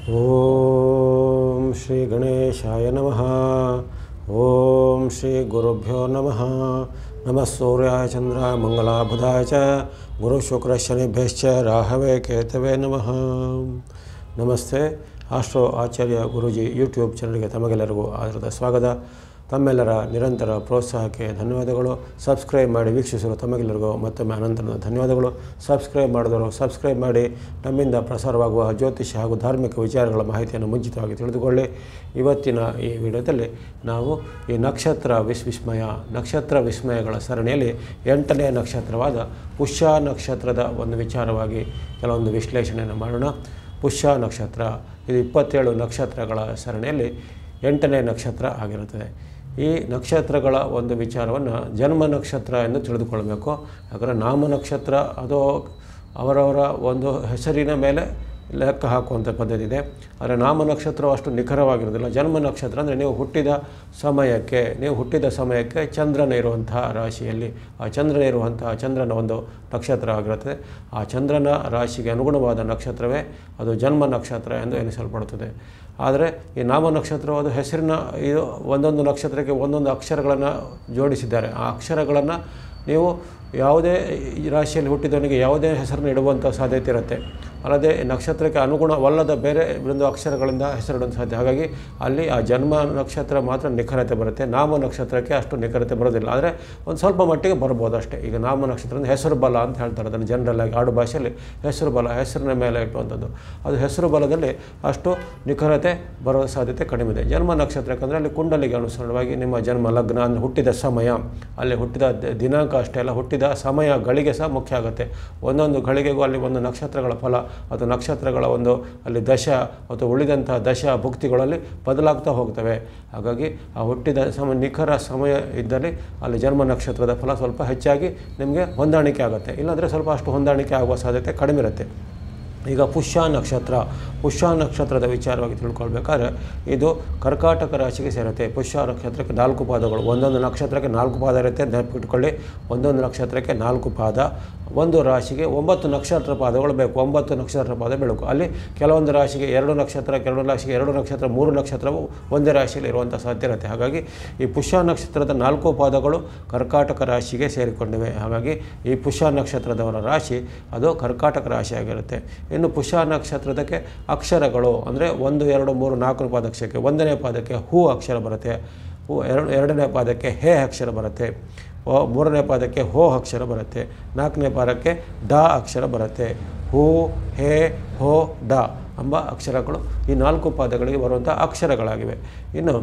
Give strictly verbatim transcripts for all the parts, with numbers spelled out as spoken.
ಓಂ ಶ್ರೀ ಗಣೇಶಾಯ ನಮಃ. ಓಂ ಶ್ರೀ ಗುರುಭ್ಯೋ ನಮಃ. ನಮಃ ಸೂರ್ಯಾಯ ಚಂದ್ರಾಯ ಮಂಗಲಾಯ ಬುಧಾಯ ಚ ಗುರು ಶುಕ್ರ ಶನಿಭ್ಯಶ್ಚ ರಾಹವೇ ಕೇತವೇ ನಮಃ. ನಮಸ್ತೆ. ಆಸ್ಟ್ರೋ ಆಚಾರ್ಯ ಗುರೂಜಿ ಯೂಟ್ಯೂಬ್ ಚಾನಲ್ಗೆ ತಮಗೆಲ್ಲರಿಗೂ ಆಧಾರದ ಸ್ವಾಗತ. ತಮ್ಮೆಲ್ಲರ ನಿರಂತರ ಪ್ರೋತ್ಸಾಹಕ್ಕೆ ಧನ್ಯವಾದಗಳು. ಸಬ್ಸ್ಕ್ರೈಬ್ ಮಾಡಿ ವೀಕ್ಷಿಸಲು ತಮಗೆಲ್ಲರಿಗೂ ಮತ್ತೊಮ್ಮೆ ಅನಂತರ ಧನ್ಯವಾದಗಳು. ಸಬ್ಸ್ಕ್ರೈಬ್ ಮಾಡಿದವರು ಸಬ್ಸ್ಕ್ರೈಬ್ ಮಾಡಿ ನಮ್ಮಿಂದ ಪ್ರಸಾರವಾಗುವ ಜ್ಯೋತಿಷ್ಯ ಹಾಗೂ ಧಾರ್ಮಿಕ ವಿಚಾರಗಳ ಮಾಹಿತಿಯನ್ನು ಮುಂಚಿತವಾಗಿ ತಿಳಿದುಕೊಳ್ಳಿ. ಇವತ್ತಿನ ಈ ವಿಡಿಯೋದಲ್ಲಿ ನಾವು ಈ ನಕ್ಷತ್ರ ವಿಸ್ ವಿಸ್ಮಯ ನಕ್ಷತ್ರ ವಿಸ್ಮಯಗಳ ಸರಣಿಯಲ್ಲಿ ಎಂಟನೇ ನಕ್ಷತ್ರವಾದ ಪುಷ್ಯ ನಕ್ಷತ್ರದ ಒಂದು ವಿಚಾರವಾಗಿ ಕೆಲವೊಂದು ವಿಶ್ಲೇಷಣೆಯನ್ನು ಮಾಡೋಣ. ಪುಷ್ಯ ನಕ್ಷತ್ರ ಇದು ಇಪ್ಪತ್ತೇಳು ನಕ್ಷತ್ರಗಳ ಸರಣಿಯಲ್ಲಿ ಎಂಟನೇ ನಕ್ಷತ್ರ ಆಗಿರುತ್ತದೆ. ಈ ನಕ್ಷತ್ರಗಳ ಒಂದು ವಿಚಾರವನ್ನು ಜನ್ಮ ನಕ್ಷತ್ರ ಎಂದು ತಿಳಿದುಕೊಳ್ಬೇಕು. ಯಾಕಂದರೆ ನಾಮ ನಕ್ಷತ್ರ ಅದು ಅವರವರ ಒಂದು ಹೆಸರಿನ ಮೇಲೆ ಲೆಕ್ಕ ಹಾಕುವಂಥ ಪದ್ಧತಿ ಇದೆ. ಆದರೆ ನಾಮ ನಕ್ಷತ್ರವು ಅಷ್ಟು ನಿಖರವಾಗಿರೋದಿಲ್ಲ. ಜನ್ಮ ನಕ್ಷತ್ರ ಅಂದರೆ ನೀವು ಹುಟ್ಟಿದ ಸಮಯಕ್ಕೆ ನೀವು ಹುಟ್ಟಿದ ಸಮಯಕ್ಕೆ ಚಂದ್ರನ ಇರುವಂತಹ ರಾಶಿಯಲ್ಲಿ ಆ ಚಂದ್ರನ ಇರುವಂತಹ ಚಂದ್ರನ ಒಂದು ನಕ್ಷತ್ರ ಆಗಿರುತ್ತದೆ. ಆ ಚಂದ್ರನ ರಾಶಿಗೆ ಅನುಗುಣವಾದ ನಕ್ಷತ್ರವೇ ಅದು ಜನ್ಮ ನಕ್ಷತ್ರ ಎಂದು ಎನಿಸಲ್ಪಡುತ್ತದೆ. ಆದರೆ ಈ ನಾಮ ನಕ್ಷತ್ರವು ಅದು ಹೆಸರಿನ ಇದು ಒಂದೊಂದು ನಕ್ಷತ್ರಕ್ಕೆ ಒಂದೊಂದು ಅಕ್ಷರಗಳನ್ನು ಜೋಡಿಸಿದ್ದಾರೆ. ಆ ಅಕ್ಷರಗಳನ್ನು ನೀವು ಯಾವುದೇ ರಾಶಿಯಲ್ಲಿ ಹುಟ್ಟಿದವನಿಗೆ ಯಾವುದೇ ಹೆಸರನ್ನು ಇಡುವಂಥ ಸಾಧ್ಯತೆ ಇರುತ್ತೆ. ಅಲ್ಲದೆ ನಕ್ಷತ್ರಕ್ಕೆ ಅನುಗುಣವಲ್ಲದ ಬೇರೆ ಒಂದು ಅಕ್ಷರಗಳಿಂದ ಹೆಸರಿಡುವಂಥ ಸಾಧ್ಯ. ಹಾಗಾಗಿ ಅಲ್ಲಿ ಆ ಜನ್ಮ ನಕ್ಷತ್ರ ಮಾತ್ರ ನಿಖರತೆ ಬರುತ್ತೆ. ನಾಮ ನಕ್ಷತ್ರಕ್ಕೆ ಅಷ್ಟು ನಿಖರತೆ ಬರೋದಿಲ್ಲ. ಆದರೆ ಒಂದು ಸ್ವಲ್ಪ ಮಟ್ಟಿಗೆ ಬರ್ಬೋದು ಅಷ್ಟೇ. ಈಗ ನಾಮ ನಕ್ಷತ್ರ ಅಂದರೆ ಹೆಸರು ಬಲ ಅಂತ ಹೇಳ್ತಾರೆ. ಅದನ್ನು ಜನರಲ್ಲಾಗಿ ಆಡು ಭಾಷೆಯಲ್ಲಿ ಹೆಸರು ಬಲ, ಹೆಸರಿನ ಮೇಲೆ ಇಟ್ಟುವಂಥದ್ದು. ಅದು ಹೆಸರು ಬಲದಲ್ಲಿ ಅಷ್ಟು ನಿಖರತೆ ಬರೋ ಸಾಧ್ಯತೆ ಕಡಿಮೆ ಇದೆ. ಜನ್ಮ ನಕ್ಷತ್ರಕ್ಕೆ ಅಂದರೆ ಅಲ್ಲಿ ಕುಂಡಲಿಗೆ ಅನುಸಾರವಾಗಿ ನಿಮ್ಮ ಜನ್ಮ ಲಗ್ನ ಅಂದರೆ ಹುಟ್ಟಿದ ಸಮಯ, ಅಲ್ಲಿ ಹುಟ್ಟಿದ ದಿನಾಂಕ ಅಷ್ಟೇ ಅಲ್ಲ, ಹುಟ್ಟಿದ ಸಮಯ ಗಳಿಗೆ ಸಹ ಮುಖ್ಯ ಆಗುತ್ತೆ. ಒಂದೊಂದು ಗಳಿಗೆಗೂ ಅಲ್ಲಿ ಒಂದು ನಕ್ಷತ್ರಗಳ ಫಲ ಅಥವಾ ನಕ್ಷತ್ರಗಳ ಒಂದು ಅಲ್ಲಿ ದಶ ಅಥವಾ ಉಳಿದಂತಹ ದಶ ಭುಕ್ತಿಗಳಲ್ಲಿ ಬದಲಾಗ್ತಾ ಹೋಗ್ತವೆ. ಹಾಗಾಗಿ ಆ ಹುಟ್ಟಿದ ಸಮ ನಿಖರ ಸಮಯ ಇದ್ದಲ್ಲಿ ಅಲ್ಲಿ ಜನ್ಮ ನಕ್ಷತ್ರದ ಫಲ ಸ್ವಲ್ಪ ಹೆಚ್ಚಾಗಿ ನಿಮಗೆ ಹೊಂದಾಣಿಕೆ ಆಗುತ್ತೆ. ಇಲ್ಲಾಂದರೆ ಸ್ವಲ್ಪ ಅಷ್ಟು ಹೊಂದಾಣಿಕೆ ಆಗುವ ಸಾಧ್ಯತೆ ಕಡಿಮೆ ಇರುತ್ತೆ. ಈಗ ಪುಷ್ಯ ನಕ್ಷತ್ರ ಪುಷ್ಯ ನಕ್ಷತ್ರದ ವಿಚಾರವಾಗಿ ತಿಳ್ಕೊಳ್ಬೇಕಾದ್ರೆ ಇದು ಕರ್ಕಾಟಕ ರಾಶಿಗೆ ಸೇರುತ್ತೆ. ಪುಷ್ಯ ನಕ್ಷತ್ರಕ್ಕೆ ನಾಲ್ಕು ಪಾದಗಳು. ಒಂದೊಂದು ನಕ್ಷತ್ರಕ್ಕೆ ನಾಲ್ಕು ಪಾದ ಇರುತ್ತೆ, ನೆನಪಿಟ್ಕೊಳ್ಳಿ. ಒಂದೊಂದು ನಕ್ಷತ್ರಕ್ಕೆ ನಾಲ್ಕು ಪಾದ. ಒಂದು ರಾಶಿಗೆ ಒಂಬತ್ತು ನಕ್ಷತ್ರ ಪಾದಗಳು ಬೇಕು. ಒಂಬತ್ತು ನಕ್ಷತ್ರ ಪಾದ ಬೇಕು. ಅಲ್ಲಿ ಕೆಲವೊಂದು ರಾಶಿಗೆ ಎರಡು ನಕ್ಷತ್ರ, ಕೆಲವೊಂದು ರಾಶಿಗೆ ಎರಡು ನಕ್ಷತ್ರ, ಮೂರು ನಕ್ಷತ್ರವು ಒಂದೇ ರಾಶಿಯಲ್ಲಿ ಇರುವಂಥ ಸಾಧ್ಯ ಇರುತ್ತೆ. ಹಾಗಾಗಿ ಈ ಪುಷ್ಯ ನಕ್ಷತ್ರದ ನಾಲ್ಕು ಪಾದಗಳು ಕರ್ಕಾಟಕ ರಾಶಿಗೆ ಸೇರಿಕೊಂಡಿವೆ. ಹಾಗಾಗಿ ಈ ಪುಷ್ಯ ನಕ್ಷತ್ರದವರ ರಾಶಿ ಅದು ಕರ್ಕಾಟಕ ರಾಶಿಯಾಗಿರುತ್ತೆ. ಇನ್ನು ಪುಷ್ಯ ನಕ್ಷತ್ರದಕ್ಕೆ ಅಕ್ಷರಗಳು ಅಂದರೆ ಒಂದು ಎರಡು ಮೂರು ನಾಲ್ಕು ಪಾದಕ್ಕೆ ಒಂದನೇ ಪಾದಕ್ಕೆ ಹೂ ಅಕ್ಷರ ಬರುತ್ತೆ. ಹೂ ಎರಡು ಎರಡನೇ ಪಾದಕ್ಕೆ ಹೇ ಅಕ್ಷರ ಬರುತ್ತೆ. ಮೂರನೇ ಪಾದಕ್ಕೆ ಹೋ ಅಕ್ಷರ ಬರುತ್ತೆ. ನಾಲ್ಕನೇ ಪಾದಕ್ಕೆ ಡ ಅಕ್ಷರ ಬರುತ್ತೆ. ಹೂ, ಹೇ, ಹೋ, ಡ ಎಂಬ ಅಕ್ಷರಗಳು ಈ ನಾಲ್ಕು ಪಾದಗಳಿಗೆ ಬರುವಂಥ ಅಕ್ಷರಗಳಾಗಿವೆ. ಇನ್ನು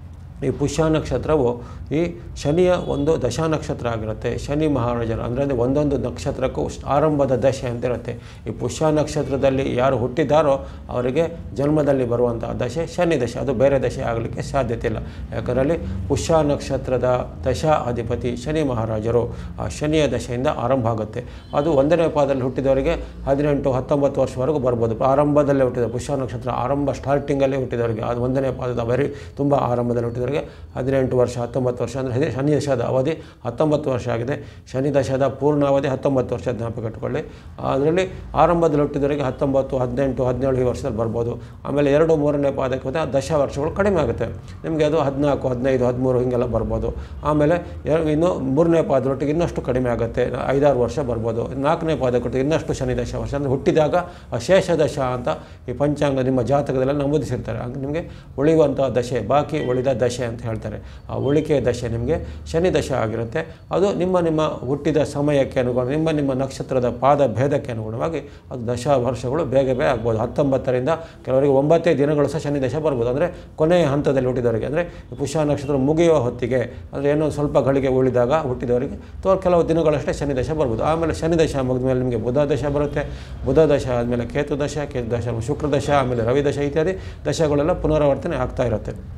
ಈ ಪುಷ್ಯ ನಕ್ಷತ್ರವು ಈ ಶನಿಯ ಒಂದು ದಶಾ ನಕ್ಷತ್ರ ಆಗಿರುತ್ತೆ. ಶನಿ ಮಹಾರಾಜರು ಅಂದರೆ ಒಂದೊಂದು ನಕ್ಷತ್ರಕ್ಕೂ ಆರಂಭದ ದಶೆ ಅಂತ ಇರುತ್ತೆ. ಈ ಪುಷ್ಯ ನಕ್ಷತ್ರದಲ್ಲಿ ಯಾರು ಹುಟ್ಟಿದ್ದಾರೋ ಅವರಿಗೆ ಜನ್ಮದಲ್ಲಿ ಬರುವಂಥ ದಶೆ ಶನಿ ದಶೆ. ಅದು ಬೇರೆ ದಶೆ ಆಗಲಿಕ್ಕೆ ಸಾಧ್ಯತೆ ಇಲ್ಲ. ಯಾಕಂದರೆ ಪುಷ್ಯ ನಕ್ಷತ್ರದ ದಶಾ ಅಧಿಪತಿ ಶನಿ ಮಹಾರಾಜರು. ಆ ಶನಿಯ ದಶೆಯಿಂದ ಆರಂಭ ಆಗುತ್ತೆ. ಅದು ಒಂದನೇ ಪಾದದಲ್ಲಿ ಹುಟ್ಟಿದವರಿಗೆ ಹದಿನೆಂಟು ಹತ್ತೊಂಬತ್ತು ವರ್ಷವರೆಗೂ ಬರ್ಬೋದು. ಆರಂಭದಲ್ಲೇ ಹುಟ್ಟಿದ ಪುಷ್ಯ ನಕ್ಷತ್ರ ಆರಂಭ ಸ್ಟಾರ್ಟಿಂಗಲ್ಲೇ ಹುಟ್ಟಿದವರಿಗೆ ಅದು ಒಂದನೇ ಪಾದದ ಬರೀ ತುಂಬ ಆರಂಭದಲ್ಲಿ ಹುಟ್ಟಿದ ಹದಿನೆಂಟು ವರ್ಷ ಹತ್ತೊಂಬತ್ತು ವರ್ಷ ಅಂದರೆ ಶನಿ ದಶದ ಅವಧಿ ಹತ್ತೊಂಬತ್ತು ವರ್ಷ ಆಗಿದೆ. ಶನಿ ದಶದ ಪೂರ್ಣ ಅವಧಿ ಹತ್ತೊಂಬತ್ತು ವರ್ಷ ಜ್ಞಾಪಕ ಇಟ್ಟುಕೊಳ್ಳಿ. ಅದರಲ್ಲಿ ಆರಂಭದಲ್ಲಿ ಹುಟ್ಟಿದವರಿಗೆ ಹತ್ತೊಂಬತ್ತು ಹದಿನೆಂಟು ಹದಿನೇಳು ಈ ವರ್ಷದಲ್ಲಿ ಬರ್ಬೋದು. ಆಮೇಲೆ ಎರಡು ಮೂರನೇ ಪಾದಕ್ಕೆ ಹೋದರೆ ಆ ದಶ ವರ್ಷಗಳು ಕಡಿಮೆ ಆಗುತ್ತೆ. ನಿಮಗೆ ಅದು ಹದಿನಾಲ್ಕು ಹದಿನೈದು ಹದಿಮೂರು ಹಿಂಗೆಲ್ಲ ಬರ್ಬೋದು. ಆಮೇಲೆ ಇನ್ನು ಮೂರನೇ ಪಾದದೊಟ್ಟಿಗೆ ಇನ್ನಷ್ಟು ಕಡಿಮೆ ಆಗುತ್ತೆ, ಐದಾರು ವರ್ಷ ಬರ್ಬೋದು. ನಾಲ್ಕನೇ ಪಾದಕ್ಕೊಟ್ಟಿಗೆ ಇನ್ನಷ್ಟು ಶನಿ ದಶ ವರ್ಷ ಅಂದರೆ ಹುಟ್ಟಿದಾಗ ಆ ಶೇಷ ದಶ ಅಂತ ಈ ಪಂಚಾಂಗ ನಿಮ್ಮ ಜಾತಕದಲ್ಲೆಲ್ಲ ನಮೂದಿಸಿರ್ತಾರೆ. ಹಾಗೆ ನಿಮಗೆ ಉಳಿಯುವಂಥ ದಶೆ ಬಾಕಿ ಉಳಿದ ದಶೆ ಅಂತ ಹೇಳ್ತಾರೆ. ಆ ಉಳಿಕೆಯ ದಶೆ ನಿಮಗೆ ಶನಿ ದಶೆ ಆಗಿರುತ್ತೆ. ಅದು ನಿಮ್ಮ ನಿಮ್ಮ ಹುಟ್ಟಿದ ಸಮಯಕ್ಕೆ ಅನುಗುಣ ನಿಮ್ಮ ನಿಮ್ಮ ನಕ್ಷತ್ರದ ಪಾದ ಭೇದಕ್ಕೆ ಅನುಗುಣವಾಗಿ ಅದು ದಶ ವರ್ಷಗಳು ಬೇಗ ಬೇಗ ಆಗ್ಬೋದು. ಹತ್ತೊಂಬತ್ತರಿಂದ ಕೆಲವರಿಗೆ ಒಂಬತ್ತೇ ದಿನಗಳು ಸಹ ಶನಿ ದಶೆ ಬರ್ಬೋದು. ಅಂದರೆ ಕೊನೆಯ ಹಂತದಲ್ಲಿ ಹುಟ್ಟಿದವರಿಗೆ ಅಂದರೆ ಪುಷ್ಯ ನಕ್ಷತ್ರ ಮುಗಿಯುವ ಹೊತ್ತಿಗೆ ಅಂದರೆ ಏನೋ ಸ್ವಲ್ಪ ಗಳಿಗೆ ಉಳಿದಾಗ ಹುಟ್ಟಿದವರಿಗೆ ತೋ ಕೆಲವು ದಿನಗಳಷ್ಟೇ ಶನಿ ದಶೆ ಬರ್ಬೋದು. ಆಮೇಲೆ ಶನಿ ದಶೆ ಮುಗಿದ ಮೇಲೆ ನಿಮಗೆ ಬುಧ ದಶೆ ಬರುತ್ತೆ. ಬುಧ ದಶೆ ಆದಮೇಲೆ ಕೇತು ದಶ, ಕೇತು ದಶ ಶುಕ್ರ ದಶ, ಆಮೇಲೆ ರವಿ ದಶ ಇತ್ಯಾದಿ ದಶಗಳೆಲ್ಲ ಪುನರಾವರ್ತನೆ ಆಗ್ತಾ ಇರುತ್ತೆ.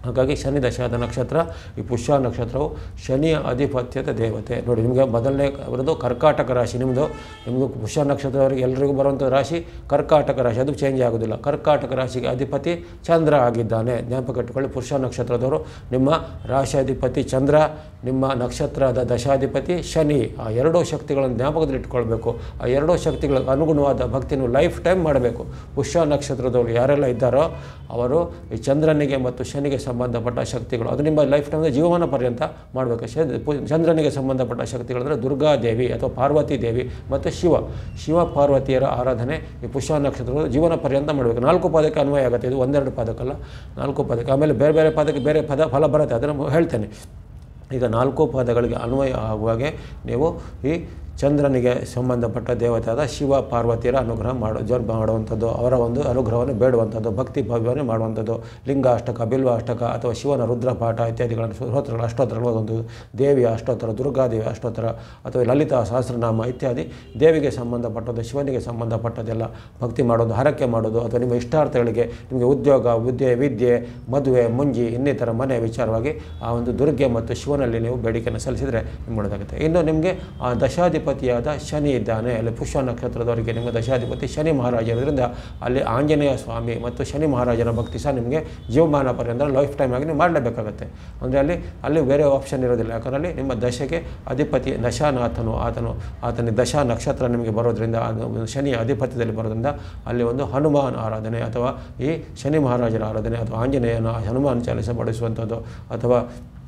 ಹಾಗಾಗಿ ಶನಿ ದಶಾದ ನಕ್ಷತ್ರ ಈ ಪುಷ್ಯ ನಕ್ಷತ್ರವು ಶನಿಯ ಅಧಿಪತ್ಯದ ದೇವತೆ. ನೋಡಿ, ನಿಮಗೆ ಮೊದಲನೇ ಅವರದು ಕರ್ಕಾಟಕ ರಾಶಿ. ನಿಮ್ಮದು ನಿಮ್ಮದು ಪುಷ್ಯ ನಕ್ಷತ್ರದವರಿಗೆ ಎಲ್ಲರಿಗೂ ಬರುವಂಥ ರಾಶಿ ಕರ್ಕಾಟಕ ರಾಶಿ, ಅದು ಚೇಂಜ್ ಆಗೋದಿಲ್ಲ. ಕರ್ಕಾಟಕ ರಾಶಿಗೆ ಅಧಿಪತಿ ಚಂದ್ರ ಆಗಿದ್ದಾನೆ. ಜ್ಞಾಪಕ ಇಟ್ಟುಕೊಳ್ಳಿ, ಪುಷ್ಯ ನಕ್ಷತ್ರದವರು ನಿಮ್ಮ ರಾಶಿ ಅಧಿಪತಿ ಚಂದ್ರ, ನಿಮ್ಮ ನಕ್ಷತ್ರದ ದಶಾಧಿಪತಿ ಶನಿ. ಆ ಎರಡೂ ಶಕ್ತಿಗಳನ್ನು ಜ್ಞಾಪಕದಲ್ಲಿ ಇಟ್ಕೊಳ್ಬೇಕು. ಆ ಎರಡೂ ಶಕ್ತಿಗಳಿಗೆ ಅನುಗುಣವಾದ ಭಕ್ತಿಯನ್ನು ಲೈಫ್ ಟೈಮ್ ಮಾಡಬೇಕು. ಪುಷ್ಯ ನಕ್ಷತ್ರದವರು ಯಾರೆಲ್ಲ ಇದ್ದಾರೋ ಅವರು ಈ ಚಂದ್ರನಿಗೆ ಮತ್ತು ಶನಿಗೆ ಸಂಬಂಧಪಟ್ಟ ಶಕ್ತಿಗಳು, ಅದು ನಿಮ್ಮ ಲೈಫ್ ಟೈಮ್ ಜೀವಮಾನ ಪರ್ಯಂತ ಮಾಡಬೇಕು. ಚಂದ್ರನಿಗೆ ಸಂಬಂಧಪಟ್ಟ ಶಕ್ತಿಗಳಂದರೆ ದುರ್ಗಾದೇವಿ ಅಥವಾ ಪಾರ್ವತಿ ದೇವಿ ಮತ್ತು ಶಿವ ಶಿವ ಪಾರ್ವತಿಯರ ಆರಾಧನೆ ಈ ಪುಷ್ಯ ನಕ್ಷತ್ರದ ಜೀವನ ಪರ್ಯಂತ ಮಾಡಬೇಕು. ನಾಲ್ಕು ಪಾದಕ್ಕೆ ಅನ್ವಯ ಆಗುತ್ತೆ, ಇದು ಒಂದೆರಡು ಪಾದಕ್ಕಲ್ಲ, ನಾಲ್ಕು ಪಾದಕ್ಕೆ. ಆಮೇಲೆ ಬೇರೆ ಬೇರೆ ಪಾದಕ್ಕೆ ಬೇರೆ ಪದ ಫಲ ಬರುತ್ತೆ, ಅದನ್ನು ಹೇಳ್ತೇನೆ. ಈಗ ನಾಲ್ಕು ಪಾದಗಳಿಗೆ ಅನ್ವಯ ಆಗುವಾಗೆ ನೀವು ಈ ಚಂದ್ರನಿಗೆ ಸಂಬಂಧಪಟ್ಟ ದೇವತೆಯಾದ ಶಿವ ಪಾರ್ವತಿಯರ ಅನುಗ್ರಹ ಮಾಡೋ ಜೋರ್ ಮಾಡುವಂಥದ್ದು, ಅವರ ಒಂದು ಅನುಗ್ರಹವನ್ನು ಬೇಡುವಂಥದ್ದು, ಭಕ್ತಿ ಭಾವನೆ ಮಾಡುವಂಥದ್ದು. ಲಿಂಗಾಷ್ಟಕ, ಬಿಲ್ವಾಷ್ಟಕ ಅಥವಾ ಶಿವನ ರುದ್ರಪಾಠ ಇತ್ಯಾದಿಗಳನ್ನು ಸ್ತೋತ್ರಗಳು ಅಷ್ಟೋತ್ತರಗಳು ಓದುವಂಥದ್ದು. ದೇವಿಯ ಅಷ್ಟೋತ್ತರ, ದುರ್ಗಾದೇವಿ ಅಷ್ಟೋತ್ತರ ಅಥವಾ ಲಲಿತಾ ಸಹಸ್ರನಾಮ ಇತ್ಯಾದಿ ದೇವಿಗೆ ಸಂಬಂಧಪಟ್ಟದ್ದು, ಶಿವನಿಗೆ ಸಂಬಂಧಪಟ್ಟದ್ದೆಲ್ಲ ಭಕ್ತಿ ಮಾಡೋದು, ಹರಕೆ ಮಾಡೋದು. ಅಥವಾ ನಿಮ್ಮ ಇಷ್ಟಾರ್ಥಗಳಿಗೆ, ನಿಮಗೆ ಉದ್ಯೋಗ, ವಿದ್ಯೆ ವಿದ್ಯೆ ಮದುವೆ ಮುಂಜಿ ಇನ್ನಿತರ ಮನೆ ವಿಚಾರವಾಗಿ ಆ ಒಂದು ದುರ್ಗೆ ಮತ್ತು ಶಿವನಲ್ಲಿ ನೀವು ಬೇಡಿಕೆಯನ್ನು ಸಲ್ಲಿಸಿದರೆ ನಿಮ್ಗೆ ಮಾಡೋದಾಗುತ್ತೆ. ಇನ್ನು ನಿಮಗೆ ಆ ದಶಾಧಿಪತಿ ಧಿಪತಿಯಾದ ಶನಿ ಇದ್ದಾನೆ. ಅಲ್ಲಿ ಪುಷ್ಯ ನಕ್ಷತ್ರದವರಿಗೆ ನಿಮಗೆ ದಶಾಧಿಪತಿ ಶನಿ ಮಹಾರಾಜ ಇರೋದ್ರಿಂದ ಅಲ್ಲಿ ಆಂಜನೇಯ ಸ್ವಾಮಿ ಮತ್ತು ಶನಿ ಮಹಾರಾಜರ ಭಕ್ತಿ ಸಹ ನಿಮಗೆ ಜೀವಮಾನ ಪರ್ಯಂತ ಲೈಫ್ ಟೈಮ್ ಆಗಿ ನೀವು ಮಾಡಲೇಬೇಕಾಗುತ್ತೆ. ಅಂದರೆ ಅಲ್ಲಿ ಅಲ್ಲಿ ಬೇರೆ ಆಪ್ಷನ್ ಇರೋದಿಲ್ಲ. ಯಾಕಂದರೆ ಅಲ್ಲಿ ನಿಮ್ಮ ದಶೆಗೆ ಅಧಿಪತಿ ದಶಾನಾಥನು, ಆತನು ಆತನ ದಶಾ ನಕ್ಷತ್ರ ನಿಮಗೆ ಬರೋದ್ರಿಂದ, ಶನಿಯ ಅಧಿಪತ್ಯದಲ್ಲಿ ಬರೋದ್ರಿಂದ ಅಲ್ಲಿ ಒಂದು ಹನುಮಾನ್ ಆರಾಧನೆ ಅಥವಾ ಈ ಶನಿ ಮಹಾರಾಜರ ಆರಾಧನೆ ಅಥವಾ ಆಂಜನೇಯನ ಹನುಮಾನ್ ಚಾಲಿಸ ಪಡಿಸುವಂಥದ್ದು ಅಥವಾ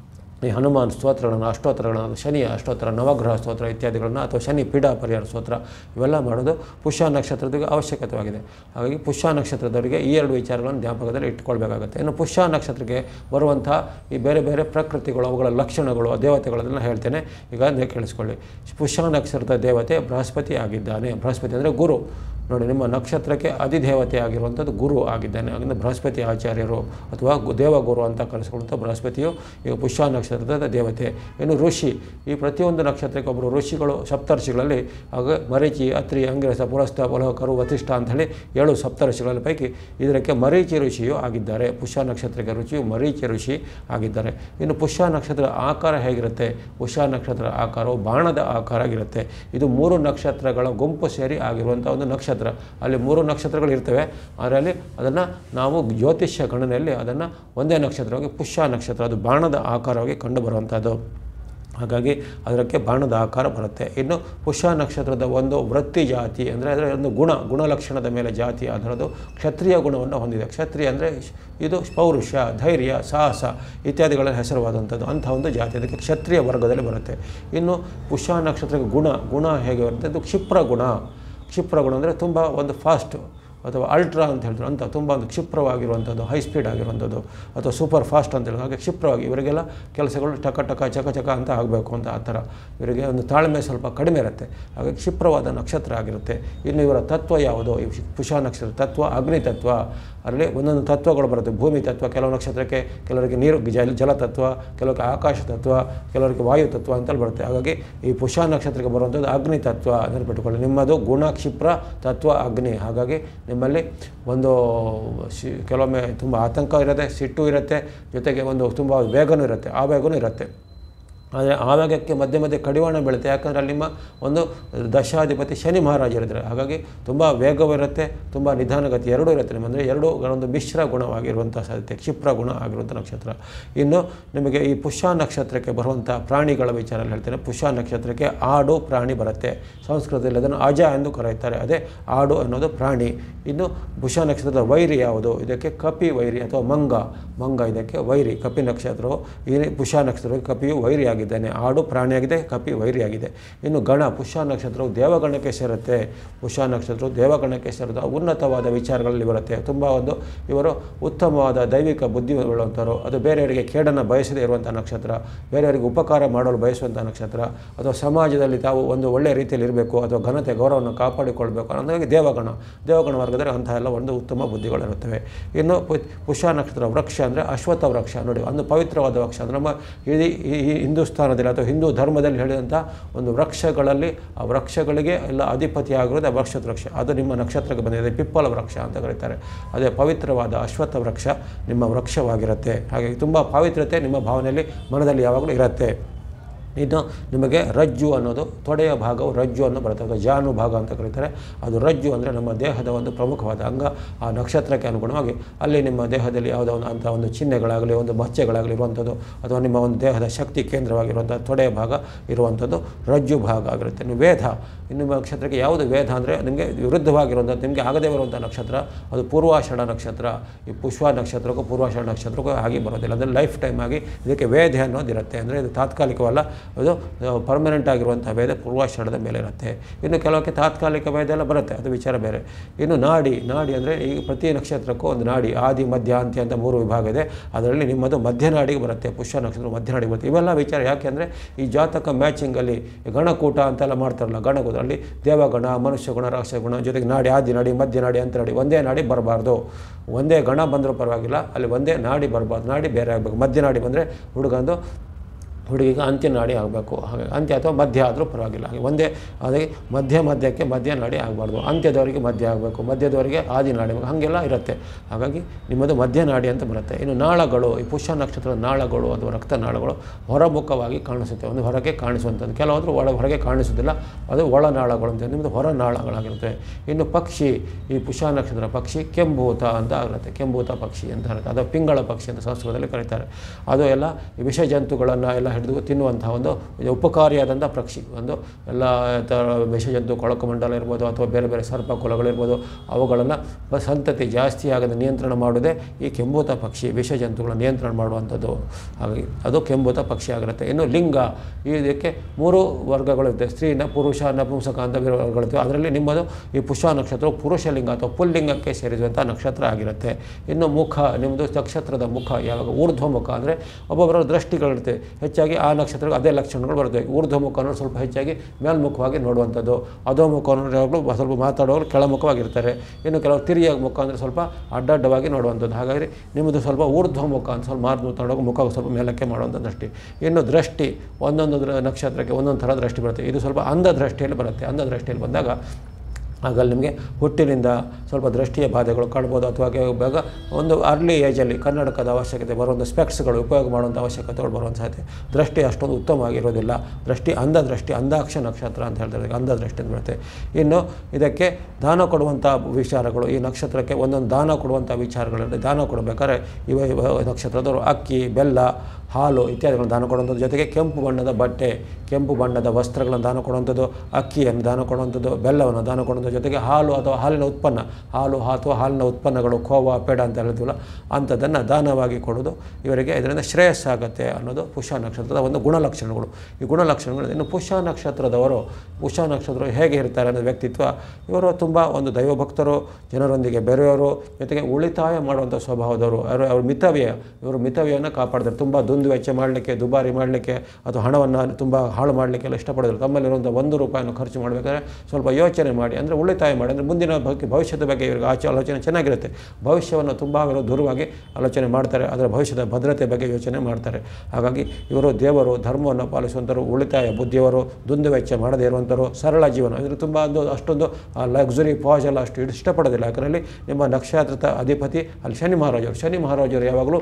ಈ ಹನುಮಾನ್ ಸ್ತೋತ್ರಗಳನ್ನು, ಅಷ್ಟೋತ್ತರಗಳನ್ನು, ಶನಿಯ ಅಷ್ಟೋತ್ತರ, ನವಗ್ರಹ ಸ್ತೋತ್ರ ಇತ್ಯಾದಿಗಳನ್ನು ಅಥವಾ ಶನಿ ಪೀಡಾ ಪರಿಹಾರ ಸ್ತೋತ್ರ ಇವೆಲ್ಲ ಮಾಡೋದು ಪುಷ್ಯ ನಕ್ಷತ್ರದಿಗೆ ಅವಶ್ಯಕತೆಯಾಗಿದೆ. ಹಾಗಾಗಿ ಪುಷ್ಯ ನಕ್ಷತ್ರದವರಿಗೆ ಈ ಎರಡು ವಿಚಾರಗಳನ್ನು ಜ್ಞಾಪಕದಲ್ಲಿ ಇಟ್ಕೊಳ್ಬೇಕಾಗುತ್ತೆ. ಇನ್ನು ಪುಷ್ಯ ನಕ್ಷತ್ರಕ್ಕೆ ಬರುವಂಥ ಈ ಬೇರೆ ಬೇರೆ ಪ್ರಕೃತಿಗಳು, ಅವುಗಳ ಲಕ್ಷಣಗಳು, ದೇವತೆಗಳನ್ನೆಲ್ಲ ಹೇಳ್ತೇನೆ, ಈಗ ಕೇಳಿಸ್ಕೊಳ್ಳಿ. ಪುಷ್ಯ ನಕ್ಷತ್ರದ ದೇವತೆ ಬೃಹಸ್ಪತಿ ಆಗಿದ್ದಾನೆ. ಬೃಹಸ್ಪತಿ ಅಂದರೆ ಗುರು. ನೋಡಿ, ನಿಮ್ಮ ನಕ್ಷತ್ರಕ್ಕೆ ಅಧಿದೇವತೆ ಆಗಿರುವಂಥದ್ದು ಗುರು ಆಗಿದ್ದಾನೆ. ಹಾಗೆ ಬೃಹಸ್ಪತಿ ಆಚಾರ್ಯರು ಅಥವಾ ದೇವಗುರು ಅಂತ ಕರೆಸಿಕೊಳ್ಳುವಂಥ ಬೃಹಸ್ಪತಿಯು ಈಗ ಪುಷ್ಯ ನಕ್ಷತ್ರದ ದೇವತೆ. ಇನ್ನು ಋಷಿ, ಈ ಪ್ರತಿಯೊಂದು ನಕ್ಷತ್ರಕ್ಕೆ ಒಬ್ಬರು ಋಷಿಗಳು ಸಪ್ತರ್ಷಿಗಳಲ್ಲಿ, ಹಾಗೆ ಮರೀಚಿ, ಅತ್ರಿ, ಅಂಗಿರಸ, ಪುಲಸ್ತ, ಪುಲಹ, ಕರು, ವಸಿಷ್ಠ ಅಂಥೇಳಿ ಏಳು ಸಪ್ತರ್ಷಿಗಳ ಪೈಕಿ ಇದಕ್ಕೆ ಮರೀಚಿ ಋಷಿಯು ಆಗಿದ್ದಾರೆ. ಪುಷ್ಯ ನಕ್ಷತ್ರಕ್ಕೆ ಋಷಿಯು ಮರೀಚಿ ಋಷಿ ಆಗಿದ್ದಾರೆ. ಇನ್ನು ಪುಷ್ಯ ನಕ್ಷತ್ರ ಆಕಾರ ಹೇಗಿರುತ್ತೆ? ಪುಷ್ಯ ನಕ್ಷತ್ರ ಆಕಾರವು ಬಾಣದ ಆಕಾರ ಆಗಿರುತ್ತೆ. ಇದು ಮೂರು ನಕ್ಷತ್ರಗಳ ಗುಂಪು ಸೇರಿ ಆಗಿರುವಂಥ ಒಂದು ನಕ್ಷತ್ರ. ಅಲ್ಲಿ ಮೂರು ನಕ್ಷತ್ರಗಳು ಇರ್ತವೆ, ಅದರಲ್ಲಿ ಅದನ್ನು ನಾವು ಜ್ಯೋತಿಷ್ಯ ಗಣನೆಯಲ್ಲಿ ಅದನ್ನು ಒಂದೇ ನಕ್ಷತ್ರವಾಗಿ ಪುಷ್ಯ ನಕ್ಷತ್ರ, ಅದು ಬಾಣದ ಆಕಾರವಾಗಿ ಕಂಡು ಬರುವಂಥದ್ದು. ಹಾಗಾಗಿ ಅದಕ್ಕೆ ಬಾಣದ ಆಕಾರ ಬರುತ್ತೆ. ಇನ್ನು ಪುಷ್ಯ ನಕ್ಷತ್ರದ ಒಂದು ವೃತ್ತಿ ಜಾತಿ ಅಂದರೆ ಅದರ ಒಂದು ಗುಣ ಗುಣಲಕ್ಷಣದ ಮೇಲೆ ಜಾತಿ ಅದರದ್ದು ಕ್ಷತ್ರಿಯ ಗುಣವನ್ನು ಹೊಂದಿದೆ. ಕ್ಷತ್ರಿಯ ಅಂದರೆ ಇದು ಪೌರುಷ, ಧೈರ್ಯ, ಸಾಹಸ ಇತ್ಯಾದಿಗಳ ಹೆಸರುವಾದಂಥದ್ದು. ಅಂಥ ಒಂದು ಜಾತಿ, ಅದಕ್ಕೆ ಕ್ಷತ್ರಿಯ ವರ್ಗದಲ್ಲಿ ಬರುತ್ತೆ. ಇನ್ನು ಪುಷ್ಯ ನಕ್ಷತ್ರಕ್ಕೆ ಗುಣ ಗುಣ ಹೇಗೆ ಬರುತ್ತೆ? ಅದು ಕ್ಷಿಪ್ರ ಗುಣ. ಕ್ಷಿಪ್ರ ಗುಣ ಅಂದರೆ ತುಂಬ ಒಂದು ಫಾಸ್ಟ್ ಅಥವಾ ಅಲ್ಟ್ರಾ ಅಂತ ಹೇಳ್ತಾರೆ, ಅಂತ ತುಂಬ ಒಂದು ಕ್ಷಿಪ್ರವಾಗಿರುವಂಥದ್ದು, ಹೈ ಸ್ಪೀಡ್ ಆಗಿರುವಂಥದ್ದು ಅಥವಾ ಸೂಪರ್ ಫಾಸ್ಟ್ ಅಂತ ಹೇಳೋದು. ಹಾಗೆ ಕ್ಷಿಪ್ರವಾಗಿ ಇವರಿಗೆಲ್ಲ ಕೆಲಸಗಳು ಟಕ ಟಕ ಚಕ ಚಕ ಅಂತ ಆಗಬೇಕು ಅಂತ ಆ ಥರ ಇವರಿಗೆ ಒಂದು ತಾಳ್ಮೆ ಸ್ವಲ್ಪ ಕಡಿಮೆ ಇರುತ್ತೆ. ಹಾಗೆ ಕ್ಷಿಪ್ರವಾದ ನಕ್ಷತ್ರ ಆಗಿರುತ್ತೆ. ಇನ್ನು ಇವರ ತತ್ವ ಯಾವುದು? ಈ ಪುಷ್ಯ ನಕ್ಷತ್ರ ತತ್ವ ಅಗ್ನಿ ತತ್ವ. ಅದರಲ್ಲಿ ಒಂದೊಂದು ತತ್ವಗಳು ಬರುತ್ತೆ. ಭೂಮಿ ತತ್ವ, ಕೆಲವು ನಕ್ಷತ್ರಕ್ಕೆ ಕೆಲವರಿಗೆ ನೀರು ಜಲ ಜಲತತ್ವ, ಕೆಲವರಿಗೆ ಆಕಾಶ ತತ್ವ, ಕೆಲವರಿಗೆ ವಾಯು ತತ್ವ ಅಂತೇಳಿ ಬರುತ್ತೆ. ಹಾಗಾಗಿ ಈ ಪುಷ್ಯ ನಕ್ಷತ್ರಕ್ಕೆ ಬರುವಂಥದ್ದು ಅಗ್ನಿ ತತ್ವ ನೆನಪಿಟ್ಟುಕೊಳ್ಳಿ. ನಿಮ್ಮದು ಗುಣ ಕ್ಷಿಪ್ರ, ತತ್ವ ಅಗ್ನಿ. ಹಾಗಾಗಿ ನಿಮ್ಮಲ್ಲಿ ಒಂದು ಶಿ ಕೆಲವೊಮ್ಮೆ ತುಂಬ ಆತಂಕ ಇರುತ್ತೆ, ಸಿಟ್ಟು ಇರುತ್ತೆ, ಜೊತೆಗೆ ಒಂದು ತುಂಬ ವೇಗನೂ ಇರುತ್ತೆ, ಆವೇಗನೂ ಇರುತ್ತೆ. ಆದರೆ ಆವೇಗಕ್ಕೆ ಮಧ್ಯೆ ಮಧ್ಯೆ ಕಡಿವಾಣ ಬೀಳುತ್ತೆ. ಯಾಕಂದರೆ ಅಲ್ಲಿ ನಿಮ್ಮ ಒಂದು ದಶಾಧಿಪತಿ ಶನಿ ಮಹಾರಾಜರಿದ್ದಾರೆ. ಹಾಗಾಗಿ ತುಂಬ ವೇಗವಿರುತ್ತೆ, ತುಂಬ ನಿಧಾನಗತಿ ಎರಡೂ ಇರುತ್ತೆ. ನಿಮ್ಮಂದರೆ ಎರಡೂ ಒಂದು ಮಿಶ್ರ ಗುಣವಾಗಿರುವಂಥ ಸಾಧ್ಯತೆ, ಕ್ಷಿಪ್ರ ಗುಣ ಆಗಿರುವಂಥ ನಕ್ಷತ್ರ. ಇನ್ನು ನಿಮಗೆ ಈ ಪುಷ್ಯ ನಕ್ಷತ್ರಕ್ಕೆ ಬರುವಂಥ ಪ್ರಾಣಿಗಳ ವಿಚಾರ ಹೇಳ್ತೇನೆ. ಪುಷ್ಯ ನಕ್ಷತ್ರಕ್ಕೆ ಆಡು ಪ್ರಾಣಿ ಬರುತ್ತೆ. ಸಂಸ್ಕೃತದಲ್ಲಿ ಅದನ್ನು ಅಜ ಎಂದು ಕರೆಯುತ್ತಾರೆ. ಅದೇ ಆಡು ಅನ್ನೋದು ಪ್ರಾಣಿ. ಇನ್ನು ಪುಷ್ಯ ನಕ್ಷತ್ರದ ವೈರಿ ಯಾವುದು? ಇದಕ್ಕೆ ಕಪಿ ವೈರಿ ಅಥವಾ ಮಂಗ. ಮಂಗ ಇದಕ್ಕೆ ವೈರಿ. ಕಪಿ ನಕ್ಷತ್ರವು ಈ ಪುಷ್ಯ ನಕ್ಷತ್ರಕ್ಕೆ ಕಪಿಯು ವೈರಿಯಾಗಿದೆ. ಆಡು ಪ್ರಾಣಿಯಾಗಿದೆ, ಕಪಿ ವೈರಿಯಾಗಿದೆ. ಇನ್ನು ಗಣ, ಪುಷ್ಯ ನಕ್ಷತ್ರವು ದೇವಗಣಕ್ಕೆ ಸೇರುತ್ತೆ. ಪುಷ್ಯ ನಕ್ಷತ್ರವು ದೇವಗಣಕ್ಕೆ ಸೇರುತ್ತೆ. ಉನ್ನತವಾದ ವಿಚಾರಗಳಲ್ಲಿ ಬರುತ್ತೆ. ತುಂಬ ಒಂದು ಇವರು ಉತ್ತಮವಾದ ದೈವಿಕ ಬುದ್ಧಿ ಉಳ್ಳಂಥವರು. ಅದು ಬೇರೆಯವರಿಗೆ ಕೇಡನ್ನು ಬಯಸದೇ ಇರುವಂಥ ನಕ್ಷತ್ರ, ಬೇರೆಯವರಿಗೆ ಉಪಕಾರ ಮಾಡಲು ಬಯಸುವಂಥ ನಕ್ಷತ್ರ, ಅಥವಾ ಸಮಾಜದಲ್ಲಿ ತಾವು ಒಂದು ಒಳ್ಳೆಯ ರೀತಿಯಲ್ಲಿ ಇರಬೇಕು ಅಥವಾ ಘನತೆ ಗೌರವವನ್ನು ಕಾಪಾಡಿಕೊಳ್ಬೇಕು ಅನ್ನೋದಾಗಿ ದೇವಗಣ. ದೇವಗಣ ವರ್ಗದಲ್ಲಿ ಅಂತಹ ಎಲ್ಲ ಒಂದು ಉತ್ತಮ ಬುದ್ಧಿಗಳಿರುತ್ತವೆ. ಇನ್ನು ಪುಷ್ಯ ನಕ್ಷತ್ರ ವೃಕ್ಷ ಅಂದರೆ ಅಶ್ವತ್ಥ ವೃಕ್ಷ. ನೋಡಿ, ಒಂದು ಪವಿತ್ರವಾದ ವೃಕ್ಷ. ಅಂದರೆ ನಮ್ಮ ಇಡೀ ಈ ಹಿಂದೂ ಹಿಂದೂಸ್ತಾನದಲ್ಲಿ ಅಥವಾ ಹಿಂದೂ ಧರ್ಮದಲ್ಲಿ ಹೇಳಿದಂಥ ಒಂದು ವೃಕ್ಷಗಳಲ್ಲಿ ಆ ವೃಕ್ಷಗಳಿಗೆ ಎಲ್ಲ ಅಧಿಪತಿ ಆಗಿರೋದು ವೃಕ್ಷದ ವೃಕ್ಷ. ಅದು ನಿಮ್ಮ ನಕ್ಷತ್ರಕ್ಕೆ ಬಂದಿದೆ, ಪಿಪ್ಪಲ ವೃಕ್ಷ ಅಂತ ಕರೀತಾರೆ. ಅದೇ ಪವಿತ್ರವಾದ ಅಶ್ವತ್ಥ ವೃಕ್ಷ ನಿಮ್ಮ ವೃಕ್ಷವಾಗಿರುತ್ತೆ. ಹಾಗಾಗಿ ತುಂಬ ಪಾವಿತ್ರ್ಯತೆ ನಿಮ್ಮ ಭಾವನೆಯಲ್ಲಿ ಮನದಲ್ಲಿ ಯಾವಾಗಲೂ ಇರುತ್ತೆ. ಇನ್ನು ನಿಮಗೆ ರಜ್ಜು ಅನ್ನೋದು ತೊಡೆಯ ಭಾಗವು ರಜ್ಜು ಅನ್ನೋ ಬರುತ್ತೆ, ಅದು ಜಾನು ಭಾಗ ಅಂತ ಕರೀತಾರೆ. ಅದು ರಜ್ಜು ಅಂದರೆ ನಮ್ಮ ದೇಹದ ಒಂದು ಪ್ರಮುಖವಾದ ಅಂಗ. ಆ ನಕ್ಷತ್ರಕ್ಕೆ ಅನುಗುಣವಾಗಿ ಅಲ್ಲಿ ನಿಮ್ಮ ದೇಹದಲ್ಲಿ ಯಾವುದೋ ಒಂದು ಅಂಥ ಒಂದು ಚಿಹ್ನೆಗಳಾಗಲಿ ಒಂದು ಮಚ್ಚೆಗಳಾಗಲಿ ಇರುವಂಥದ್ದು ಅಥವಾ ನಿಮ್ಮ ಒಂದು ದೇಹದ ಶಕ್ತಿ ಕೇಂದ್ರವಾಗಿರುವಂಥ ತೊಡೆಯ ಭಾಗ ಇರುವಂಥದ್ದು ರಜ್ಜು ಭಾಗ ಆಗಿರುತ್ತೆ. ಇನ್ನು ವೇದ, ಇನ್ನು ನಕ್ಷತ್ರಕ್ಕೆ ಯಾವುದು ವೇದ ಅಂದರೆ ನಿಮಗೆ ವಿರುದ್ಧವಾಗಿರುವಂಥದ್ದು, ನಿಮಗೆ ಆಗದೇ ಬರುವಂಥ ನಕ್ಷತ್ರ ಅದು ಪೂರ್ವಾಷಾಢ ನಕ್ಷತ್ರ. ಈ ಪುಷ್ಪ ನಕ್ಷತ್ರಕ್ಕೂ ಪೂರ್ವಾಷಾಢ ನಕ್ಷತ್ರಕ್ಕೂ ಹಾಗೆ ಬರೋದಿಲ್ಲ, ಅಂದರೆ ಲೈಫ್ ಟೈಮ್ ಆಗಿ ಇದಕ್ಕೆ ವೇದ ಅನ್ನೋದಿರುತ್ತೆ. ಅಂದರೆ ಇದು ತಾತ್ಕಾಲಿಕವಲ್ಲ, ಅದು ಪರ್ಮನೆಂಟ್ ಆಗಿರುವಂಥ ವೇದ ಪೂರ್ವಾಷಾಢದ ಮೇಲೆ ಇರುತ್ತೆ. ಇನ್ನು ಕೆಲವಕ್ಕೆ ತಾತ್ಕಾಲಿಕ ವೇದ ಎಲ್ಲ ಬರುತ್ತೆ, ಅದು ವಿಚಾರ ಬೇರೆ. ಇನ್ನು ನಾಡಿ, ನಾಡಿ ಅಂದರೆ ಈಗ ಪ್ರತಿ ನಕ್ಷತ್ರಕ್ಕೂ ಒಂದು ನಾಡಿ, ಆದಿ ಮಧ್ಯ ಅಂತ್ಯ ಅಂತ ಮೂರು ವಿಭಾಗ ಇದೆ. ಅದರಲ್ಲಿ ನಿಮ್ಮದು ಮಧ್ಯನಾಡಿಗೆ ಬರುತ್ತೆ, ಪುಷ್ಯ ನಕ್ಷತ್ರ ಮಧ್ಯನಾಡಿಗೆ ಬರುತ್ತೆ. ಇವೆಲ್ಲ ವಿಚಾರ ಯಾಕೆ ಅಂದರೆ ಈ ಜಾತಕ ಮ್ಯಾಚಿಂಗಲ್ಲಿ ಗಣಕೂಟ ಅಂತೆಲ್ಲ ಮಾಡ್ತಾರಲ್ಲ, ಗಣಕೂಟ ಅಲ್ಲಿ ದೇವಗಣ, ಮನುಷ್ಯಗುಣ, ರಾಕ್ಷಸಗುಣ ಜೊತೆಗೆ ನಾಡಿ, ಆದಿ ನಾಡಿ, ಮಧ್ಯ ನಾಡಿ, ಅಂತ ನಾಡಿ, ಒಂದೇ ನಾಡಿ ಬರಬಾರ್ದು. ಒಂದೇ ಗಣ ಬಂದರೂ ಪರವಾಗಿಲ್ಲ, ಅಲ್ಲಿ ಒಂದೇ ನಾಡಿ ಬರಬಾರ್ದು, ನಾಡಿ ಬೇರೆ ಆಗಬೇಕು. ಮಧ್ಯ ನಾಡಿ ಬಂದರೆ ಹುಡುಗಂದು ಹುಡುಗಿಗೆ ಅಂತ್ಯ ನಾಡಿ ಆಗಬೇಕು, ಹಾಗೆ ಅಂತ್ಯ ಅಥವಾ ಮಧ್ಯ ಆದರೂ ಪರವಾಗಿಲ್ಲ. ಹಾಗೆ ಒಂದೇ ಅದೇ ಮಧ್ಯ ಮಧ್ಯಕ್ಕೆ ಮಧ್ಯ ನಾಡಿ ಆಗಬಾರ್ದು, ಅಂತ್ಯದವರಿಗೆ ಮಧ್ಯ ಆಗಬೇಕು, ಮಧ್ಯದವರಿಗೆ ಆದಿ ನಾಡಿ ಹಾಗೆಲ್ಲ ಇರುತ್ತೆ. ಹಾಗಾಗಿ ನಿಮ್ಮದು ಮಧ್ಯ ನಾಡಿ ಅಂತ ಬರುತ್ತೆ. ಇನ್ನು ನಾಳಗಳು, ಈ ಪುಷ್ಯ ನಕ್ಷತ್ರದ ನಾಳಗಳು ಅಥವಾ ರಕ್ತನಾಳಗಳು ಹೊರಮುಖವಾಗಿ ಕಾಣಿಸುತ್ತೆ, ಒಂದು ಹೊರಗೆ ಕಾಣಿಸುವಂಥದ್ದು. ಕೆಲವಾದರೂ ಒಳ ಹೊರಗೆ ಕಾಣಿಸೋದಿಲ್ಲ, ಅದು ಒಳನಾಳಗಳು ಅಂತ ನಿಮ್ಮದು ಹೊರ ನಾಳಗಳಾಗಿರುತ್ತೆ. ಇನ್ನು ಪಕ್ಷಿ, ಈ ಪುಷ್ಯ ನಕ್ಷತ್ರ ಪಕ್ಷಿ ಕೆಂಭೂತ ಅಂತ ಆಗಿರುತ್ತೆ, ಕೆಂಭೂತ ಪಕ್ಷಿ ಅಂತ ಇರುತ್ತೆ. ಅದು ಪಿಂಗಳ ಪಕ್ಷಿ ಅಂತ ಸಂಸ್ಕೃತದಲ್ಲಿ ಕರೀತಾರೆ. ಅದು ಎಲ್ಲ ವಿಷ ಜಂತುಗಳನ್ನು ಎಲ್ಲ ಹಿಡಿದು ತಿನ್ನುವಂಥ ಒಂದು ಉಪಕಾರಿಯಾದಂಥ ಪಕ್ಷಿ. ಒಂದು ಎಲ್ಲ ಥರ ವಿಷಜಂತು ಕೊಳಕಮಂಡಲ ಇರ್ಬೋದು ಅಥವಾ ಬೇರೆ ಬೇರೆ ಸರ್ಪ ಕುಲಗಳಿರ್ಬೋದು, ಅವುಗಳನ್ನು ಸಂತತಿ ಜಾಸ್ತಿ ಆಗದ ನಿಯಂತ್ರಣ ಮಾಡೋದೇ ಈ ಕೆಂಭೂತ ಪಕ್ಷಿ, ವಿಷಜಂತುಗಳ ನಿಯಂತ್ರಣ ಮಾಡುವಂಥದ್ದು. ಹಾಗಾಗಿ ಅದು ಕೆಂಭೂತ ಪಕ್ಷಿ ಆಗಿರುತ್ತೆ. ಇನ್ನು ಲಿಂಗ, ಇದಕ್ಕೆ ಮೂರು ವರ್ಗಗಳಿರುತ್ತೆ, ಸ್ತ್ರೀ, ಪುರುಷ, ನಪುಂಸಕ ಅಂತ ವರ್ಗಗಳಿರ್ತವೆ. ಅದರಲ್ಲಿ ನಿಮ್ಮದು ಈ ಪುಷ್ಯ ನಕ್ಷತ್ರ ಪುರುಷ ಲಿಂಗ ಅಥವಾ ಪುಲ್ಲಿಂಗಕ್ಕೆ ಸೇರಿಸುವಂಥ ನಕ್ಷತ್ರ ಆಗಿರುತ್ತೆ. ಇನ್ನು ಮುಖ, ನಿಮ್ಮದು ನಕ್ಷತ್ರದ ಮುಖ ಯಾವಾಗ ಊರ್ಧ್ವಮುಖ ಅಂದರೆ ಒಬ್ಬೊಬ್ಬರ ದೃಷ್ಟಿಗಳಿರುತ್ತೆ, ಹೆಚ್ಚಾಗಿ ಆ ನಕ್ಷತ್ರಕ್ಕೆ ಅದೇ ಲಕ್ಷಣಗಳು ಬರ್ತವೆ. ಊರ್ಧ್ವಮುಖ ಅನ್ನೋದು ಸ್ವಲ್ಪ ಹೆಚ್ಚಾಗಿ ಮೇಲ್ಮುಖವಾಗಿ ನೋಡುವಂಥದ್ದು, ಅಧೋಮುಖ ಅನ್ನೋರು ಸ್ವಲ್ಪ ಮಾತಾಡೋರು ಕೆಳಮುಖವಾಗಿರ್ತಾರೆ. ಇನ್ನು ಕೆಲವು ತಿರಿಯ ಮುಖ ಅಂದರೆ ಸ್ವಲ್ಪ ಅಡ್ಡಡ್ಡವಾಗಿ ನೋಡುವಂಥದ್ದು. ಹಾಗಾಗಿ ನಿಮ್ಮದು ಸ್ವಲ್ಪ ಊರ್ಧ್ವಮುಖ ಅಂತ ಸ್ವಲ್ಪ ಮಾತನಾಡೋಕೆ ಮುಖ ಸ್ವಲ್ಪ ಮೇಲಕ್ಕೆ ಮಾಡುವಂಥ ದೃಷ್ಟಿ. ಇನ್ನು ದೃಷ್ಟಿ, ಒಂದೊಂದು ನಕ್ಷತ್ರಕ್ಕೆ ಒಂದೊಂದು ಥರ ದೃಷ್ಟಿ ಬರುತ್ತೆ. ಇದು ಸ್ವಲ್ಪ ಅಂಧ ದೃಷ್ಟಿಯಲ್ಲಿ ಬರುತ್ತೆ. ಅಂಧ ದೃಷ್ಟಿಯಲ್ಲಿ ಬಂದಾಗ ಆಗಲ್ಲಿ ನಿಮಗೆ ಹುಟ್ಟಿನಿಂದ ಸ್ವಲ್ಪ ದೃಷ್ಟಿಯ ಬಾಧೆಗಳು ಕಾಣ್ಬೋದು, ಅಥವಾ ಬೇಗ ಒಂದು ಅರ್ಲಿ ಏಜಲ್ಲಿ ಕನ್ನಡಕದ ಅವಶ್ಯಕತೆ ಬರುವಂಥ ಸ್ಪೆಕ್ಸ್ಗಳು ಉಪಯೋಗ ಮಾಡುವಂಥ ಅವಶ್ಯಕತೆಗಳು ಬರುವಂಥ ಸಾಧ್ಯತೆ. ದೃಷ್ಟಿ ಅಷ್ಟೊಂದು ಉತ್ತಮವಾಗಿರೋದಿಲ್ಲ. ದೃಷ್ಟಿ ಅಂಧ ದೃಷ್ಟಿ, ಅಂಧಾಕ್ಷ ನಕ್ಷತ್ರ ಅಂತ ಹೇಳ್ತಾರೆ, ಅಂಧ ದೃಷ್ಟಿ ಅಂತ ಬರುತ್ತೆ. ಇನ್ನು ಇದಕ್ಕೆ ದಾನ ಕೊಡುವಂಥ ವಿಚಾರಗಳು, ಈ ನಕ್ಷತ್ರಕ್ಕೆ ಒಂದೊಂದು ದಾನ ಕೊಡುವಂಥ ವಿಚಾರಗಳಿರುತ್ತೆ. ದಾನ ಕೊಡಬೇಕಾದ್ರೆ ಇವ ನಕ್ಷತ್ರದವರು ಅಕ್ಕಿ, ಬೆಲ್ಲ, ಹಾಲು ಇತ್ಯಾದಿಗಳನ್ನು ದಾನ ಕೊಡುವಂಥದ್ದು, ಜೊತೆಗೆ ಕೆಂಪು ಬಣ್ಣದ ಬಟ್ಟೆ, ಕೆಂಪು ಬಣ್ಣದ ವಸ್ತ್ರಗಳನ್ನು ದಾನ ಕೊಡುವಂಥದ್ದು, ಅಕ್ಕಿಯನ್ನು ದಾನ ಕೊಡುವಂಥದ್ದು, ಬೆಲ್ಲವನ್ನು ದಾನ ಕೊಡುವಂಥದ್ದು, ಜೊತೆಗೆ ಹಾಲು ಅಥವಾ ಹಾಲಿನ ಉತ್ಪನ್ನ, ಹಾಲು ಅಥವಾ ಹಾಲಿನ ಉತ್ಪನ್ನಗಳು, ಖೋವಾ, ಪೇಡ ಅಂತ ಹೇಳ್ತೀವಲ್ಲ, ಅಂಥದ್ದನ್ನು ದಾನವಾಗಿ ಕೊಡೋದು ಇವರಿಗೆ ಇದರಿಂದ ಶ್ರೇಯಸ್ಸಾಗುತ್ತೆ ಅನ್ನೋದು ಪುಷ್ಯ ನಕ್ಷತ್ರದ ಒಂದು ಗುಣಲಕ್ಷಣಗಳು. ಈ ಗುಣಲಕ್ಷಣಗಳು. ಇನ್ನು ಪುಷ್ಯ ನಕ್ಷತ್ರದವರು, ಪುಷ್ಯ ನಕ್ಷತ್ರರು ಹೇಗೆ ಇರ್ತಾರೆ ಅನ್ನೋ ವ್ಯಕ್ತಿತ್ವ, ಇವರು ತುಂಬ ಒಂದು ದೈವಭಕ್ತರು, ಜನರೊಂದಿಗೆ ಬೆರೆಯೋರು, ಜೊತೆಗೆ ಉಳಿತಾಯ ಮಾಡುವಂಥ ಸ್ವಭಾವದವರು. ಅವರು ಅವರು ಮಿತವ್ಯಯ, ಇವರು ಮಿತವ್ಯಯನ್ನು ಕಾಪಾಡ್ತಾರೆ. ತುಂಬ ದುಂದು ವೆಚ್ಚ ಮಾಡಲಿಕ್ಕೆ, ದುಬಾರಿ ಮಾಡಲಿಕ್ಕೆ ಅಥವಾ ಹಣವನ್ನು ತುಂಬ ಹಾಳು ಮಾಡಲಿಕ್ಕೆಲ್ಲ ಇಷ್ಟಪಡೋದಿಲ್ಲ. ತಮ್ಮಲ್ಲಿರುವಂಥ ಒಂದು ರೂಪಾಯಿಯನ್ನು ಖರ್ಚು ಮಾಡಬೇಕಾದ್ರೆ ಸ್ವಲ್ಪ ಯೋಚನೆ ಮಾಡಿ, ಅಂದರೆ ಉಳಿತಾಯ ಮಾಡಿ, ಅಂದರೆ ಮುಂದಿನ ಬಗ್ಗೆ ಭವಿಷ್ಯದ ಬಗ್ಗೆ ಇವರಿಗೆ ಆಚೆ ಆಲೋಚನೆ ಚೆನ್ನಾಗಿರುತ್ತೆ. ಭವಿಷ್ಯವನ್ನು ತುಂಬ ಇವರು ದೂರವಾಗಿ ಆಲೋಚನೆ ಮಾಡ್ತಾರೆ, ಅದರ ಭವಿಷ್ಯದ ಭದ್ರತೆ ಬಗ್ಗೆ ಯೋಚನೆ ಮಾಡ್ತಾರೆ. ಹಾಗಾಗಿ ಇವರು ದೇವರು, ಧರ್ಮವನ್ನು ಪಾಲಿಸುವಂಥವ್ರು, ಉಳಿತಾಯ ಬುದ್ಧಿಯವರು, ದುಂದು ವೆಚ್ಚ ಮಾಡದೇ ಇರುವಂಥವ್ರು, ಸರಳ ಜೀವನ, ಅಂದರೆ ತುಂಬ ಒಂದು ಅಷ್ಟೊಂದು ಲಕ್ಸುರಿ ಪಾಜ್ ಎಲ್ಲ ಅಷ್ಟು ಇಷ್ಟಪಡೋದಿಲ್ಲ. ಯಾಕಂದರೆ ನಿಮ್ಮ ನಕ್ಷತ್ರದ ಅಧಿಪತಿ ಅಲ್ಲಿ ಶನಿ ಮಹಾರಾಜರು. ಶನಿ ಮಹಾರಾಜರು ಯಾವಾಗಲೂ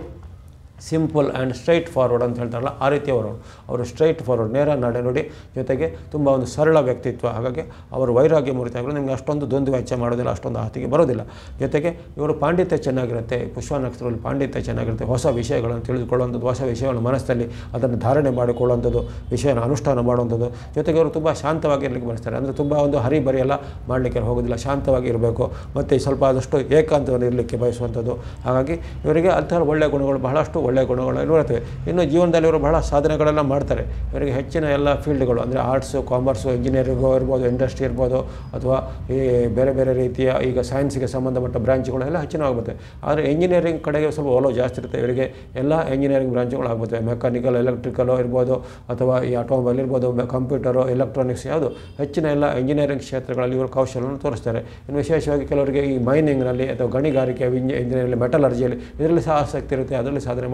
ಸಿಂಪಲ್ ಆ್ಯಂಡ್ ಸ್ಟ್ರೈಟ್ ಫಾರ್ವರ್ಡ್ ಅಂತ ಹೇಳ್ತಾರಲ್ಲ, ಆ ರೀತಿಯವರು. ಅವರು ಸ್ಟ್ರೈಟ್ ಫಾರ್ವರ್ಡ್, ನೇರ ನಡೆ ನುಡಿ, ಜೊತೆಗೆ ತುಂಬ ಒಂದು ಸರಳ ವ್ಯಕ್ತಿತ್ವ. ಹಾಗಾಗಿ ಅವರು ವೈರಾಗ್ಯ ಮೂರ್ತಿಯಾಗಲು ನಿಮಗೆ ಅಷ್ಟೊಂದು ದ್ವಂದ್ವ ವೆಚ್ಚ ಮಾಡೋದಿಲ್ಲ, ಅಷ್ಟೊಂದು ಆತಿಗೆ ಬರೋದಿಲ್ಲ. ಜೊತೆಗೆ ಇವರು ಪಾಂಡಿತ್ಯ ಚೆನ್ನಾಗಿರುತ್ತೆ, ಪುಷ್ಪ ನಕ್ಷತ್ರದಲ್ಲಿ ಪಾಂಡಿತ್ಯ ಚೆನ್ನಾಗಿರುತ್ತೆ. ಹೊಸ ವಿಷಯಗಳನ್ನು ತಿಳಿದುಕೊಳ್ಳುವಂಥದ್ದು, ಹೊಸ ವಿಷಯವನ್ನು ಮನಸ್ಸಲ್ಲಿ ಅದನ್ನು ಧಾರಣೆ ಮಾಡಿಕೊಳ್ಳುವಂಥದ್ದು, ವಿಷಯನ ಅನುಷ್ಠಾನ ಮಾಡುವಂಥದ್ದು. ಜೊತೆಗೆ ಅವರು ತುಂಬ ಶಾಂತವಾಗಿರಲಿಕ್ಕೆ ಬಯಸ್ತಾರೆ, ಅಂದರೆ ತುಂಬ ಒಂದು ಹರಿಬರಿ ಎಲ್ಲ ಮಾಡಲಿಕ್ಕೆ ಹೋಗೋದಿಲ್ಲ, ಶಾಂತವಾಗಿ ಇರಬೇಕು. ಮತ್ತು ಸ್ವಲ್ಪ ಆದಷ್ಟು ಏಕಾಂತವನ್ನು ಇರಲಿಕ್ಕೆ ಬಯಸುವಂಥದ್ದು. ಹಾಗಾಗಿ ಇವರಿಗೆ ಅಂತಹ ಒಳ್ಳೆಯ ಗುಣಗಳು, ಬಹಳಷ್ಟು ಒಳ್ಳೆಯ ಗುಣಗಳು ಇರುತ್ತವೆ. ಇನ್ನು ಜೀವನದಲ್ಲಿ ಇವರು ಬಹಳ ಸಾಧನೆಗಳೆಲ್ಲ ಮಾಡ್ತಾರೆ. ಇವರಿಗೆ ಹೆಚ್ಚಿನ ಎಲ್ಲ ಫೀಲ್ಡ್ಗಳು, ಅಂದರೆ ಆರ್ಟ್ಸು, ಕಾಮರ್ಸು, ಇಂಜಿನಿಯರಿಂಗು ಇರ್ಬೋದು, ಇಂಡಸ್ಟ್ರಿ ಇರ್ಬೋದು, ಅಥವಾ ಈ ಬೇರೆ ಬೇರೆ ರೀತಿಯ ಈಗ ಸೈನ್ಸಿಗೆ ಸಂಬಂಧಪಟ್ಟ ಬ್ರಾಂಚ್ಗಳು ಎಲ್ಲ ಹೆಚ್ಚಿನವಾಗುತ್ತೆ. ಆದರೆ ಇಂಜಿನಿಯರಿಂಗ್ ಕಡೆಗೆ ಸ್ವಲ್ಪ ಒಲವು ಜಾಸ್ತಿ ಇರುತ್ತೆ ಇವರಿಗೆ. ಎಲ್ಲ ಇಂಜಿನಿಯರಿಂಗ್ ಬ್ರಾಂಚ್ಗಳು ಆಗ್ಬೋದು, ಮೆಕ್ಯಾನಿಕಲ್, ಎಲೆಕ್ಟ್ರಿಕಲು ಇರ್ಬೋದು, ಅಥವಾ ಈ ಆಟೋಮೊಬೈಲ್ ಇರ್ಬೋದು, ಕಂಪ್ಯೂಟರು, ಎಲೆಕ್ಟ್ರಾನಿಕ್ಸ್, ಯಾವುದು ಹೆಚ್ಚಿನ ಎಲ್ಲ ಇಂಜಿನಿಯರಿಂಗ್ ಕ್ಷೇತ್ರಗಳಲ್ಲಿ ಇವರು ಕೌಶಲ್ಯವನ್ನು ತೋರಿಸ್ತಾರೆ. ಇನ್ನು ವಿಶೇಷವಾಗಿ ಕೆಲವರಿಗೆ ಈ ಮೈನಿಂಗ್ನಲ್ಲಿ ಅಥವಾ ಗಣಿಗಾರಿಕೆ ಇಂಜಿನಿಯರಿಂಗ್, ಮೆಟಲರ್ಜಿಯಲ್ಲಿ ಇದರಲ್ಲಿ ಸಹ ಆಸಕ್ತಿ ಇರುತ್ತೆ, ಅದರಲ್ಲಿ ಸಾಧನೆ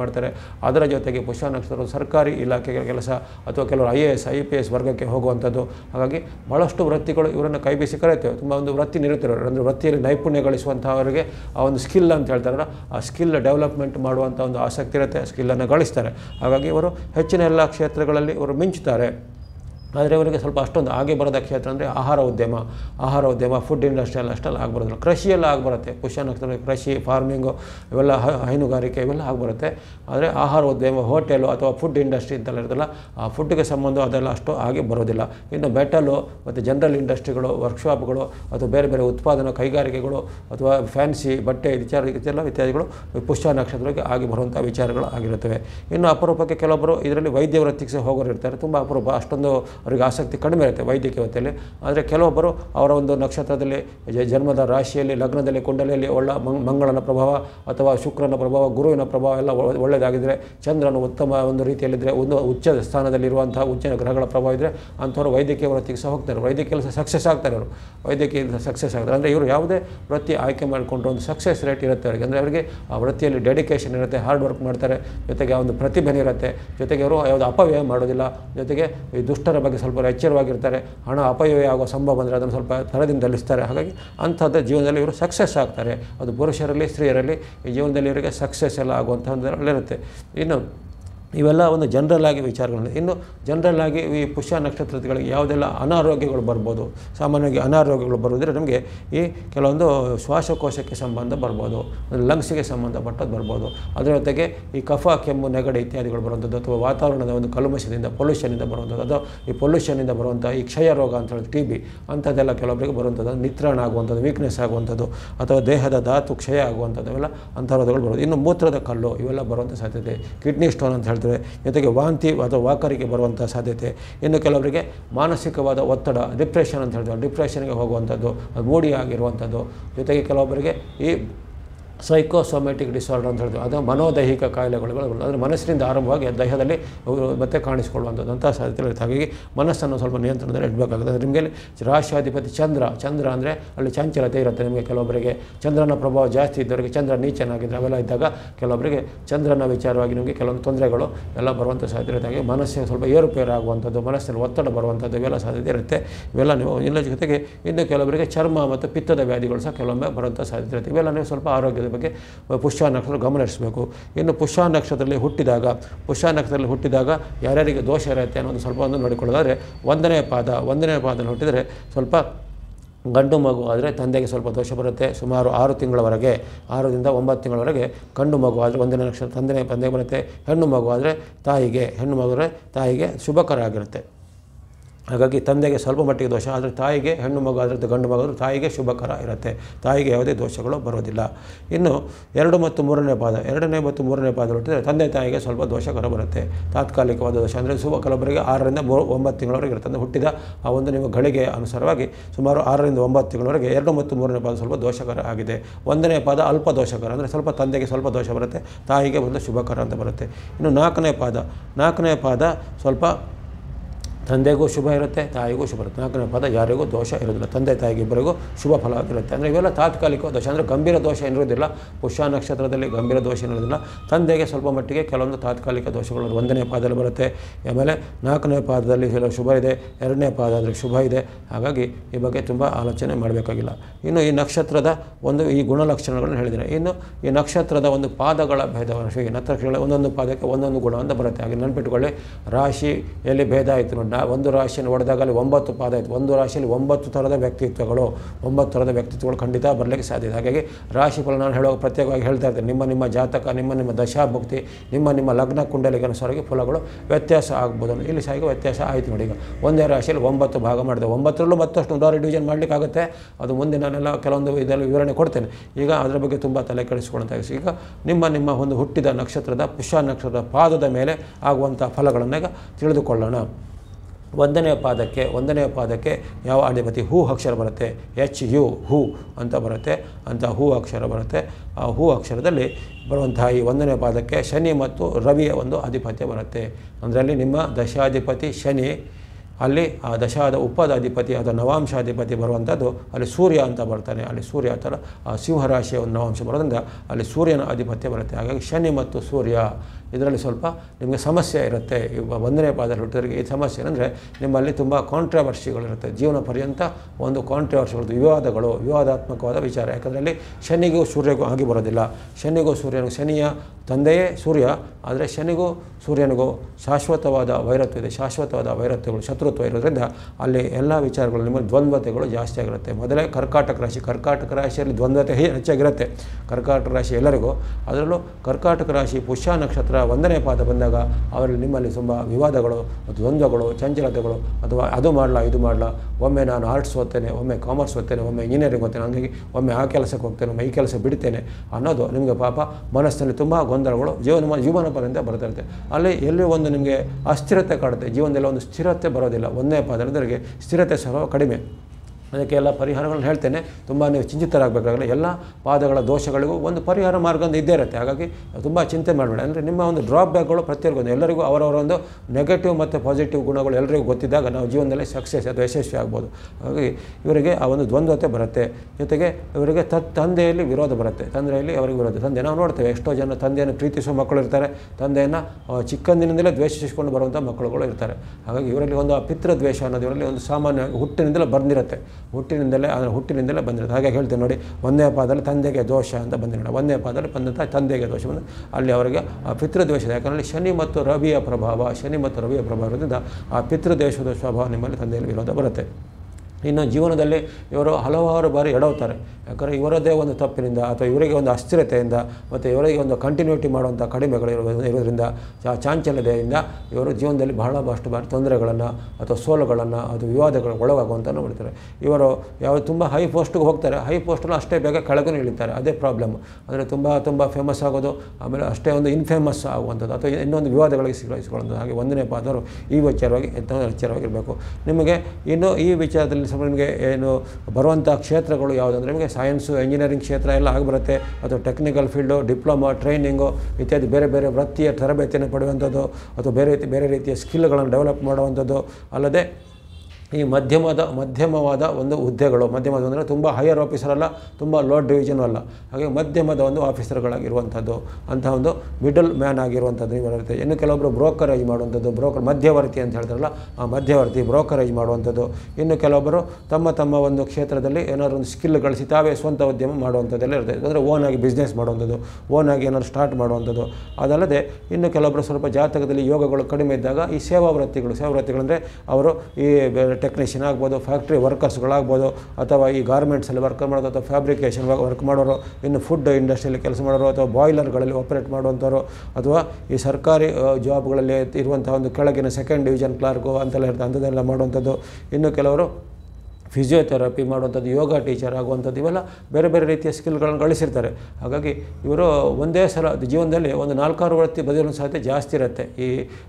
ಮಾಡ್ತಾರೆ. ಅದರ ಜೊತೆಗೆ ಪುಷ್ಯ ನಕ್ಷತ್ರ ಸರ್ಕಾರಿ ಇಲಾಖೆಗಳ ಕೆಲಸ ಅಥವಾ ಕೆಲವರು I A S I P S ವರ್ಗಕ್ಕೆ ಹೋಗುವಂಥದ್ದು. ಹಾಗಾಗಿ ಭಾಳಷ್ಟು ವೃತ್ತಿಗಳು ಇವರನ್ನು ಕೈ ಬೀಸಿ ಕರೆಯುತ್ತೇವೆ. ತುಂಬ ಒಂದು ವೃತ್ತಿ ನಿರತರು ಅಂದರೆ ವೃತ್ತಿಯಲ್ಲಿ ನೈಪುಣ್ಯ ಗಳಿಸುವಂಥವರಿಗೆ ಆ ಒಂದು ಸ್ಕಿಲ್ ಅಂತ ಹೇಳ್ತಾರಲ್ಲ, ಆ ಸ್ಕಿಲ್ ಡೆವಲಪ್ಮೆಂಟ್ ಮಾಡುವಂಥ ಒಂದು ಆಸಕ್ತಿ ಇರುತ್ತೆ, ಸ್ಕಿಲ್ಲನ್ನು ಗಳಿಸ್ತಾರೆ. ಹಾಗಾಗಿ ಇವರು ಹೆಚ್ಚಿನ ಎಲ್ಲ ಕ್ಷೇತ್ರಗಳಲ್ಲಿ ಇವರು ಮಿಂಚುತ್ತಾರೆ. ಆದರೆ ಇವರಿಗೆ ಸ್ವಲ್ಪ ಅಷ್ಟೊಂದು ಆಗಿ ಬರೋದ ಕ್ಷೇತ್ರ ಅಂದರೆ ಆಹಾರ ಉದ್ಯಮ ಆಹಾರ ಉದ್ಯಮ ಫುಡ್ ಇಂಡಸ್ಟ್ರಿಯಲ್ ಅಷ್ಟೆಲ್ಲ ಆಗ್ಬರೋದಿಲ್ಲ. ಕೃಷಿಯೆಲ್ಲ ಆಗ್ಬರುತ್ತೆ. ಪುಷ್ಯ ನಕ್ಷತ್ರ ಕೃಷಿ, ಫಾರ್ಮಿಂಗು ಇವೆಲ್ಲ ಹೈನುಗಾರಿಕೆ ಇವೆಲ್ಲ ಆಗ್ಬರುತ್ತೆ. ಆದರೆ ಆಹಾರ ಉದ್ಯಮ, ಹೋಟೆಲು ಅಥವಾ ಫುಡ್ ಇಂಡಸ್ಟ್ರಿ ಅಂತೆಲ್ಲ ಇರೋದಿಲ್ಲ, ಆ ಫುಡ್ಗೆ ಸಂಬಂಧ ಅದೆಲ್ಲ ಅಷ್ಟು ಆಗಿ ಬರೋದಿಲ್ಲ. ಇನ್ನು ಮೆಟಲು ಮತ್ತು ಜನರಲ್ ಇಂಡಸ್ಟ್ರಿಗಳು, ವರ್ಕ್ಶಾಪ್ಗಳು ಅಥವಾ ಬೇರೆ ಬೇರೆ ಉತ್ಪಾದನಾ ಕೈಗಾರಿಕೆಗಳು ಅಥವಾ ಫ್ಯಾನ್ಸಿ ಬಟ್ಟೆ ವಿಚಾರ ಇದೆಲ್ಲ ಇತ್ಯಾದಿಗಳು ಪುಷ್ಯ ನಕ್ಷತ್ರಕ್ಕೆ ಆಗಿ ಬರುವಂಥ ವಿಚಾರಗಳು ಆಗಿರುತ್ತವೆ. ಇನ್ನು ಅಪರೂಪಕ್ಕೆ ಕೆಲವೊಬ್ಬರು ಇದರಲ್ಲಿ ವೈದ್ಯ ವೃತ್ತಿಗೆ ಸಹ ಹೋಗೋರು ಇರ್ತಾರೆ. ತುಂಬ ಅಪರೂಪ, ಅಷ್ಟೊಂದು ಅವರಿಗೆ ಆಸಕ್ತಿ ಕಡಿಮೆ ಇರುತ್ತೆ ವೈದ್ಯಕೀಯ ವೃತ್ತಿಯಲ್ಲಿ. ಆದರೆ ಕೆಲವೊಬ್ಬರು ಅವರ ಒಂದು ನಕ್ಷತ್ರದಲ್ಲಿ ಜನ್ಮದ ರಾಶಿಯಲ್ಲಿ ಲಗ್ನದಲ್ಲಿ ಕುಂಡಲಿಯಲ್ಲಿ ಒಳ್ಳೆ ಮಂಗಳನ ಪ್ರಭಾವ ಅಥವಾ ಶುಕ್ರನ ಪ್ರಭಾವ, ಗುರುವಿನ ಪ್ರಭಾವ ಎಲ್ಲ ಒಳ್ಳೆಯದಾಗಿದ್ದರೆ, ಚಂದ್ರನು ಉತ್ತಮ ಒಂದು ರೀತಿಯಲ್ಲಿದ್ದರೆ, ಒಂದು ಉಚ್ಚ ಸ್ಥಾನದಲ್ಲಿರುವಂತಹ ಉಚ್ಚ ಗ್ರಹಗಳ ಪ್ರಭಾವ ಇದ್ದರೆ ಅಂಥವ್ರು ವೈದ್ಯಕೀಯ ವೃತ್ತಿಗೆ ಸಹ ಹೋಗ್ತಾರೆ. ವೈದ್ಯಕೀಯ ಸಕ್ಸಸ್ ಆಗ್ತಾರೆ. ಅವರು ವೈದ್ಯಕೀಯ ಸಕ್ಸಸ್ ಆಗ್ತಾರೆ. ಅಂದರೆ ಇವರು ಯಾವುದೇ ವೃತ್ತಿ ಆಯ್ಕೆ ಮಾಡಿಕೊಂಡ್ರೆ ಒಂದು ಸಕ್ಸಸ್ ರೇಟ್ ಇರುತ್ತೆ ಅವರಿಗೆ. ಅಂದರೆ ಅವರಿಗೆ ಆ ವೃತ್ತಿಯಲ್ಲಿ ಡೆಡಿಕೇಶನ್ ಇರುತ್ತೆ, ಹಾರ್ಡ್ ವರ್ಕ್ ಮಾಡ್ತಾರೆ, ಜೊತೆಗೆ ಒಂದು ಪ್ರತಿಭೆ ಇರುತ್ತೆ, ಜೊತೆಗೆ ಅವರು ಯಾವುದು ಅಪವ್ಯಯ ಮಾಡೋದಿಲ್ಲ, ಜೊತೆಗೆ ಈ ದುಷ್ಟರ ಬಗ್ಗೆ ಸ್ವಲ್ಪ ಎಚ್ಚರವಾಗಿರ್ತಾರೆ. ಹಣ ಅಪವ್ಯಯ ಆಗೋ ಸಂಭವ ಬಂದರೆ ಅದನ್ನು ಸ್ವಲ್ಪ ತಲೆದಿಂದಲಿಸ್ತಾರೆ. ಹಾಗಾಗಿ ಅಂಥದ್ದು ಜೀವನದಲ್ಲಿ ಇವರು ಸಕ್ಸಸ್ ಆಗ್ತಾರೆ. ಅದು ಪುರುಷರಲ್ಲಿ ಸ್ತ್ರೀಯರಲ್ಲಿ ಈ ಜೀವನದಲ್ಲಿ ಇವರಿಗೆ ಸಕ್ಸಸ್ ಎಲ್ಲ ಆಗುವಂಥದ್ದಿರುತ್ತೆ. ಇನ್ನು ಇವೆಲ್ಲ ಒಂದು ಜನರಲ್ ಆಗಿ ವಿಚಾರಗಳು. ಇನ್ನು ಜನರಲ್ ಆಗಿ ಈ ಪುಷ್ಯ ನಕ್ಷತ್ರಗಳಿಗೆ ಯಾವುದೆಲ್ಲ ಅನಾರೋಗ್ಯಗಳು ಬರ್ಬೋದು. ಸಾಮಾನ್ಯವಾಗಿ ಅನಾರೋಗ್ಯಗಳು ಬರುವುದರೆ ನಮಗೆ ಈ ಕೆಲವೊಂದು ಶ್ವಾಸಕೋಶಕ್ಕೆ ಸಂಬಂಧ ಬರ್ಬೋದು, ಲಂಗ್ಸಿಗೆ ಸಂಬಂಧಪಟ್ಟದ್ದು ಬರ್ಬೋದು. ಅದರ ಜೊತೆಗೆ ಈ ಕಫ, ಕೆಮ್ಮು, ನೆಗಡಿ ಇತ್ಯಾದಿಗಳು ಬರುವಂಥದ್ದು, ಅಥವಾ ವಾತಾವರಣದ ಒಂದು ಕಲ್ಮಶದಿಂದ ಪೊಲ್ಯೂಷನಿಂದ ಬರುವಂಥದ್ದು, ಅಥವಾ ಈ ಪೊಲ್ಯೂಷನಿಂದ ಬರುವಂಥ ಈ ಕ್ಷಯ ರೋಗ ಅಂತ ಹೇಳಿ ಟಿ ಬಿ ಅಂಥದ್ದೆಲ್ಲ ಕೆಲವೊಬ್ಬರಿಗೆ ಬರುವಂಥದ್ದು, ನಿತ್ರಾಣ ಆಗುವಂಥದ್ದು, ವೀಕ್ನೆಸ್ ಆಗುವಂಥದ್ದು, ಅಥವಾ ದೇಹದ ಧಾತು ಕ್ಷಯ ಆಗುವಂಥದ್ದು, ಇವೆಲ್ಲ ಅಂಥ ರೋಗಗಳು ಬರೋದು. ಇನ್ನು ಮೂತ್ರದ ಕಲ್ಲು ಇವೆಲ್ಲ ಬರುವಂಥ ಸಾಧ್ಯತೆ, ಕಿಡ್ನಿ ಸ್ಟೋನ್ ಅಂತ ಹೇಳ್ತಾರೆ, ಜೊತೆಗೆ ವಾಂತಿ ಅಥವಾ ವಾಕರಿಕೆ ಬರುವಂಥ ಸಾಧ್ಯತೆ. ಇನ್ನು ಕೆಲವರಿಗೆ ಮಾನಸಿಕವಾದ ಒತ್ತಡ, ಡಿಪ್ರೆಷನ್ ಅಂತ ಹೇಳ್ತಾರೆ, ಡಿಪ್ರೆಷನ್ಗೆ ಹೋಗುವಂಥದ್ದು, ಅದು ಮೂಡಿ ಆಗಿರುವಂಥದ್ದು. ಜೊತೆಗೆ ಕೆಲವೊಬ್ಬರಿಗೆ ಈ ಸೈಕೋಸೊಮ್ಯಾಟಿಕ್ ಡಿಸಾರ್ಡರ್ ಅಂತ ಹೇಳಿದ್ರು, ಅದು ಮನೋದೈಹಿಕ ಕಾಯಿಲೆಗಳು, ಅಂದರೆ ಮನಸ್ಸಿನಿಂದ ಆರಂಭವಾಗಿ ದೇಹದಲ್ಲಿ ಮತ್ತೆ ಕಾಣಿಸಿಕೊಳ್ಳುವಂಥದ್ದು ಅಂಥ ಸಾಧ್ಯತೆ ಇರುತ್ತೆ. ಹಾಗಾಗಿ ಮನಸ್ಸನ್ನು ಸ್ವಲ್ಪ ನಿಯಂತ್ರಣದಲ್ಲಿ ಇಡಬೇಕಾಗುತ್ತೆ. ಅಂದರೆ ನಿಮಗೆ ರಾಶಿಯಾಧಿಪತಿ ಚಂದ್ರ ಚಂದ್ರ ಅಂದರೆ ಅಲ್ಲಿ ಚಂಚಲತೆ ಇರುತ್ತೆ. ನಿಮಗೆ ಕೆಲವೊಬ್ಬರಿಗೆ ಚಂದ್ರನ ಪ್ರಭಾವ ಜಾಸ್ತಿ ಇದ್ದವರಿಗೆ, ಚಂದ್ರ ನೀಚನಾಗಿದ್ದರೆ ಅವೆಲ್ಲ ಇದ್ದಾಗ ಕೆಲವೊಬ್ಬರಿಗೆ ಚಂದ್ರನ ವಿಚಾರವಾಗಿ ನಿಮಗೆ ಕೆಲವೊಂದು ತೊಂದರೆಗಳು ಎಲ್ಲ ಬರುವಂಥ ಸಾಧ್ಯತೆ ಇರುತ್ತೆ. ಹಾಗೆ ಮನಸ್ಸಿಗೆ ಸ್ವಲ್ಪ ಏರುಪೇರು ಆಗುವಂಥದ್ದು, ಮನಸ್ಸಿನಲ್ಲಿ ಒತ್ತಡ ಬರುವಂಥದ್ದು ಇವೆಲ್ಲ ಸಾಧ್ಯತೆ ಇರುತ್ತೆ. ಇವೆಲ್ಲ ನೀವು ಇನ್ನ ಜೊತೆಗೆ ಇನ್ನು ಕೆಲವರಿಗೆ ಚರ್ಮ ಮತ್ತು ಪಿತ್ತದ ವ್ಯಾಧಿಗಳು ಸಹ ಕೆಲವೊಮ್ಮೆ ಬರುವಂಥ ಸಾಧ್ಯತೆ ಇರುತ್ತೆ. ಇವೆಲ್ಲ ನೀವು ಸ್ವಲ್ಪ ಆರೋಗ್ಯದ ಬಗ್ಗೆ ಪುಷ್ಯ ನಕ್ಷತ್ರ ಗಮನಿಸಬೇಕು. ಇನ್ನು ಪುಷ್ಯ ನಕ್ಷತ್ರದಲ್ಲಿ ಹುಟ್ಟಿದಾಗ ಪುಷ್ಯ ನಕ್ಷತ್ರದಲ್ಲಿ ಹುಟ್ಟಿದಾಗ ಯಾರ್ಯಾರಿಗೆ ದೋಷ ಇರುತ್ತೆ ಅನ್ನೋದು ಸ್ವಲ್ಪ ಒಂದು ನೋಡಿಕೊಳ್ಳೋದಾದರೆ, ಒಂದನೇ ಪಾದ ಒಂದನೇ ಪಾದದಲ್ಲಿ ಹುಟ್ಟಿದರೆ ಸ್ವಲ್ಪ ಗಂಡು ಮಗು ಆದರೆ ತಂದೆಗೆ ಸ್ವಲ್ಪ ದೋಷ ಬರುತ್ತೆ. ಸುಮಾರು ಆರು ತಿಂಗಳವರೆಗೆ ಆರರಿಂದ ಒಂಬತ್ತು ತಿಂಗಳವರೆಗೆ ಗಂಡು ಮಗು ಆದರೆ ಒಂದನೇ ನಕ್ಷತ್ರ ತಂದೆನೇ ತಂದೆಗೆ ಬರುತ್ತೆ. ಹೆಣ್ಣು ಮಗು ಆದರೆ ತಾಯಿಗೆ ಹೆಣ್ಣು ಮಗು ಆದರೆ ತಾಯಿಗೆ ಶುಭಕರ ಆಗಿರುತ್ತೆ. ಹಾಗಾಗಿ ತಂದೆಗೆ ಸ್ವಲ್ಪ ಮಟ್ಟಿಗೆ ದೋಷ, ಆದರೆ ತಾಯಿಗೆ ಹೆಣ್ಣು ಮಗು ಆದರೆ ಗಂಡು ಮಗು ಆದರೆ ತಾಯಿಗೆ ಶುಭಕರ ಇರುತ್ತೆ, ತಾಯಿಗೆ ಯಾವುದೇ ದೋಷಗಳು ಬರೋದಿಲ್ಲ. ಇನ್ನು ಎರಡು ಮತ್ತು ಮೂರನೇ ಪಾದ ಎರಡನೇ ಮತ್ತು ಮೂರನೇ ಪಾದ ಹುಟ್ಟಿದರೆ ತಂದೆ ತಾಯಿಗೆ ಸ್ವಲ್ಪ ದೋಷಕರ ಬರುತ್ತೆ, ತಾತ್ಕಾಲಿಕವಾದ ದೋಷ. ಅಂದರೆ ಶುಭ ಕೆಲವೊಬ್ಬರಿಗೆ ಆರರಿಂದ ಮೂರು ಒಂಬತ್ತು ತಿಂಗಳವರೆಗೆ ಇರುತ್ತೆ. ಅಂದರೆ ಹುಟ್ಟಿದ ಆ ಒಂದು ನಿಮ್ಮ ಗಳಿಗೆ ಅನುಸಾರವಾಗಿ ಸುಮಾರು ಆರರಿಂದ ಒಂಬತ್ತು ತಿಂಗಳವರೆಗೆ ಎರಡು ಮತ್ತು ಮೂರನೇ ಪಾದ ಸ್ವಲ್ಪ ದೋಷಕರ ಆಗಿದೆ. ಒಂದನೇ ಪಾದ ಅಲ್ಪ ದೋಷಕರ, ಅಂದರೆ ಸ್ವಲ್ಪ ತಂದೆಗೆ ಸ್ವಲ್ಪ ದೋಷ ಬರುತ್ತೆ, ತಾಯಿಗೆ ಒಂದು ಶುಭಕರ ಅಂತ ಬರುತ್ತೆ. ಇನ್ನು ನಾಲ್ಕನೇ ಪಾದ ನಾಲ್ಕನೇ ಪಾದ ಸ್ವಲ್ಪ ತಂದೆಗೂ ಶುಭ ಇರುತ್ತೆ, ತಾಯಿಗೂ ಶುಭ ಇರುತ್ತೆ. ನಾಲ್ಕನೇ ಪಾದ ಯಾರಿಗೂ ದೋಷ ಇರೋದಿಲ್ಲ, ತಂದೆ ತಾಯಿಗೆ ಇಬ್ಬರಿಗೂ ಶುಭ ಫಲ ಆಗಿರುತ್ತೆ. ಅಂದರೆ ಇವೆಲ್ಲ ತಾತ್ಕಾಲಿಕ ದೋಷ, ಅಂದರೆ ಗಂಭೀರ ದೋಷ ಇರೋದಿಲ್ಲ. ಪುಷ್ಯ ನಕ್ಷತ್ರದಲ್ಲಿ ಗಂಭೀರ ದೋಷ ಇರೋದಿಲ್ಲ. ತಂದೆಗೆ ಸ್ವಲ್ಪ ಮಟ್ಟಿಗೆ ಕೆಲವೊಂದು ತಾತ್ಕಾಲಿಕ ದೋಷಗಳು ಒಂದನೇ ಪಾದದಲ್ಲಿ ಬರುತ್ತೆ. ಆಮೇಲೆ ನಾಲ್ಕನೇ ಪಾದದಲ್ಲಿ ಕೆಲವು ಶುಭ ಇದೆ, ಎರಡನೇ ಪಾದ ಅಂದರೆ ಶುಭ ಇದೆ. ಹಾಗಾಗಿ ಈ ಬಗ್ಗೆ ತುಂಬ ಆಲೋಚನೆ ಮಾಡಬೇಕಾಗಿಲ್ಲ. ಇನ್ನು ಈ ನಕ್ಷತ್ರದ ಒಂದು ಈ ಗುಣಲಕ್ಷಣಗಳನ್ನು ಹೇಳಿದರೆ, ಇನ್ನು ಈ ನಕ್ಷತ್ರದ ಒಂದು ಪಾದಗಳ ಭೇದವನ್ನು ಈ ನಕ್ಷತ್ರಗಳ ಒಂದೊಂದು ಪಾದಕ್ಕೆ ಒಂದೊಂದು ಗುಣ ಅಂತ ಬರುತ್ತೆ. ಹಾಗೆ ನೆನಪಿಟ್ಟುಕೊಳ್ಳಿ, ರಾಶಿಯಲ್ಲಿ ಭೇದ ಆಯಿತು ನೋಡಿ, ಒಂದು ರಾಶಿಯನ್ನು ಹೊಡೆದಾಗ ಅಲ್ಲಿ ಒಂಬತ್ತು ಪಾದ ಆಯಿತು. ಒಂದು ರಾಶಿಯಲ್ಲಿ ಒಂಬತ್ತು ಥರದ ವ್ಯಕ್ತಿತ್ವಗಳು ಒಂಬತ್ತು ಥರದ ವ್ಯಕ್ತಿತ್ವಗಳು ಖಂಡಿತ ಬರಲಿಕ್ಕೆ ಸಾಧ್ಯ ಇದೆ. ಹಾಗಾಗಿ ರಾಶಿ ಫಲ ನಾನು ಹೇಳುವಾಗ ಪ್ರತ್ಯೇಕವಾಗಿ ಹೇಳ್ತಾ ಇರ್ತೇನೆ, ನಿಮ್ಮ ನಿಮ್ಮ ಜಾತಕ, ನಿಮ್ಮ ನಿಮ್ಮ ದಶಾಭುಕ್ತಿ, ನಿಮ್ಮ ನಿಮ್ಮ ಲಗ್ನ ಕುಂಡಲಿಗೆ ಅನುಸಾರವಾಗಿ ಫಲಗಳು ವ್ಯತ್ಯಾಸ ಆಗ್ಬೋದು. ಇಲ್ಲಿ ಸಹ ಈಗ ವ್ಯತ್ಯಾಸ ಆಯಿತು ನೋಡಿ. ಈಗ ಒಂದೇ ರಾಶಿಯಲ್ಲಿ ಒಂಬತ್ತು ಭಾಗ ಮಾಡಿದೆ, ಒಂಬತ್ತರಲ್ಲೂ ಮತ್ತಷ್ಟು ಉದಾರ ಡಿವಿಷನ್ ಮಾಡಲಿಕ್ಕಾಗುತ್ತೆ. ಅದು ಮುಂದೆ ನಾನೆಲ್ಲ ಕೆಲವೊಂದು ಇದರಲ್ಲಿ ವಿವರಣೆ ಕೊಡ್ತೇನೆ. ಈಗ ಅದರ ಬಗ್ಗೆ ತುಂಬ ತಲೆ ಕೆಡಿಸ್ಕೊಳ್ತಾ ಇದೆ. ಈಗ ನಿಮ್ಮ ನಿಮ್ಮ ಒಂದು ಹುಟ್ಟಿದ ನಕ್ಷತ್ರದ ಪುಷ್ಯ ನಕ್ಷತ್ರದ ಪಾದದ ಮೇಲೆ ಆಗುವಂಥ ಫಲಗಳನ್ನು ಈಗ ತಿಳಿದುಕೊಳ್ಳೋಣ. ಒಂದನೇ ಪಾದಕ್ಕೆ ಒಂದನೇ ಪಾದಕ್ಕೆ ಯಾವ ಅಧಿಪತಿ ಹೂ ಅಕ್ಷರ ಬರುತ್ತೆ, ಎಚ್ ಯು ಹೂ ಅಂತ ಬರುತ್ತೆ, ಅಂತ ಹೂ ಅಕ್ಷರ ಬರುತ್ತೆ. ಆ ಹೂ ಅಕ್ಷರದಲ್ಲಿ ಬರುವಂತಹ ಈ ಒಂದನೇ ಪಾದಕ್ಕೆ ಶನಿ ಮತ್ತು ರವಿಯ ಒಂದು ಆಧಿಪತ್ಯ ಬರುತ್ತೆ. ಅದರಲ್ಲಿ ನಿಮ್ಮ ದಶಾಧಿಪತಿ ಶನಿ ಅಲ್ಲಿ ಆ ದಶಾದ ಉಪದ ಅಧಿಪತಿ ಅಥವಾ ನವಾಂಶಾಧಿಪತಿ ಬರುವಂಥದ್ದು ಅಲ್ಲಿ ಸೂರ್ಯ ಅಂತ ಬರ್ತಾನೆ. ಅಲ್ಲಿ ಸೂರ್ಯ ಥರ ಆ ಸಿಂಹರಾಶಿಯ ಒಂದು ನವಾಂಶ ಬರೋದ್ರಿಂದ ಅಲ್ಲಿ ಸೂರ್ಯನ ಆಧಿಪತ್ಯ ಬರುತ್ತೆ. ಹಾಗಾಗಿ ಶನಿ ಮತ್ತು ಸೂರ್ಯ ಇದರಲ್ಲಿ ಸ್ವಲ್ಪ ನಿಮಗೆ ಸಮಸ್ಯೆ ಇರುತ್ತೆ. ಒಂದನೇ ಪಾದದಲ್ಲಿ ಹುಟ್ಟಿದವರಿಗೆ ಈ ಸಮಸ್ಯೆ ಏನಂದರೆ ನಿಮ್ಮಲ್ಲಿ ತುಂಬ ಕಾಂಟ್ರವರ್ಸಿಗಳಿರುತ್ತೆ. ಜೀವನ ಪರ್ಯಂತ ಒಂದು ಕಾಂಟ್ರವರ್ಸಿಗಳು, ವಿವಾದಗಳು, ವಿವಾದಾತ್ಮಕವಾದ ವಿಚಾರ. ಯಾಕಂದರೆ ಅಲ್ಲಿ ಶನಿಗೂ ಸೂರ್ಯಗೂ ಆಗಿ ಬರೋದಿಲ್ಲ. ಶನಿಗೂ ಸೂರ್ಯನಿಗೂ, ಶನಿಯ ತಂದೆಯೇ ಸೂರ್ಯ, ಆದರೆ ಶನಿಗೂ ಸೂರ್ಯನಿಗೂ ಶಾಶ್ವತವಾದ ವೈರತ್ವ ಇದೆ. ಶಾಶ್ವತವಾದ ವೈರತ್ವಗಳು, ಶತ್ರುತ್ವ ಇರೋದ್ರಿಂದ ಅಲ್ಲಿ ಎಲ್ಲ ವಿಚಾರಗಳು ನಿಮಗೆ ದ್ವಂದ್ವತೆಗಳು ಜಾಸ್ತಿ ಆಗಿರುತ್ತೆ. ಮೊದಲೇ ಕರ್ಕಾಟಕ ರಾಶಿ, ಕರ್ಕಾಟಕ ರಾಶಿಯಲ್ಲಿ ದ್ವಂದ್ವತೆ ಹೆಚ್ಚಾಗಿರುತ್ತೆ. ಕರ್ಕಾಟಕ ರಾಶಿ ಎಲ್ಲರಿಗೂ, ಅದರಲ್ಲೂ ಕರ್ಕಾಟಕ ರಾಶಿ ಪುಷ್ಯ ನಕ್ಷತ್ರ ಒಂದನೇ ಪಾದ ಬಂದಾಗ ಅವರಲ್ಲಿ ನಿಮ್ಮಲ್ಲಿ ತುಂಬ ವಿವಾದಗಳು ಮತ್ತು ದ್ವಂದ್ವಗಳು, ಚಂಚಲತೆಗಳು, ಅಥವಾ ಅದು ಮಾಡಲ ಇದು ಮಾಡಲ, ಒಮ್ಮೆ ನಾನು ಆರ್ಟ್ಸ್ ಓದ್ತೇನೆ, ಒಮ್ಮೆ ಕಾಮರ್ಸ್ ಓದ್ತೇನೆ, ಒಮ್ಮೆ ಇಂಜಿನಿಯರಿಂಗ್ ಓದ್ತೇನೆ, ಹಂಗಾಗಿ ಒಮ್ಮೆ ಆ ಕೆಲಸಕ್ಕೆ ಹೋಗ್ತೇನೆ, ಒಮ್ಮೆ ಈ ಕೆಲಸ ಬಿಡ್ತೇನೆ ಅನ್ನೋದು ನಿಮಗೆ ಪಾಪ ಮನಸ್ಸಿನಲ್ಲಿ ತುಂಬ ಗೊಂದಲಗಳು ಜೀವನ ಜೀವನ ಪರ್ಯಂತ ಬರ್ತಾ ಇರುತ್ತೆ. ಅಲ್ಲಿ ಎಲ್ಲಿ ಒಂದು ನಿಮಗೆ ಅಸ್ಥಿರತೆ ಕಾಡುತ್ತೆ. ಜೀವನದಲ್ಲಿ ಒಂದು ಸ್ಥಿರತೆ ಬರೋದಿಲ್ಲ. ಒಂದನೇ ಪಾದದವರಿಗೆ ಸ್ಥಿರತೆ ಸಹ ಕಡಿಮೆ. ಅದಕ್ಕೆ ಎಲ್ಲ ಪರಿಹಾರಗಳನ್ನು ಹೇಳ್ತೇನೆ. ತುಂಬ ನೀವು ಚಿಂತಿತರಾಗಬೇಕಾಗಲ್ಲ. ಎಲ್ಲ ಪಾದಗಳ ದೋಷಗಳಿಗೂ ಒಂದು ಪರಿಹಾರ ಮಾರ್ಗ ಒಂದು ಇದ್ದೇ ಇರುತ್ತೆ. ಹಾಗಾಗಿ ತುಂಬ ಚಿಂತೆ ಮಾಡಬೇಡ. ಅಂದರೆ ನಿಮ್ಮ ಒಂದು ಡ್ರಾಪ್ ಬ್ಯಾಕ್ಗಳು ಪ್ರತಿಯೊಬ್ಬರಿಗೂ, ಎಲ್ಲರಿಗೂ ಅವರವರ ಒಂದು ನೆಗೆಟಿವ್ ಮತ್ತು ಪಾಸಿಟಿವ್ ಗುಣಗಳು ಎಲ್ಲರಿಗೂ ಗೊತ್ತಿದ್ದಾಗ ನಾವು ಜೀವನದಲ್ಲಿ ಸಕ್ಸಸ್ ಅಥವಾ ಯಶಸ್ವಿ ಆಗ್ಬೋದು. ಹಾಗಾಗಿ ಇವರಿಗೆ ಆ ಒಂದು ದ್ವಂದ್ವತೆ ಬರುತ್ತೆ. ಜೊತೆಗೆ ಇವರಿಗೆ ತ ತಂದೆಯಲ್ಲಿ ವಿರೋಧ ಬರುತ್ತೆ. ತಂದೆಯಲ್ಲಿ ಅವರಿಗೆ ವಿರೋಧ. ತಂದೆ ನಾವು ನೋಡ್ತೇವೆ, ಎಷ್ಟೋ ಜನ ತಂದೆಯನ್ನು ಪ್ರೀತಿಸುವ ಮಕ್ಕಳು ಇರ್ತಾರೆ, ತಂದೆಯನ್ನು ಚಿಕ್ಕಂದಿನಿಂದಲೇ ದ್ವೇಷಿಸಿಕೊಂಡು ಬರುವಂಥ ಮಕ್ಕಳುಗಳು ಇರ್ತಾರೆ. ಹಾಗಾಗಿ ಇವರಲ್ಲಿ ಒಂದು ಪಿತೃದ್ವೇಷ ಅನ್ನೋದು ಇವರಲ್ಲಿ ಒಂದು ಸಾಮಾನ್ಯವಾಗಿ ಹುಟ್ಟಿನಿಂದಲೇ ಬಂದಿರುತ್ತೆ. ಹುಟ್ಟಿನಿಂದಲೇ ಅದರ ಹುಟ್ಟಿನಿಂದಲೇ ಬಂದಿರುತ್ತೆ. ಹಾಗೆ ಹೇಳ್ತೇನೆ ನೋಡಿ, ಒಂದೇ ಪಾದದಲ್ಲಿ ತಂದೆಗೆ ದೋಷ ಅಂತ ಬಂದಿರೋಣ. ಒಂದೇ ಪಾದದಲ್ಲಿ ಬಂದಂಥ ತಂದೆಗೆ ದೋಷ ಬಂದು ಅಲ್ಲಿ ಅವರಿಗೆ ಆ ಪಿತೃದ್ವೇಷ ಇದೆ. ಯಾಕಂದರೆ ಶನಿ ಮತ್ತು ರವಿಯ ಪ್ರಭಾವ, ಶನಿ ಮತ್ತು ರವಿಯ ಪ್ರಭಾವದಿಂದ ಆ ಪಿತೃದ್ವೇಷದ ಸ್ವಭಾವ ನಿಮ್ಮಲ್ಲಿ ತಂದೆಯಲ್ಲಿ ವಿರೋಧ ಬರುತ್ತೆ. ಇನ್ನು ಜೀವನದಲ್ಲಿ ಇವರು ಹಲವಾರು ಬಾರಿ ಎಡವುತ್ತಾರೆ. ಯಾಕಂದರೆ ಇವರದ್ದೇ ಒಂದು ತಪ್ಪಿನಿಂದ ಅಥವಾ ಇವರಿಗೆ ಒಂದು ಅಸ್ಥಿರತೆಯಿಂದ ಮತ್ತು ಇವರಿಗೆ ಒಂದು ಕಂಟಿನ್ಯೂಟಿ ಮಾಡುವಂಥ ಕಡಿಮೆಗಳು ಇರೋದ್ರಿಂದ, ಚಾಂಚಲ್ಯತೆಯಿಂದ ಇವರು ಜೀವನದಲ್ಲಿ ಬಹಳಷ್ಟು ಬಾರಿ ತೊಂದರೆಗಳನ್ನು ಅಥವಾ ಸೋಲುಗಳನ್ನು ಅಥವಾ ವಿವಾದಗಳು ಒಳಗಾಗುವಂಥ ನೋಡ್ತಾರೆ. ಇವರು ಯಾವ ತುಂಬ ಹೈ ಪೋಸ್ಟ್ಗೆ ಹೋಗ್ತಾರೆ, ಹೈ ಪೋಸ್ಟನ್ನು ಅಷ್ಟೇ ಬೇಗ ಕೆಳಗೂ ಇಳಿತಾರೆ. ಅದೇ ಪ್ರಾಬ್ಲಮ್. ಅಂದರೆ ತುಂಬ ತುಂಬ ಫೇಮಸ್ ಆಗೋದು, ಆಮೇಲೆ ಅಷ್ಟೇ ಒಂದು ಇನ್ಫೇಮಸ್ ಆಗುವಂಥದ್ದು ಅಥವಾ ಇನ್ನೊಂದು ವಿವಾದಗಳಿಗೆ ಸಿಕ್ಕಿಸಿಕೊಳ್ಳೋದು. ಹಾಗೆ ಒಂದನೇ ಪಾದವರು ಈ ವಿಚಾರವಾಗಿ ಎಚ್ಚರವಾಗಿರಬೇಕು. ನಿಮಗೆ ಇನ್ನು ಈ ವಿಚಾರದಲ್ಲಿ ಸ್ವಲ್ಪ ನಿಮಗೆ ಏನು ಬರುವಂಥ ಕ್ಷೇತ್ರಗಳು ಯಾವುದಂದರೆ ನಿಮಗೆ ಸೈನ್ಸು, ಇಂಜಿನಿಯರಿಂಗ್ ಕ್ಷೇತ್ರ ಎಲ್ಲ ಆಗಿಬರುತ್ತೆ, ಅಥವಾ ಟೆಕ್ನಿಕಲ್ ಫೀಲ್ಡು, ಡಿಪ್ಲೊಮಾ, ಟ್ರೈನಿಂಗು ಇತ್ಯಾದಿ ಬೇರೆ ಬೇರೆ ವೃತ್ತಿಯ ತರಬೇತಿಯನ್ನು ಪಡೆಯುವಂಥದ್ದು, ಅಥವಾ ಬೇರೆ ರೀತಿ ಬೇರೆ ರೀತಿಯ ಸ್ಕಿಲ್ಗಳನ್ನು ಡೆವಲಪ್ ಮಾಡುವಂಥದ್ದು. ಅಲ್ಲದೆ ಈ ಮಧ್ಯಮದ ಮಧ್ಯಮವಾದ ಒಂದು ಹುದ್ದೆಗಳು, ಮಧ್ಯಮದ ಅಂದರೆ ತುಂಬ ಹೈಯರ್ ಆಫೀಸರ್ ಅಲ್ಲ, ತುಂಬ ಲೋ ಡಿವಿಷನ್ ಅಲ್ಲ, ಹಾಗೆ ಮಧ್ಯಮದ ಒಂದು ಆಫೀಸರ್ಗಳಾಗಿರುವಂಥದ್ದು, ಅಂಥ ಒಂದು ಮಿಡಲ್ ಮ್ಯಾನ್ ಆಗಿರುವಂಥದ್ದು ನೀವು ಬರುತ್ತೆ. ಇನ್ನು ಕೆಲವೊಬ್ಬರು ಬ್ರೋಕರೇಜ್ ಮಾಡುವಂಥದ್ದು, ಬ್ರೋಕರ್ ಮಧ್ಯವರ್ತಿ ಅಂತ ಹೇಳ್ತಾರಲ್ಲ, ಆ ಮಧ್ಯವರ್ತಿ ಬ್ರೋಕರೇಜ್ ಮಾಡುವಂಥದ್ದು. ಇನ್ನು ಕೆಲವೊಬ್ಬರು ತಮ್ಮ ತಮ್ಮ ಒಂದು ಕ್ಷೇತ್ರದಲ್ಲಿ ಏನಾದರೂ ಒಂದು ಸ್ಕಿಲ್ ಗಳಿಸಿ ತಾವೇ ಸ್ವಂತ ಉದ್ಯಮ ಮಾಡುವಂಥದ್ದೆಲ್ಲ ಇರ್ತದೆ. ಅಂದರೆ ಓನಾಗಿ ಬಿಸ್ನೆಸ್ ಮಾಡುವಂಥದ್ದು, ಓನಾಗಿ ಏನಾದ್ರು ಸ್ಟಾರ್ಟ್ ಮಾಡುವಂಥದ್ದು. ಅದಲ್ಲದೆ ಇನ್ನು ಕೆಲವೊಬ್ಬರು ಸ್ವಲ್ಪ ಜಾತಕದಲ್ಲಿ ಯೋಗಗಳು ಕಡಿಮೆ ಇದ್ದಾಗ ಈ ಸೇವಾ ವೃತ್ತಿಗಳು, ಸೇವಾ ವೃತ್ತಿಗಳಂದರೆ ಅವರು ಈ ಟೆಕ್ನಿಷಿಯನ್ ಆಗ್ಬೋದು, ಫ್ಯಾಕ್ಟ್ರಿ ವರ್ಕರ್ಸ್ಗಳಾಗ್ಬೋದು, ಅಥವಾ ಈ ಗಾರ್ಮೆಂಟ್ಸಲ್ಲಿ ವರ್ಕ್ ಮಾಡೋದು, ಅಥವಾ ಫ್ಯಾಬ್ರಿಕೇಷನ್ ವರ್ಕ್ ಮಾಡೋರು, ಇನ್ನು ಫುಡ್ ಇಂಡಸ್ಟ್ರಿಯಲ್ಲಿ ಕೆಲಸ ಮಾಡೋರು, ಅಥವಾ ಬಾಯ್ಲರ್ಗಳಲ್ಲಿ ಆಪರೇಟ್ ಮಾಡುವಂಥವ್ರು, ಅಥವಾ ಈ ಸರ್ಕಾರಿ ಜಾಬ್ಗಳಲ್ಲಿ ಇರುವಂಥ ಒಂದು ಕೆಳಗಿನ ಸೆಕೆಂಡ್ ಡಿವಿಷನ್ ಕ್ಲಾರ್ಕು ಅಂತೆಲ್ಲ ಇರ್ತದೆ, ಅಂಥದ್ದೆಲ್ಲ ಮಾಡುವಂಥದ್ದು. ಇನ್ನು ಕೆಲವರು ಫಿಸಿಯೋಥೆರಪಿ ಮಾಡುವಂಥದ್ದು, ಯೋಗ ಟೀಚರ್ ಆಗುವಂಥದ್ದು, ಇವೆಲ್ಲ ಬೇರೆ ಬೇರೆ ರೀತಿಯ ಸ್ಕಿಲ್ಗಳನ್ನು ಗಳಿಸಿರ್ತಾರೆ. ಹಾಗಾಗಿ ಇವರು ಒಂದೇ ಸಲ ಜೀವನದಲ್ಲಿ ಒಂದು ನಾಲ್ಕಾರು ವೃತ್ತಿ ಬದಿರೋ ಸಾಧ್ಯತೆ ಜಾಸ್ತಿ ಇರುತ್ತೆ. ಈ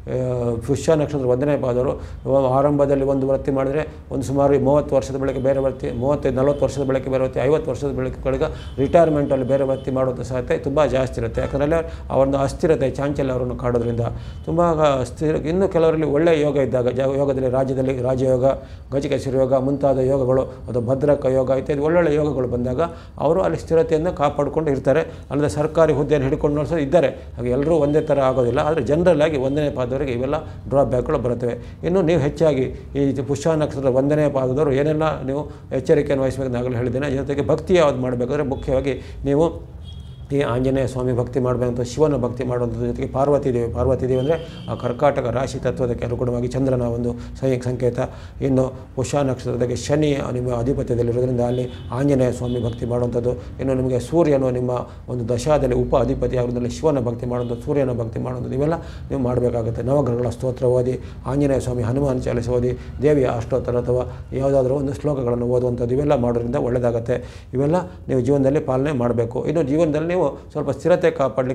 ಪುಷ್ಯ ನಕ್ಷತ್ರ ಒಂದನೇ ಪಾದವರು ಆರಂಭದಲ್ಲಿ ಒಂದು ವೃತ್ತಿ ಮಾಡಿದರೆ ಒಂದು ಸುಮಾರು ಮೂವತ್ತು ವರ್ಷದ ಬಳಿಕ ಬೇರೆ ವೃತ್ತಿ, ಮೂವತ್ತೈದು ನಲ್ವತ್ತು ವರ್ಷದ ಬಳಿಕ ಬೇರೆ ವೃತ್ತಿ, ಐವತ್ತು ವರ್ಷದ ಬಳಿಕ ಬಳಿಕ ರಿಟೈರ್ಮೆಂಟಲ್ಲಿ ಬೇರೆ ವೃತ್ತಿ ಮಾಡುವಂಥ ಸಾಧ್ಯತೆ ತುಂಬ ಜಾಸ್ತಿ ಇರುತ್ತೆ. ಯಾಕಂದರೆ ಅವರೊಂದು ಅಸ್ಥಿರತೆ, ಚಾಂಚಲ್ಯ ಅವರನ್ನು ಕಾಡೋದ್ರಿಂದ ತುಂಬ ಸ್ಥಿರ. ಇನ್ನು ಕೆಲವರಲ್ಲಿ ಒಳ್ಳೆಯ ಯೋಗ ಇದ್ದಾಗ, ಜ ಯೋಗದಲ್ಲಿ ರಾಜ್ಯದಲ್ಲಿ ರಾಜಯೋಗ, ಗಜಕೇಸರಿ ಯೋಗ ಮುಂತಾದ ಯೋಗಗಳು, ಅಥವಾ ಭದ್ರಕ ಯೋಗ ಇತ್ಯಾದಿ ಒಳ್ಳೊಳ್ಳೆ ಯೋಗಗಳು ಬಂದಾಗ ಅವರು ಅಲ್ಲಿ ಸ್ಥಿರತೆಯನ್ನು ಕಾಪಾಡಿಕೊಂಡು ಇರ್ತಾರೆ. ಅಲ್ಲದೆ ಸರ್ಕಾರಿ ಹುದ್ದೆಯನ್ನು ಹಿಡ್ಕೊಂಡು ನೋಡಿಸೋದು ಇದ್ದಾರೆ. ಹಾಗೆ ಎಲ್ಲರೂ ಒಂದೇ ಥರ ಆಗೋದಿಲ್ಲ. ಆದರೆ ಜನರಲ್ ಆಗಿ ಒಂದನೇ ಪಾದವರಿಗೆ ಇವೆಲ್ಲ ಡ್ರಾಪ್ ಬ್ಯಾಕ್ಗಳು ಬರುತ್ತವೆ. ಇನ್ನು ನೀವು ಹೆಚ್ಚಾಗಿ ಈ ಪುಷ್ಯ ನಕ್ಷತ್ರದ ಒಂದನೇ ಪಾದದವರು ಏನೆಲ್ಲ ನೀವು ಎಚ್ಚರಿಕೆಯನ್ನು ವಹಿಸಬೇಕಂತ ಆಗಲೇ ಹೇಳಿದ್ದೇನೆ. ಜೊತೆಗೆ ಭಕ್ತಿ ಯಾವುದು ಮಾಡಬೇಕಾದ್ರೆ ಮುಖ್ಯವಾಗಿ ನೀವು ಈ ಆಂಜನೇಯ ಸ್ವಾಮಿ ಭಕ್ತಿ ಮಾಡಬೇಕಂತ, ಶಿವನ ಭಕ್ತಿ ಮಾಡುವಂಥದ್ದು, ಜೊತೆಗೆ ಪಾರ್ವತಿ ದೇವಿ. ಪಾರ್ವತಿ ದೇವಿ ಅಂದರೆ ಆ ಕರ್ಕಾಟಕ ರಾಶಿ ತತ್ವದಕ್ಕೆ ಅನುಗುಣವಾಗಿ ಚಂದ್ರನ ಒಂದು ಸಂಕೇತ. ಇನ್ನು ಪುಷ್ಯ ನಕ್ಷತ್ರದಾಗೆ ಶನಿ ನಿಮ್ಮ ಅಧಿಪತ್ಯದಲ್ಲಿರೋದ್ರಿಂದ ಅಲ್ಲಿ ಆಂಜನೇಯ ಸ್ವಾಮಿ ಭಕ್ತಿ ಮಾಡುವಂಥದ್ದು. ಇನ್ನು ನಿಮಗೆ ಸೂರ್ಯನು ನಿಮ್ಮ ಒಂದು ದಶಾದಲ್ಲಿ ಉಪ ಅಧಿಪತಿ ಆಗೋದ್ರಲ್ಲಿ ಶಿವನ ಭಕ್ತಿ ಮಾಡುವಂಥದ್ದು, ಸೂರ್ಯನ ಭಕ್ತಿ ಮಾಡುವಂಥದ್ದು, ಇವೆಲ್ಲ ನೀವು ಮಾಡಬೇಕಾಗುತ್ತೆ. ನವಗ್ರಹಗಳ ಸ್ತೋತ್ರ ಓದಿ, ಆಂಜನೇಯ ಸ್ವಾಮಿ ಹನುಮಾನ್ ಚಾಲಿಸ ಓದಿ, ದೇವಿಯ ಅಷ್ಟೋತ್ತರ ಅಥವಾ ಯಾವುದಾದ್ರೂ ಒಂದು ಶ್ಲೋಕಗಳನ್ನು ಓದುವಂಥದ್ದು, ಇವೆಲ್ಲ ಮಾಡೋದ್ರಿಂದ ಒಳ್ಳೆಯದಾಗುತ್ತೆ. ಇವೆಲ್ಲ ನೀವು ಜೀವನದಲ್ಲಿ ಪಾಲನೆ ಮಾಡಬೇಕು. ಇನ್ನು ಜೀವನದಲ್ಲಿ ನೀವು ಸ್ವಲ್ಪ ಸ್ಥಿರತೆ ಕಾಪಾಡಲಿಕ್ಕೆ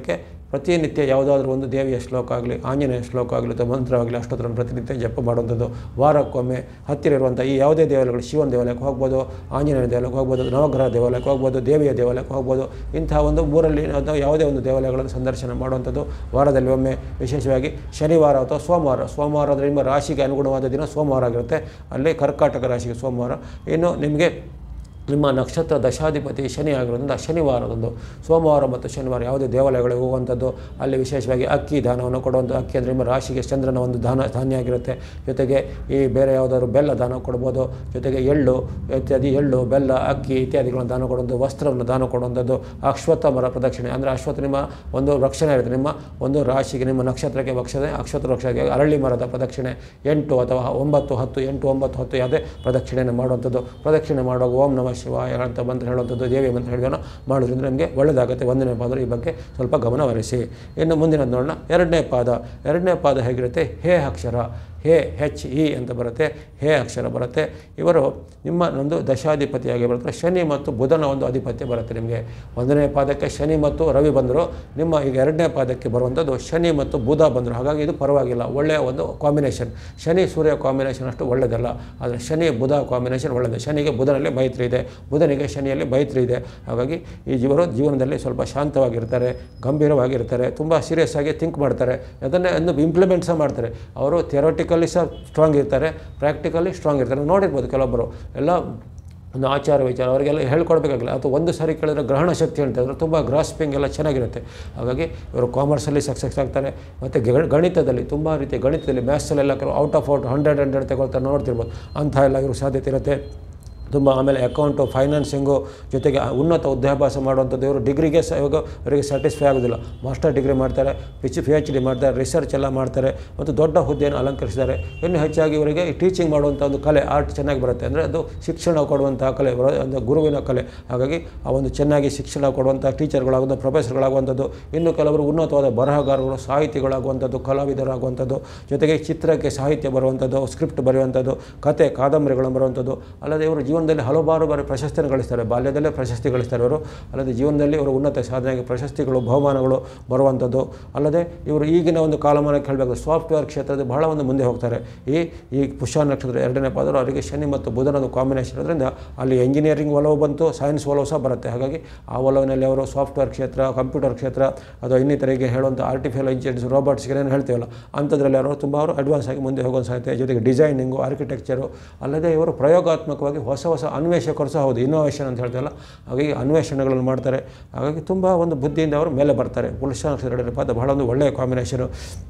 ಪ್ರತಿನಿತ್ಯ ಯಾವುದಾದ್ರೂ ಒಂದು ದೇವಿಯ ಶ್ಲೋಕ ಆಗಲಿ, ಆಂಜನೇಯ ಶ್ಲೋಕ ಆಗಲಿ ಅಥವಾ ಮಂತ್ರವಾಗಲಿ ಅಷ್ಟೋತ್ತರವನ್ನು ಪ್ರತಿನಿತ್ಯ ಜಪ ಮಾಡುವಂಥದ್ದು. ವಾರಕ್ಕೊಮ್ಮೆ ಹತ್ತಿರ ಇರುವಂಥ ಈ ಯಾವುದೇ ದೇವಾಲಯಗಳು, ಶಿವನ ದೇವಾಲಯಕ್ಕೆ ಹೋಗ್ಬೋದು, ಆಂಜನೇಯ ದೇವಾಲಯಕ್ಕೆ ಹೋಗ್ಬೋದು, ನವಗ್ರಹ ದೇವಾಲಯಕ್ಕೆ ಹೋಗ್ಬೋದು, ದೇವಿಯ ದೇವಾಲಯಕ್ಕೆ ಹೋಗ್ಬೋದು. ಇಂಥ ಒಂದು ಊರಲ್ಲಿ ಅಥವಾ ಯಾವುದೇ ಒಂದು ದೇವಾಲಯಗಳನ್ನು ಸಂದರ್ಶನ ಮಾಡುವಂಥದ್ದು. ವಾರದಲ್ಲಿ ಒಮ್ಮೆ ವಿಶೇಷವಾಗಿ ಶನಿವಾರ ಅಥವಾ ಸೋಮವಾರ, ಸೋಮವಾರ ಅಂದರೆ ನಿಮ್ಮ ರಾಶಿಗೆ ಅನುಗುಣವಾದ ದಿನ ಸೋಮವಾರ ಆಗಿರುತ್ತೆ, ಅಲ್ಲಿ ಕರ್ಕಾಟಕ ರಾಶಿಗೆ ಸೋಮವಾರ. ಇನ್ನು ನಿಮಗೆ ನಿಮ್ಮ ನಕ್ಷತ್ರ ದಶಾಧಿಪತಿ ಶನಿ ಆಗಿರೋದ್ರಿಂದ ಶನಿವಾರದಂದು ಸೋಮವಾರ ಮತ್ತು ಶನಿವಾರ ಯಾವುದೇ ದೇವಾಲಯಗಳಿಗೆ ಹೋಗುವಂಥದ್ದು. ಅಲ್ಲಿ ವಿಶೇಷವಾಗಿ ಅಕ್ಕಿ ದಾನವನ್ನು ಕೊಡುವಂಥ, ಅಕ್ಕಿ ಅಂದರೆ ನಿಮ್ಮ ರಾಶಿಗೆ ಚಂದ್ರನ ಒಂದು ದಾನ ಧಾನ್ಯ ಆಗಿರುತ್ತೆ. ಜೊತೆಗೆ ಈ ಬೇರೆ ಯಾವುದಾದ್ರು ಬೆಲ್ಲ ದಾನ ಕೊಡ್ಬೋದು. ಜೊತೆಗೆ ಎಳ್ಳು ಇತ್ಯಾದಿ, ಎಳ್ಳು ಬೆಲ್ಲ ಅಕ್ಕಿ ಇತ್ಯಾದಿಗಳನ್ನು ದಾನ ಕೊಡುವಂಥದ್ದು. ವಸ್ತ್ರವನ್ನು ದಾನ ಕೊಡುವಂಥದ್ದು. ಅಶ್ವತ್ಥ ಮರ ಪ್ರದಕ್ಷಿಣೆ ಅಂದರೆ ಅಶ್ವತ್ಥ ನಿಮ್ಮ ಒಂದು ರಕ್ಷಣೆ ಇರುತ್ತೆ, ನಿಮ್ಮ ಒಂದು ರಾಶಿಗೆ ನಿಮ್ಮ ನಕ್ಷತ್ರಕ್ಕೆ ವಕ್ಷಣೆ, ಅಶ್ವತ್ಥ ವೃಕ್ಷಕ್ಕೆ ಅರಳಿ ಮರದ ಪ್ರದಕ್ಷಿಣೆ ಎಂಟು ಅಥವಾ ಒಂಬತ್ತು ಹತ್ತು ಎಂಟು ಒಂಬತ್ತು ಹತ್ತು ಯಾವುದೇ ಪ್ರದಕ್ಷಿಣೆಯನ್ನು ಮಾಡುವಂಥದ್ದು. ಪ್ರದಕ್ಷಿಣೆ ಮಾಡುವಾಗ ಓಂ ನಮಃ ಶಿವಾಯ ಅಂತ ಮಂತ್ರ ಹೇಳುವಂಥದ್ದು, ದೇವಿಯ ಮಂತ್ರ ಹೇಳಿದನ್ನು ಮಾಡೋದ್ರಿಂದ ನಮಗೆ ಒಳ್ಳೆಯದಾಗುತ್ತೆ. ಒಂದನೇ ಪಾದ ಈ ಬಗ್ಗೆ ಸ್ವಲ್ಪ ಗಮನ ಹರಿಸಿ. ಇನ್ನು ಮುಂದಿನದು ನೋಡೋಣ. ಎರಡನೇ ಪಾದ. ಎರಡನೇ ಪಾದ ಹೇಗಿರುತ್ತೆ? ಹೇ ಅಕ್ಷರ, ಹೇ ಹೆಚ್ ಇ ಅಂತ ಬರುತ್ತೆ, ಹೇ ಅಕ್ಷರ ಬರುತ್ತೆ. ಇವರು ನಿಮ್ಮ ಒಂದು ದಶಾಧಿಪತಿಯಾಗಿ ಬರುತ್ತೆ. ಶನಿ ಮತ್ತು ಬುಧನ ಒಂದು ಅಧಿಪತ್ಯ ಬರುತ್ತೆ ನಿಮಗೆ. ಒಂದನೇ ಪಾದಕ್ಕೆ ಶನಿ ಮತ್ತು ರವಿ ಬಂದರು, ನಿಮ್ಮ ಈಗ ಎರಡನೇ ಪಾದಕ್ಕೆ ಬರುವಂಥದ್ದು ಶನಿ ಮತ್ತು ಬುಧ ಬಂದರು. ಹಾಗಾಗಿ ಇದು ಪರವಾಗಿಲ್ಲ, ಒಳ್ಳೆಯ ಒಂದು ಕಾಂಬಿನೇಷನ್. ಶನಿ ಸೂರ್ಯ ಕಾಂಬಿನೇಷನ್ ಅಷ್ಟು ಒಳ್ಳೆಯದಲ್ಲ, ಆದರೆ ಶನಿ ಬುಧ ಕಾಂಬಿನೇಷನ್ ಒಳ್ಳೆಯದು. ಶನಿಗೆ ಬುಧನಲ್ಲಿ ಮೈತ್ರಿ ಇದೆ, ಬುಧನಿಗೆ ಶನಿಯಲ್ಲಿ ಮೈತ್ರಿ ಇದೆ. ಹಾಗಾಗಿ ಈ ಜೀವರು ಜೀವನದಲ್ಲಿ ಸ್ವಲ್ಪ ಶಾಂತವಾಗಿರ್ತಾರೆ, ಗಂಭೀರವಾಗಿರ್ತಾರೆ, ತುಂಬ ಸೀರಿಯಸ್ ಆಗಿ ಥಿಂಕ್ ಮಾಡ್ತಾರೆ, ಅದನ್ನೇ ಒಂದು ಇಂಪ್ಲಿಮೆಂಟ್ ಸಹ ಮಾಡ್ತಾರೆ. ಅವರು ಥಿಯರೋಟಿಕ್ ಸಹ ಸ್ಟ್ರಾಂಗ್ ಇರ್ತಾರೆ, ಪ್ರಾಕ್ಟಿಕಲಿ ಸ್ಟ್ರಾಂಗ್ ಇರ್ತಾರೆ. ನೋಡಿರ್ಬೋದು ಕೆಲವೊಬ್ಬರು ಎಲ್ಲ ಒಂದು ಆಚಾರ ವಿಚಾರ ಅವರಿಗೆಲ್ಲ ಹೇಳ್ಕೊಡ್ಬೇಕಾಗಿಲ್ಲ, ಅಥವಾ ಒಂದು ಸಾರಿ ಕೇಳಿದ್ರೆ ಗ್ರಹಣ ಶಕ್ತಿ ಹೇಳ್ತಾ ಇದ್ರು, ತುಂಬ ಗ್ರಾಸ್ಪಿಂಗ್ ಎಲ್ಲ ಚೆನ್ನಾಗಿರುತ್ತೆ. ಹಾಗಾಗಿ ಇವರು ಕಾಮರ್ಸಲ್ಲಿ ಸಕ್ಸಸ್ ಆಗ್ತಾರೆ. ಮತ್ತು ಗಣಿತದಲ್ಲಿ ತುಂಬ ರೀತಿಯ ಗಣಿತದಲ್ಲಿ ಮ್ಯಾಥ್ಸಲ್ಲೆಲ್ಲ ಕೆಲವು out of out hundred hundred ತಗೊಳ್ತಾರೆ, ನೋಡ್ತಿರ್ಬೋದು. ಅಂಥ ಎಲ್ಲ ಇವರು ಸಾಧ್ಯತೆ ಇರುತ್ತೆ ತುಂಬ. ಆಮೇಲೆ ಅಕೌಂಟು, ಫೈನಾನ್ಸಿಂಗು, ಜೊತೆಗೆ ಉನ್ನತ ವಿದ್ಯಾಭ್ಯಾಸ ಮಾಡುವಂಥದ್ದು. ಇವರು ಡಿಗ್ರಿಗೆ ಸಹ ಇವಾಗ ಅವರಿಗೆ ಸ್ಯಾಟಿಸ್ಫೈ ಆಗೋದಿಲ್ಲ. ಮಾಸ್ಟರ್ ಡಿಗ್ರಿ ಮಾಡ್ತಾರೆ, ಪಿಚ್ ಪಿ ಎಚ್ ಡಿ ಮಾಡ್ತಾರೆ, ರಿಸರ್ಚ್ ಎಲ್ಲ ಮಾಡ್ತಾರೆ, ಮತ್ತು ದೊಡ್ಡ ಹುದ್ದೆಯನ್ನು ಅಲಂಕರಿಸಿದ್ದಾರೆ. ಇನ್ನು ಹೆಚ್ಚಾಗಿ ಇವರಿಗೆ ಈ ಟೀಚಿಂಗ್ ಮಾಡುವಂಥ ಒಂದು ಕಲೆ, ಆರ್ಟ್ ಚೆನ್ನಾಗಿ ಬರುತ್ತೆ. ಅಂದರೆ ಅದು ಶಿಕ್ಷಣ ಕೊಡುವಂಥ ಕಲೆ, ಒಂದು ಗುರುವಿನ ಕಲೆ. ಹಾಗಾಗಿ ಆ ಒಂದು ಚೆನ್ನಾಗಿ ಶಿಕ್ಷಣ ಕೊಡುವಂಥ ಟೀಚರ್ಗಳಾಗುವಂಥ, ಪ್ರೊಫೆಸರ್ಗಳಾಗುವಂಥದ್ದು. ಇನ್ನು ಕೆಲವರು ಉನ್ನತವಾದ ಬರಹಗಾರರು, ಸಾಹಿತಿಗಳಾಗುವಂಥದ್ದು, ಕಲಾವಿದರಾಗುವಂಥದ್ದು. ಜೊತೆಗೆ ಚಿತ್ರಕ್ಕೆ ಸಾಹಿತ್ಯ ಬರುವಂಥದ್ದು, ಸ್ಕ್ರಿಪ್ಟ್ ಬರೆಯುವಂಥದ್ದು, ಕತೆ ಕಾದಂಬರಿಗಳನ್ನು ಬರುವಂಥದ್ದು. ಅಲ್ಲದೆ ಇವರು ಜೀವನದಲ್ಲಿ ಹಲವಾರು ಬಾರಿ ಪ್ರಶಸ್ತಿಯನ್ನು ಗಳಿಸ್ತಾರೆ, ಬಾಲ್ಯದಲ್ಲೇ ಪ್ರಶಸ್ತಿ ಗಳಿಸ್ತಾರೆ ಇವರು. ಅಲ್ಲದೆ ಜೀವನದಲ್ಲಿ ಇವರು ಉನ್ನತ ಸಾಧನೆಗೆ ಪ್ರಶಸ್ತಿಗಳು, ಬಹುಮಾನಗಳು ಬರುವಂಥದ್ದು. ಅಲ್ಲದೆ ಇವರು ಈಗಿನ ಒಂದು ಕಾಲಮಾನಕ್ಕೆ ಹೇಳಬೇಕು, ಸಾಫ್ಟ್ವೇರ್ ಕ್ಷೇತ್ರದ ಬಹಳ ಒಂದು ಮುಂದೆ ಹೋಗ್ತಾರೆ. ಈ ಈ ಪುಷ್ಯ ನಕ್ಷತ್ರ ಎರಡನೇ ಪಾದರು ಅವರಿಗೆ ಶನಿ ಮತ್ತು ಬುಧನದು ಕಾಂಬಿನೇಷನ್ ಇರೋದ್ರಿಂದ ಅಲ್ಲಿ ಎಂಜಿನಿಯರಿಂಗ್ ಒಲವು ಬಂತು, ಸೈನ್ಸ್ ಒಲವು ಸಹ ಬರುತ್ತೆ. ಹಾಗಾಗಿ ಆ ಒಲವಿನಲ್ಲಿ ಅವರು ಸಾಫ್ಟ್ವೇರ್ ಕ್ಷೇತ್ರ, ಕಂಪ್ಯೂಟರ್ ಕ್ಷೇತ್ರ, ಅಥವಾ ಇನ್ನಿತರಿಗೆ ಹೇಳುವಂಥ ಆರ್ಟಿಫಿಷಿಯಲ್ ಇಂಟೆಲಿಜೆನ್ಸ್, ರೋಬೋಟ್ಸ್ಗೆ ಏನು ಹೇಳ್ತೀವಲ್ಲ ಅಂಥದ್ರಲ್ಲಿ ಅವರು ತುಂಬ ಅವರು ಅಡ್ವಾನ್ಸ್ ಆಗಿ ಮುಂದೆ ಹೋಗೋ ಸಾಧ್ಯತೆ. ಜೊತೆಗೆ ಡಿಸೈನಿಂಗು, ಆರ್ಕಿಟೆಕ್ಚರು. ಅಲ್ಲದೆ ಇವರು ಪ್ರಯೋಗಾತ್ಮಕವಾಗಿ ಹೊಸ ಹೊಸ ಅನ್ವೇಷಕರು ಸಹ ಹೌದು, ಇನ್ನೋವೇಷನ್ ಅಂತ ಹೇಳ್ತೀವಲ್ಲ, ಹಾಗಾಗಿ ಅನ್ವೇಷಣೆಗಳನ್ನು ಮಾಡ್ತಾರೆ. ಹಾಗಾಗಿ ತುಂಬ ಒಂದು ಬುದ್ಧಿಯಿಂದ ಅವರು ಮೇಲೆ ಬರ್ತಾರೆ. ಪುರುಷ ಎರಡನೇ ಪಾದ ಬಹಳ ಒಂದು ಒಳ್ಳೆಯ ಕಾಂಬಿನೇಷನು.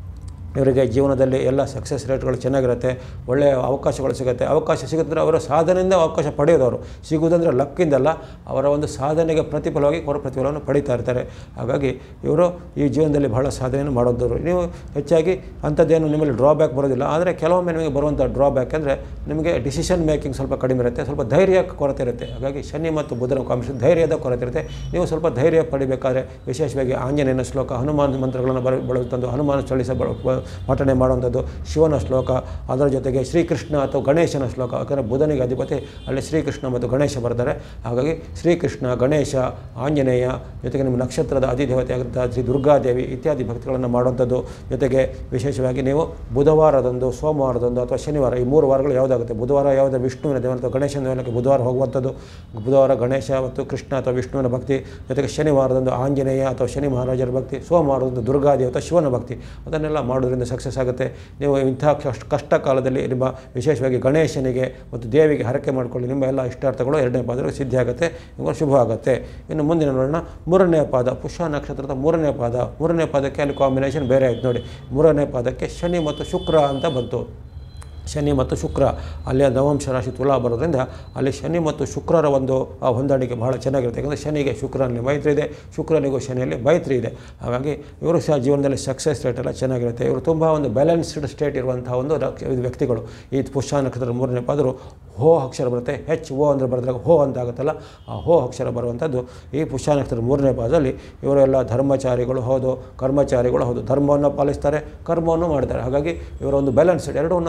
ಇವರಿಗೆ ಜೀವನದಲ್ಲಿ ಎಲ್ಲ ಸಕ್ಸಸ್ ರೇಟ್ಗಳು ಚೆನ್ನಾಗಿರುತ್ತೆ, ಒಳ್ಳೆಯ ಅವಕಾಶಗಳು ಸಿಗುತ್ತೆ. ಅವಕಾಶ ಸಿಗುತ್ತಂದರೆ ಅವರ ಸಾಧನೆಯಿಂದ ಅವಕಾಶ ಪಡೆಯೋದವರು, ಸಿಗುವುದಂದರೆ ಲಕ್ಕಿಂದಲ್ಲ, ಅವರ ಒಂದು ಸಾಧನೆಗೆ ಪ್ರತಿಫಲವಾಗಿ ಅವರ ಪ್ರತಿಫಲವನ್ನು ಪಡೀತಾ ಇರ್ತಾರೆ. ಹಾಗಾಗಿ ಇವರು ಈ ಜೀವನದಲ್ಲಿ ಬಹಳ ಸಾಧನೆಯನ್ನು ಮಾಡೋದವರು. ನೀವು ಹೆಚ್ಚಾಗಿ ಅಂಥದ್ದೇನು ನಿಮ್ಮಲ್ಲಿ ಡ್ರಾಬ್ಯಾಕ್ ಬರೋದಿಲ್ಲ, ಆದರೆ ಕೆಲವೊಮ್ಮೆ ನಿಮಗೆ ಬರುವಂಥ ಡ್ರಾಬ್ಯಾಕ್ ಅಂದರೆ ನಿಮಗೆ ಡಿಸಿಷನ್ ಮೇಕಿಂಗ್ ಸ್ವಲ್ಪ ಕಡಿಮೆ ಇರುತ್ತೆ, ಸ್ವಲ್ಪ ಧೈರ್ಯ ಕೊರತೆ ಇರುತ್ತೆ. ಹಾಗಾಗಿ ಶನಿ ಮತ್ತು ಬುಧನ ಕಾಂಬಿನೇಷನ್ ಧೈರ್ಯದ ಕೊರತೆ ಇರುತ್ತೆ. ನೀವು ಸ್ವಲ್ಪ ಧೈರ್ಯ ಪಡಿಬೇಕಾದ್ರೆ ವಿಶೇಷವಾಗಿ ಆಂಜನೇಯನ ಶ್ಲೋಕ, ಹನುಮಾನ್ ಮಂತ್ರಗಳನ್ನು ಬರ ಬಳಸುವಂಥದ್ದು, ಹನುಮಾನ ಚಾಲಿಸ ಪಠಣೆ ಮಾಡುವಂಥದ್ದು, ಶಿವನ ಶ್ಲೋಕ, ಅದರ ಜೊತೆಗೆ ಶ್ರೀಕೃಷ್ಣ ಅಥವಾ ಗಣೇಶನ ಶ್ಲೋಕ. ಯಾಕಂದರೆ ಬುಧನಿಗೆ ಅಧಿಪತಿ ಅಲ್ಲಿ ಶ್ರೀಕೃಷ್ಣ ಮತ್ತು ಗಣೇಶ ಬರ್ತಾರೆ. ಹಾಗಾಗಿ ಶ್ರೀಕೃಷ್ಣ, ಗಣೇಶ, ಆಂಜನೇಯ, ಜೊತೆಗೆ ನಿಮ್ಮ ನಕ್ಷತ್ರದ ಅಧಿದೇವತೆ ಆಗಿರುತ್ತ ಶ್ರೀ ದುರ್ಗಾದೇವಿ ಇತ್ಯಾದಿ ಭಕ್ತಿಗಳನ್ನು ಮಾಡುವಂಥದ್ದು. ಜೊತೆಗೆ ವಿಶೇಷವಾಗಿ ನೀವು ಬುಧವಾರದಂದು, ಸೋಮವಾರದಂದು ಅಥವಾ ಶನಿವಾರ, ಈ ಮೂರು ವಾರಗಳು ಯಾವುದಾಗುತ್ತೆ, ಬುಧವಾರ ಯಾವುದೇ ವಿಷ್ಣುವಿನ ದೇವರ ಅಥವಾ ಗಣೇಶನ ದೇವರಿಗೆ ಬುಧವಾರ ಹೋಗುವಂಥದ್ದು, ಬುಧವಾರ ಗಣೇಶ ಮತ್ತು ಕೃಷ್ಣ ಅಥವಾ ವಿಷ್ಣುವಿನ ಭಕ್ತಿ. ಜೊತೆಗೆ ಶನಿವಾರದಂದು ಆಂಜನೇಯ ಅಥವಾ ಶನಿ ಮಹಾರಾಜರ ಭಕ್ತಿ, ಸೋಮವಾರದಂದು ದುರ್ಗಾದೇವಿ ಅಥವಾ ಶಿವನ ಭಕ್ತಿ. ಅದನ್ನೆಲ್ಲ ಮಾಡೋದ್ರಿಂದ ಸಕ್ಸಸ್ ಆಗುತ್ತೆ. ನೀವು ಇಂಥ ಕಷ್ಟ ಕಷ್ಟ ಕಾಲದಲ್ಲಿ ನಿಮ್ಮ ವಿಶೇಷವಾಗಿ ಗಣೇಶನಿಗೆ ಮತ್ತು ದೇವಿಗೆ ಹರಕೆ ಮಾಡಿಕೊಳ್ಳಿ, ನಿಮ್ಮ ಎಲ್ಲ ಇಷ್ಟಾರ್ಥಗಳು ಎರಡನೇ ಪಾದದಲ್ಲಿ ಸಿದ್ಧಿ ಆಗುತ್ತೆ, ನಿಮಗೆ ಶುಭ ಆಗುತ್ತೆ. ಇನ್ನು ಮುಂದಿನ ನೋಡೋಣ, ಮೂರನೇ ಪಾದ, ಪುಷ್ಯ ನಕ್ಷತ್ರದ ಮೂರನೇ ಪಾದ. ಮೂರನೇ ಪಾದಕ್ಕೆ ಅಲ್ಲಿ ಕಾಂಬಿನೇಷನ್ ಬೇರೆ ಆಯ್ತು ನೋಡಿ. ಮೂರನೇ ಪಾದಕ್ಕೆ ಶನಿ ಮತ್ತು ಶುಕ್ರ ಅಂತ ಬಂತು. ಶನಿ ಮತ್ತು ಶುಕ್ರ ಅಲ್ಲಿ ನವಂಶ ರಾಶಿ ತುಲಾ ಬರೋದ್ರಿಂದ ಅಲ್ಲಿ ಶನಿ ಮತ್ತು ಶುಕ್ರರ ಒಂದು ಆ ಹೊಂದಾಣಿಕೆ ಬಹಳ ಚೆನ್ನಾಗಿರುತ್ತೆ. ಯಾಕಂದರೆ ಶನಿಗೆ ಶುಕ್ರನಲ್ಲಿ ಮೈತ್ರಿ ಇದೆ, ಶುಕ್ರನಿಗೂ ಶನಿಯಲ್ಲಿ ಮೈತ್ರಿ ಇದೆ. ಹಾಗಾಗಿ ಇವರು ಸಹ ಜೀವನದಲ್ಲಿ ಸಕ್ಸಸ್ ರೇಟ್ ಎಲ್ಲ ಚೆನ್ನಾಗಿರುತ್ತೆ. ಇವರು ತುಂಬ ಒಂದು ಬ್ಯಾಲೆನ್ಸ್ಡ್ ಸ್ಟೇಟ್ ಇರುವಂಥ ಒಂದು ವ್ಯಕ್ತಿಗಳು. ಈ ಪುಷ್ಯ ನಕ್ಷತ್ರದ ಮೂರನೇ ಪಾದರು ಹೋ ಅಕ್ಷರ ಬರುತ್ತೆ, ಹೆಚ್ ಓ ಅಂದರೆ ಬರೆದಾಗ ಹೋ ಅಂತ ಆಗುತ್ತಲ್ಲ, ಆ ಹೋ ಅಕ್ಷರ ಬರುವಂಥದ್ದು ಈ ಪುಷ್ಯ ನಕ್ಷತ್ರದ ಮೂರನೇ ಪಾದದಲ್ಲಿ. ಇವರೆಲ್ಲ ಧರ್ಮಚಾರಿಗಳು ಹೌದು, ಕರ್ಮಚಾರಿಗಳು ಹೌದು, ಧರ್ಮವನ್ನು ಪಾಲಿಸ್ತಾರೆ, ಕರ್ಮವನ್ನು ಮಾಡ್ತಾರೆ. ಹಾಗಾಗಿ ಇವರ ಒಂದು ಬ್ಯಾಲೆನ್ಸ್ಡ್ ಎರಡನ್ನು ಸಮತೋಲನ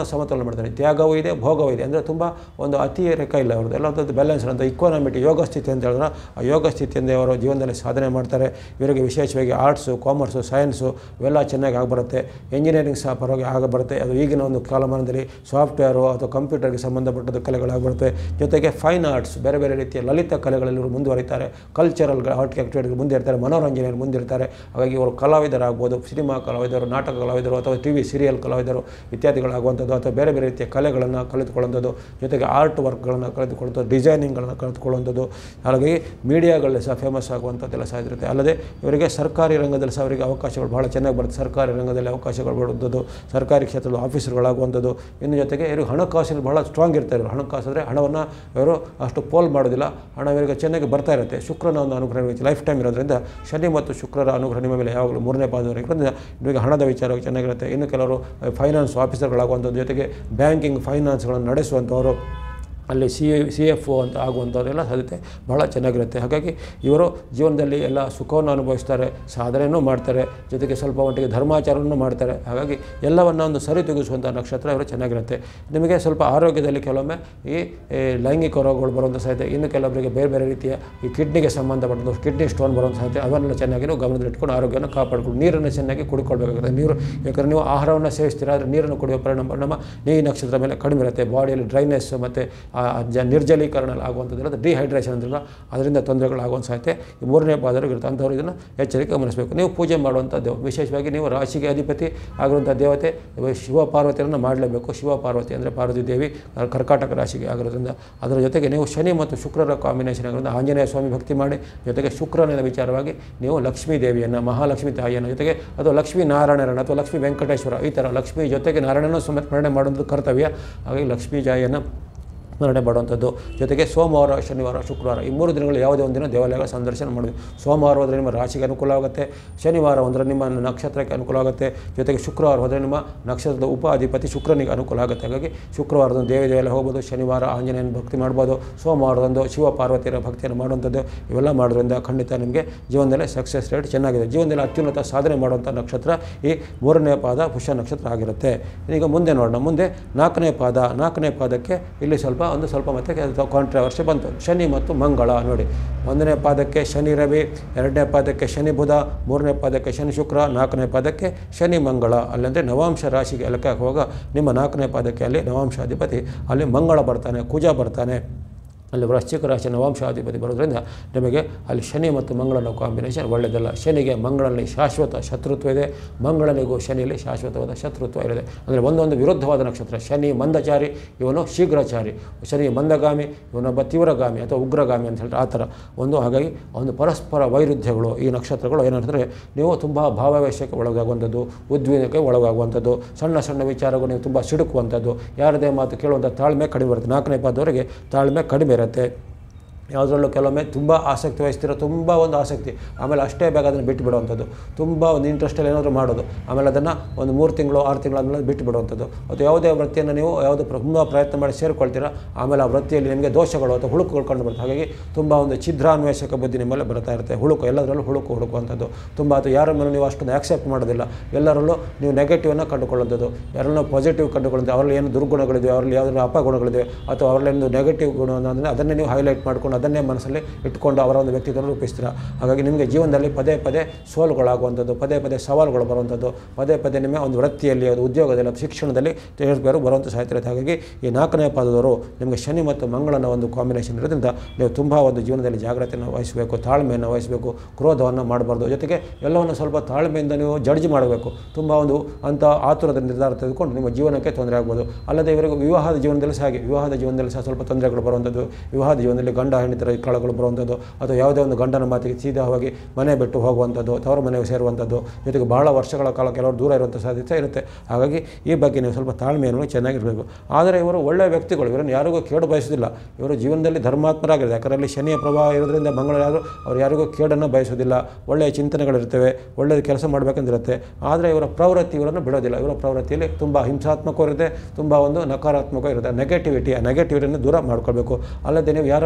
ಮಾಡ್ತಾರೆ. ತ್ಯಾಗವೂ ಇದೆ, ಭೋಗವೂ ಇದೆ. ಅಂದರೆ ತುಂಬ ಒಂದು ಅತಿ ರೇಖೆ ಇಲ್ಲ ಅವ್ರದ್ದು, ಎಲ್ಲದದ್ದು ಬ್ಯಾಲೆನ್ಸ್ ಅಂತ ಇಕ್ವಾನಮಿಟಿ ಯೋಗ ಸ್ಥಿತಿ ಅಂತ ಹೇಳಿದ್ರೆ ಆ ಯೋಗ ಸ್ಥಿತಿಯಿಂದ ಅವರು ಜೀವನದಲ್ಲಿ ಸಾಧನೆ ಮಾಡ್ತಾರೆ. ಇವರಿಗೆ ವಿಶೇಷವಾಗಿ ಆರ್ಟ್ಸು, ಕಾಮರ್ಸು, ಸೈನ್ಸು ಇವೆಲ್ಲ ಚೆನ್ನಾಗಿ ಆಗಿಬರುತ್ತೆ. ಇಂಜಿನಿಯರಿಂಗ್ ಸಹ ಪರವಾಗಿ ಆಗಬರುತ್ತೆ. ಅದು ಈಗಿನ ಒಂದು ಕಾಲಮಾನದಲ್ಲಿ ಸಾಫ್ಟ್ವೇರು ಅಥವಾ ಕಂಪ್ಯೂಟರ್ಗೆ ಸಂಬಂಧಪಟ್ಟದ್ದು ಕಲೆಗಳಾಗಿಬರುತ್ತೆ. ಜೊತೆಗೆ ಫೈನ್ ಆರ್ಟ್ಸ್, ಬೇರೆ ಬೇರೆ ರೀತಿಯ ಲಲಿತ ಕಲೆಗಳಲ್ಲಿ ಇವರು ಮುಂದುವರಿತಾರೆ. ಕಲ್ಚರಲ್ ಆರ್ಟ್ ಆಕ್ಟಿವಿಟಿಗಳು ಮುಂದೆ ಇರ್ತಾರೆ, ಮನೋರಂಜನೆಯಲ್ಲಿ ಮುಂದಿರ್ತಾರೆ. ಹಾಗಾಗಿ ಇವರು ಕಲಾವಿದರಾಗ್ಬೋದು, ಸಿನಿಮಾ ಕಲಾವಿದರು, ನಾಟಕ ಕಲಾವಿದರು ಅಥವಾ ಟಿ ವಿ ಸೀರಿಯಲ್ ಕಲಾವಿದರು ಇತ್ಯಾದಿಗಳಾಗುವಂಥದ್ದು, ಅಥವಾ ಬೇರೆ ಬೇರೆ ರೀತಿಯ ಕಲೆಗಳನ್ನು ಕಲಿತುಕೊಳ್ಳುವಂಥದ್ದು, ಜೊತೆಗೆ ಆರ್ಟ್ ವರ್ಕ್ಗಳನ್ನು ಕಲಿತುಕೊಳ್ಳುವಂಥದ್ದು, ಡಿಸೈನಿಂಗ್ಗಳನ್ನು ಕಲಿತುಕೊಳ್ಳುವಂಥದ್ದು. ಹಾಗಾಗಿ ಮೀಡಿಯಾಗಳಲ್ಲಿ ಸಹ ಫೇಮಸ್ ಆಗುವಂಥದ್ದೆಲ್ಲ ಸಹ ಇರುತ್ತೆ. ಅಲ್ಲದೆ ಇವರಿಗೆ ಸರ್ಕಾರಿ ರಂಗದಲ್ಲಿ ಸಹ ಅವರಿಗೆ ಅವಕಾಶಗಳು ಭಾಳ ಚೆನ್ನಾಗಿ ಬರುತ್ತೆ. ಸರ್ಕಾರಿ ರಂಗದಲ್ಲಿ ಅವಕಾಶಗಳು ಬರುವಂಥದ್ದು, ಸರ್ಕಾರಿ ಕ್ಷೇತ್ರದ ಆಫೀಸರ್ಗಳಾಗುವಂಥದ್ದು. ಇನ್ನು ಜೊತೆಗೆ ಇವರು ಹಣಕಾಸಿನಲ್ಲಿ ಭಾಳ ಸ್ಟ್ರಾಂಗ್ ಇರ್ತಾರೆ. ಇವರು ಹಣಕಾಸು ಅಂದರೆ ಹಣವನ್ನು ಇವರು ಅಷ್ಟು ಪೋಲ್ ಮಾಡೋದಿಲ್ಲ. ಹಣ ಇವರಿಗೆ ಚೆನ್ನಾಗಿ ಬರ್ತಾ ಇರುತ್ತೆ. ಶುಕ್ರನ ಒಂದು ಅನುಗ್ರಹ ಲೈಫ್ ಟೈಮ್ ಇರೋದ್ರಿಂದ ಶನಿ ಮತ್ತು ಶುಕ್ರರ ಅನುಗ್ರಹ ನಿಮ್ಮ ಮೇಲೆ ಯಾವಾಗಲೂ ಮೂರನೇ ಪಾದವರೆಗಿರೋದ್ರಿಂದ ನಿಮಗೆ ಹಣದ ವಿಚಾರವಾಗಿ ಚೆನ್ನಾಗಿರುತ್ತೆ. ಇನ್ನು ಕೆಲವರು ಫೈನಾನ್ಸ್ ಆಫೀಸರ್ಗಳಾಗುವಂಥದ್ದು, ಜೊತೆಗೆ ಬ್ಯಾಂಕಿಂಗ್ ಫೈನಾನ್ಸ್ಗಳನ್ನು ನಡೆಸುವಂಥವರು, ಅಲ್ಲಿ ಸಿ ಸಿ ಎಫ್ ಒ ಅಂತ ಆಗುವಂಥವರೆಲ್ಲ ಸಾಧ್ಯತೆ ಭಾಳ ಚೆನ್ನಾಗಿರುತ್ತೆ. ಹಾಗಾಗಿ ಇವರು ಜೀವನದಲ್ಲಿ ಎಲ್ಲ ಸುಖವನ್ನು ಅನುಭವಿಸ್ತಾರೆ, ಸಾಧನೆಯೂ ಮಾಡ್ತಾರೆ, ಜೊತೆಗೆ ಸ್ವಲ್ಪ ಮಟ್ಟಿಗೆ ಧರ್ಮಾಚಾರವನ್ನು ಮಾಡ್ತಾರೆ. ಹಾಗಾಗಿ ಎಲ್ಲವನ್ನು ಒಂದು ಸರಿತೂಗಿಸುವಂಥ ನಕ್ಷತ್ರ ಇವರು ಚೆನ್ನಾಗಿರುತ್ತೆ. ನಿಮಗೆ ಸ್ವಲ್ಪ ಆರೋಗ್ಯದಲ್ಲಿ ಕೆಲವೊಮ್ಮೆ ಈ ಲೈಂಗಿಕ ರೋಗಗಳು ಬರುವಂಥ ಸಾಧ್ಯತೆ, ಇನ್ನು ಕೆಲವರಿಗೆ ಬೇರೆ ಬೇರೆ ರೀತಿಯ ಈ ಕಿಡ್ನಿಗೆ ಸಂಬಂಧಪಟ್ಟದ್ದು ಕಿಡ್ನಿ ಸ್ಟೋನ್ ಬರುವಂಥ ಸಾಧ್ಯತೆ, ಅವನ್ನೆಲ್ಲ ಚೆನ್ನಾಗಿ ನೀವು ಗಮನದಲ್ಲಿಟ್ಕೊಂಡು ಆರೋಗ್ಯವನ್ನು ಕಾಪಾಡಿಕೊಂಡು ನೀರನ್ನು ಚೆನ್ನಾಗಿ ಕುಡಿಕೊಳ್ಬೇಕಾಗುತ್ತೆ. ನೀರು ಯಾಕಂದರೆ ನೀವು ಆಹಾರವನ್ನು ಸೇವಿಸ್ತೀರಾ, ಆದರೆ ನೀರನ್ನು ಕುಡಿಯುವ ಪರಿಣಾಮ ಪರಿಣಾಮ ಈ ನಕ್ಷತ್ರ ಮೇಲೆ ಕಡಿಮೆ ಇರುತ್ತೆ. ಬಾಡಿಯಲ್ಲಿ ಡ್ರೈನೆಸ್ ಮತ್ತು ಜ ನಿರ್ಜಲೀಕರಣ ಆಗುವಂಥದ್ದೆಲ್ಲ ಡಿಹೈಡ್ರೇಷನ್ ಅಂದ್ರಲ್ಲ, ಅದರಿಂದ ತೊಂದರೆಗಳಾಗುವಂಥ ಸಾಧ್ಯತೆ ಈ ಮೂರನೇ ಪಾದರಿಗೆ ಇರುತ್ತೆ. ಅಂಥವ್ರು ಇದನ್ನು ಎಚ್ಚರಿಕೆ ಗಮನಿಸಬೇಕು. ನೀವು ಪೂಜೆ ಮಾಡುವಂಥದ್ದು ವಿಶೇಷವಾಗಿ ನೀವು ರಾಶಿಗೆ ಅಧಿಪತಿ ಆಗಿರುವಂಥ ದೇವತೆ ಶಿವ ಪಾರ್ವತಿಯನ್ನು ಮಾಡಲೇಬೇಕು. ಶಿವ ಪಾರ್ವತಿ ಅಂದರೆ ಪಾರ್ವತಿ ದೇವಿ ಕರ್ಕಾಟಕ ರಾಶಿಗೆ ಆಗಿರೋದ್ರಿಂದ, ಅದರ ಜೊತೆಗೆ ನೀವು ಶನಿ ಮತ್ತು ಶುಕ್ರರ ಕಾಂಬಿನೇಷನ್ ಆಗಿರೋದ್ರಿಂದ ಆಂಜನೇಯ ಸ್ವಾಮಿ ಭಕ್ತಿ ಮಾಡಿ, ಜೊತೆಗೆ ಶುಕ್ರನ ವಿಚಾರವಾಗಿ ನೀವು ಲಕ್ಷ್ಮೀ ದೇವಿಯನ್ನು, ಮಹಾಲಕ್ಷ್ಮಿ ತಾಯಿಯನ್ನು, ಜೊತೆಗೆ ಅಥವಾ ಲಕ್ಷ್ಮೀ ನಾರಾಯಣರನ್ನು ಅಥವಾ ಲಕ್ಷ್ಮೀ ವೆಂಕಟೇಶ್ವರ ಈ ಥರ ಲಕ್ಷ್ಮೀ ಜೊತೆಗೆ ನಾರಾಯಣನ ಸ್ಮರಣೆ ಮಾಡುವಂಥದ್ದು ಕರ್ತವ್ಯ. ಹಾಗಾಗಿ ಲಕ್ಷ್ಮೀ ಜಾಯಿಯನ್ನು ಸ್ಮರಣೆ ಮಾಡುವಂಥದ್ದು. ಜೊತೆಗೆ ಸೋಮವಾರ, ಶನಿವಾರ, ಶುಕ್ರವಾರ ಈ ಮೂರು ದಿನಗಳು ಯಾವುದೇ ಒಂದಿನ ದೇವಾಲಯಗಳ ಸಂದರ್ಶನ ಮಾಡಬೇಕು. ಸೋಮವಾರ ಹೋದರೆ ನಿಮ್ಮ ರಾಶಿಗೆ ಅನುಕೂಲ ಆಗುತ್ತೆ, ಶನಿವಾರ ಹೋದರೆ ನಿಮ್ಮ ನಕ್ಷತ್ರಕ್ಕೆ ಅನುಕೂಲ ಆಗುತ್ತೆ, ಜೊತೆಗೆ ಶುಕ್ರವಾರ ಹೋದರೆ ನಿಮ್ಮ ನಕ್ಷತ್ರದ ಉಪ ಅಧಿಪತಿ ಶುಕ್ರನಿಗೆ ಅನುಕೂಲ ಆಗುತ್ತೆ. ಹಾಗಾಗಿ ಶುಕ್ರವಾರದಂದು ದೇವಿ ದೇವಾಲಯ ಹೋಗ್ಬೋದು, ಶನಿವಾರ ಆಂಜನೇಯನ ಭಕ್ತಿ ಮಾಡ್ಬೋದು, ಸೋಮವಾರದಂದು ಶಿವ ಪಾರ್ವತಿಯರ ಭಕ್ತಿಯನ್ನು ಮಾಡುವಂಥದ್ದು. ಇವೆಲ್ಲ ಮಾಡೋದ್ರಿಂದ ಖಂಡಿತ ನಿಮಗೆ ಜೀವನದಲ್ಲಿ ಸಕ್ಸಸ್ ರೇಟ್ ಚೆನ್ನಾಗಿದೆ. ಜೀವನದಲ್ಲಿ ಅತ್ಯುನ್ನತ ಸಾಧನೆ ಮಾಡುವಂಥ ನಕ್ಷತ್ರ ಈ ಮೂರನೇ ಪಾದ ಪುಷ್ಯ ನಕ್ಷತ್ರ ಆಗಿರುತ್ತೆ. ಈಗ ಮುಂದೆ ನೋಡೋಣ. ಮುಂದೆ ನಾಲ್ಕನೇ ಪಾದ. ನಾಲ್ಕನೇ ಪಾದಕ್ಕೆ ಇಲ್ಲಿ ಸ್ವಲ್ಪ ಒಂದು ಸ್ವಲ್ಪ ಮತ್ತೆ ಕಾಂಟ್ರವರ್ಸಿ ಬಂತು. ಶನಿ ಮತ್ತು ಮಂಗಳ ನೋಡಿ, ಒಂದನೇ ಪಾದಕ್ಕೆ ಶನಿ ರವಿ, ಎರಡನೇ ಪಾದಕ್ಕೆ ಶನಿ ಬುಧ, ಮೂರನೇ ಪಾದಕ್ಕೆ ಶನಿ ಶುಕ್ರ, ನಾಲ್ಕನೇ ಪಾದಕ್ಕೆ ಶನಿ ಮಂಗಳ. ಅಲ್ಲಂದರೆ ನವಾಂಶ ರಾಶಿಗೆ ಲೆಕ್ಕ ಹೋಗ ನಿಮ್ಮ ನಾಲ್ಕನೇ ಪಾದಕ್ಕೆ ಅಲ್ಲಿ ನವಾಂಶಾಧಿಪತಿ ಅಲ್ಲಿ ಮಂಗಳ ಬರ್ತಾನೆ, ಕುಜ ಬರ್ತಾನೆ. ಅಲ್ಲಿ ವೃಶ್ಚಿಕ ರಾಶಿ ನವಾಂಶಾಧಿಪತಿ ಬರೋದ್ರಿಂದ ನಿಮಗೆ ಅಲ್ಲಿ ಶನಿ ಮತ್ತು ಮಂಗಳನ ಕಾಂಬಿನೇಷನ್ ಒಳ್ಳೆಯದಲ್ಲ. ಶನಿಗೆ ಮಂಗಳನಲ್ಲಿ ಶಾಶ್ವತ ಶತ್ರುತ್ವ ಇದೆ, ಮಂಗಳನಿಗೂ ಶನಿಯಲ್ಲಿ ಶಾಶ್ವತವಾದ ಶತ್ರುತ್ವ ಇರದೆ. ಅಂದರೆ ಒಂದೊಂದು ವಿರುದ್ಧವಾದ ನಕ್ಷತ್ರ. ಶನಿ ಮಂದಚಾರಿ, ಇವನು ಶೀಘ್ರಚಾರಿ. ಶನಿ ಮಂದಗಾಮಿ, ಇವನೊಬ್ಬ ತೀವ್ರಗಾಮಿ ಅಥವಾ ಉಗ್ರಗಾಮಿ ಅಂತ ಹೇಳ್ತಾರೆ. ಆ ಥರ ಒಂದು. ಹಾಗಾಗಿ ಒಂದು ಪರಸ್ಪರ ವೈರುಧ್ಯಗಳು ಈ ನಕ್ಷತ್ರಗಳು. ಏನಂದರೆ ನೀವು ತುಂಬ ಭಾವಾವೇಶಕ್ಕೆ ಒಳಗಾಗುವಂಥದ್ದು, ಉದ್ವಿಗ್ನಕ್ಕೆ ಒಳಗಾಗುವಂಥದ್ದು, ಸಣ್ಣ ಸಣ್ಣ ವಿಚಾರಗಳು ನೀವು ತುಂಬ ಸಿಡುಕುವಂಥದ್ದು, ಯಾರದೇ ಮಾತು ಕೇಳುವಂಥ ತಾಳ್ಮೆ ಕಡಿಮೆ ಇರುತ್ತೆ. ನಾಲ್ಕನೇ ಪಾದವರೆಗೆ ತಾಳ್ಮೆ ಕಡಿಮೆ ಇರುತ್ತೆ. ಯಾವುದರಲ್ಲೂ ಕೆಲವೊಮ್ಮೆ ತುಂಬ ಆಸಕ್ತಿ ವಹಿಸ್ತಿರೋ, ತುಂಬ ಒಂದು ಆಸಕ್ತಿ, ಆಮೇಲೆ ಅಷ್ಟೇ ಬೇಗ ಅದನ್ನು ಬಿಟ್ಟು ಬಿಡುವಂಥದ್ದು. ತುಂಬ ಒಂದು ಇಂಟ್ರೆಸ್ಟಲ್ಲಿ ಏನಾದರೂ ಮಾಡೋದು, ಆಮೇಲೆ ಅದನ್ನು ಒಂದು ಮೂರು ತಿಂಗಳು ಆರು ತಿಂಗಳಾದ್ಮೇಲೆ ಬಿಟ್ಟು ಬಿಡುವಂಥದ್ದು. ಅಥವಾ ಯಾವುದೇ ವೃತ್ತಿಯನ್ನು ನೀವು ಯಾವುದೋ ತುಂಬ ಪ್ರಯತ್ನ ಮಾಡಿ ಸೇರಿಕೊಳ್ತೀರಾ, ಆಮೇಲೆ ಆ ವೃತ್ತಿಯಲ್ಲಿ ನಿಮಗೆ ದೋಷಗಳು ಅಥವಾ ಹುಳುಕುಗಳು ಕಂಡು ಬರುತ್ತೆ. ಹಾಗಾಗಿ ತುಂಬ ಒಂದು ಛಿದ್ರಾನ್ವೇಷಕ ಬುದ್ಧಿ ನಿಮ್ಮಲ್ಲಿ ಬರ್ತಾ ಇರುತ್ತೆ. ಹುಳುಕು ಎಲ್ಲದರಲ್ಲೂ ಹುಳುಕು ಹುಡುಕುವಂಥದ್ದು ತುಂಬ. ಅಥವಾ ಯಾರ ಮೇಲೆ ನೀವು ಅಷ್ಟೊಂದು ಆಕ್ಸೆಪ್ಟ್ ಮಾಡೋದಿಲ್ಲ, ಎಲ್ಲರಲ್ಲೂ ನೀವು ನೆಗೆಟಿವನ್ನು ಕಂಡುಕೊಳ್ಳುವಂಥದ್ದು, ಯಾರನ್ನೂ ಪಾಸಿಟಿವ್ ಕಂಡುಕೊಳ್ಳುವಂಥದ್ದು. ಅವರಲ್ಲಿ ಏನು ದುರ್ಗುಣಗಳಿವೆ, ಅವರಲ್ಲಿ ಯಾವುದಾದ್ರು ಅಪಗುಣಗಳಿವೆ, ಅಥವಾ ಅವರಲ್ಲಿ ಒಂದು ನೆಗೆಟಿವ್ ಗುಣ ಅನ್ನೋದನ್ನು ಅದನ್ನೇ ನೀವು ಹೈಲೈಟ್ ಮಾಡ್ಕೊಂಡು ಅದನ್ನೇ ಮನಸ್ಸಲ್ಲಿ ಇಟ್ಕೊಂಡು ಅವರ ಒಂದು ವ್ಯಕ್ತಿತ್ವವನ್ನು ರೂಪಿಸ್ತೀರ. ಹಾಗಾಗಿ ನಿಮಗೆ ಜೀವನದಲ್ಲಿ ಪದೇ ಪದೇ ಸೋಲುಗಳಾಗುವಂಥದ್ದು, ಪದೇ ಪದೇ ಸವಾಲುಗಳು ಬರುವಂಥದ್ದು, ಪದೇ ಪದೇ ನಿಮ್ಮ ಒಂದು ವೃತ್ತಿಯಲ್ಲಿ, ಅದು ಉದ್ಯೋಗದಲ್ಲಿ, ಅದು ಶಿಕ್ಷಣದಲ್ಲಿ ಬೇರೆ ಬರುವಂಥ ಸಾಧ್ಯತೆ ಇರುತ್ತೆ. ಹಾಗಾಗಿ ಈ ನಾಲ್ಕನೇ ಪಾದದವರು ನಿಮಗೆ ಶನಿ ಮತ್ತು ಮಂಗಳನ ಒಂದು ಕಾಂಬಿನೇಷನ್ ಇರೋದ್ರಿಂದ ನೀವು ತುಂಬ ಒಂದು ಜೀವನದಲ್ಲಿ ಜಾಗ್ರತೆಯನ್ನು ವಹಿಸಬೇಕು, ತಾಳ್ಮೆಯನ್ನು ವಹಿಸಬೇಕು, ಕ್ರೋಧವನ್ನು ಮಾಡಬಾರ್ದು. ಜೊತೆಗೆ ಎಲ್ಲವನ್ನು ಸ್ವಲ್ಪ ತಾಳ್ಮೆಯಿಂದ ನೀವು ಜಡ್ಜ್ ಮಾಡಬೇಕು. ತುಂಬ ಒಂದು ಅಂಥ ಆತುರದ ನಿರ್ಧಾರ ತೆಗೆದುಕೊಂಡು ನಿಮ್ಮ ಜೀವನಕ್ಕೆ ತೊಂದರೆ ಆಗ್ಬೋದು. ಅಲ್ಲದೆ ಇವರಿಗೆ ವಿವಾಹದ ಜೀವನದಲ್ಲಿ ಸಹ ಹಾಗೆ, ವಿವಾಹದ ಜೀವನದಲ್ಲಿ ಸಹ ಸ್ವಲ್ಪ ತೊಂದರೆಗಳು ಬರುವಂಥದ್ದು, ವಿವಾಹದ ಜೀವನದಲ್ಲಿ ಗಂಡ ಹೆಣ್ಣಿತರ ಕಳಗಳು ಬರುವಂಥದ್ದು, ಅಥವಾ ಯಾವುದೇ ಒಂದು ಗಂಡನ ಮಾತಿಗೆ ಸೀದಾ ಹೋಗಿ ಮನೆ ಬಿಟ್ಟು ಹೋಗುವಂಥದ್ದು, ತವರ ಮನೆಗೆ ಸೇರುವಂಥದ್ದು, ಜೊತೆಗೆ ಬಹಳ ವರ್ಷಗಳ ಕಾಲ ಕೆಲವರು ದೂರ ಇರುವಂಥ ಸಾಧ್ಯತೆ ಇರುತ್ತೆ. ಹಾಗಾಗಿ ಈ ಬಗ್ಗೆ ನೀವು ಸ್ವಲ್ಪ ತಾಳ್ಮೆಯನ್ನು ಚೆನ್ನಾಗಿರಬೇಕು. ಆದರೆ ಇವರು ಒಳ್ಳೆಯ ವ್ಯಕ್ತಿಗಳು, ಇವರನ್ನು ಯಾರಿಗೂ ಕೇಡು ಬಯಸೋದಿಲ್ಲ. ಇವರು ಜೀವನದಲ್ಲಿ ಧರ್ಮಾತ್ಮರಾಗಿರುತ್ತೆ. ಯಾಕಂದರೆ ಶನಿಯ ಪ್ರಭಾವ ಇರೋದ್ರಿಂದ ಮಂಗಳ ಯಾರು ಅವ್ರು ಯಾರಿಗೂ ಕೇಡನ್ನು ಬಯಸೋದಿಲ್ಲ. ಒಳ್ಳೆಯ ಚಿಂತನೆಗಳಿರ್ತವೆ, ಒಳ್ಳೆಯ ಕೆಲಸ ಮಾಡಬೇಕಂದಿರುತ್ತೆ. ಆದರೆ ಇವರ ಪ್ರವೃತ್ತಿ ಇವರನ್ನು ಬಿಡೋದಿಲ್ಲ. ಇವರ ಪ್ರವೃತ್ತಿಯಲ್ಲಿ ತುಂಬ ಹಿಂಸಾತ್ಮಕ ಇರುತ್ತೆ, ತುಂಬ ಒಂದು ನಕಾರಾತ್ಮಕ ಇರುತ್ತೆ. ನೆಗೆಟಿವಿಟಿ ಆ ನೆಗೆಟಿವಿಟಿಯನ್ನು ದೂರ ಮಾಡ್ಕೊಳ್ಬೇಕು. ಅಲ್ಲದೆ ನೀವು ಯಾರನ್ನು ಆಕ್ಸೆಪ್ಟ್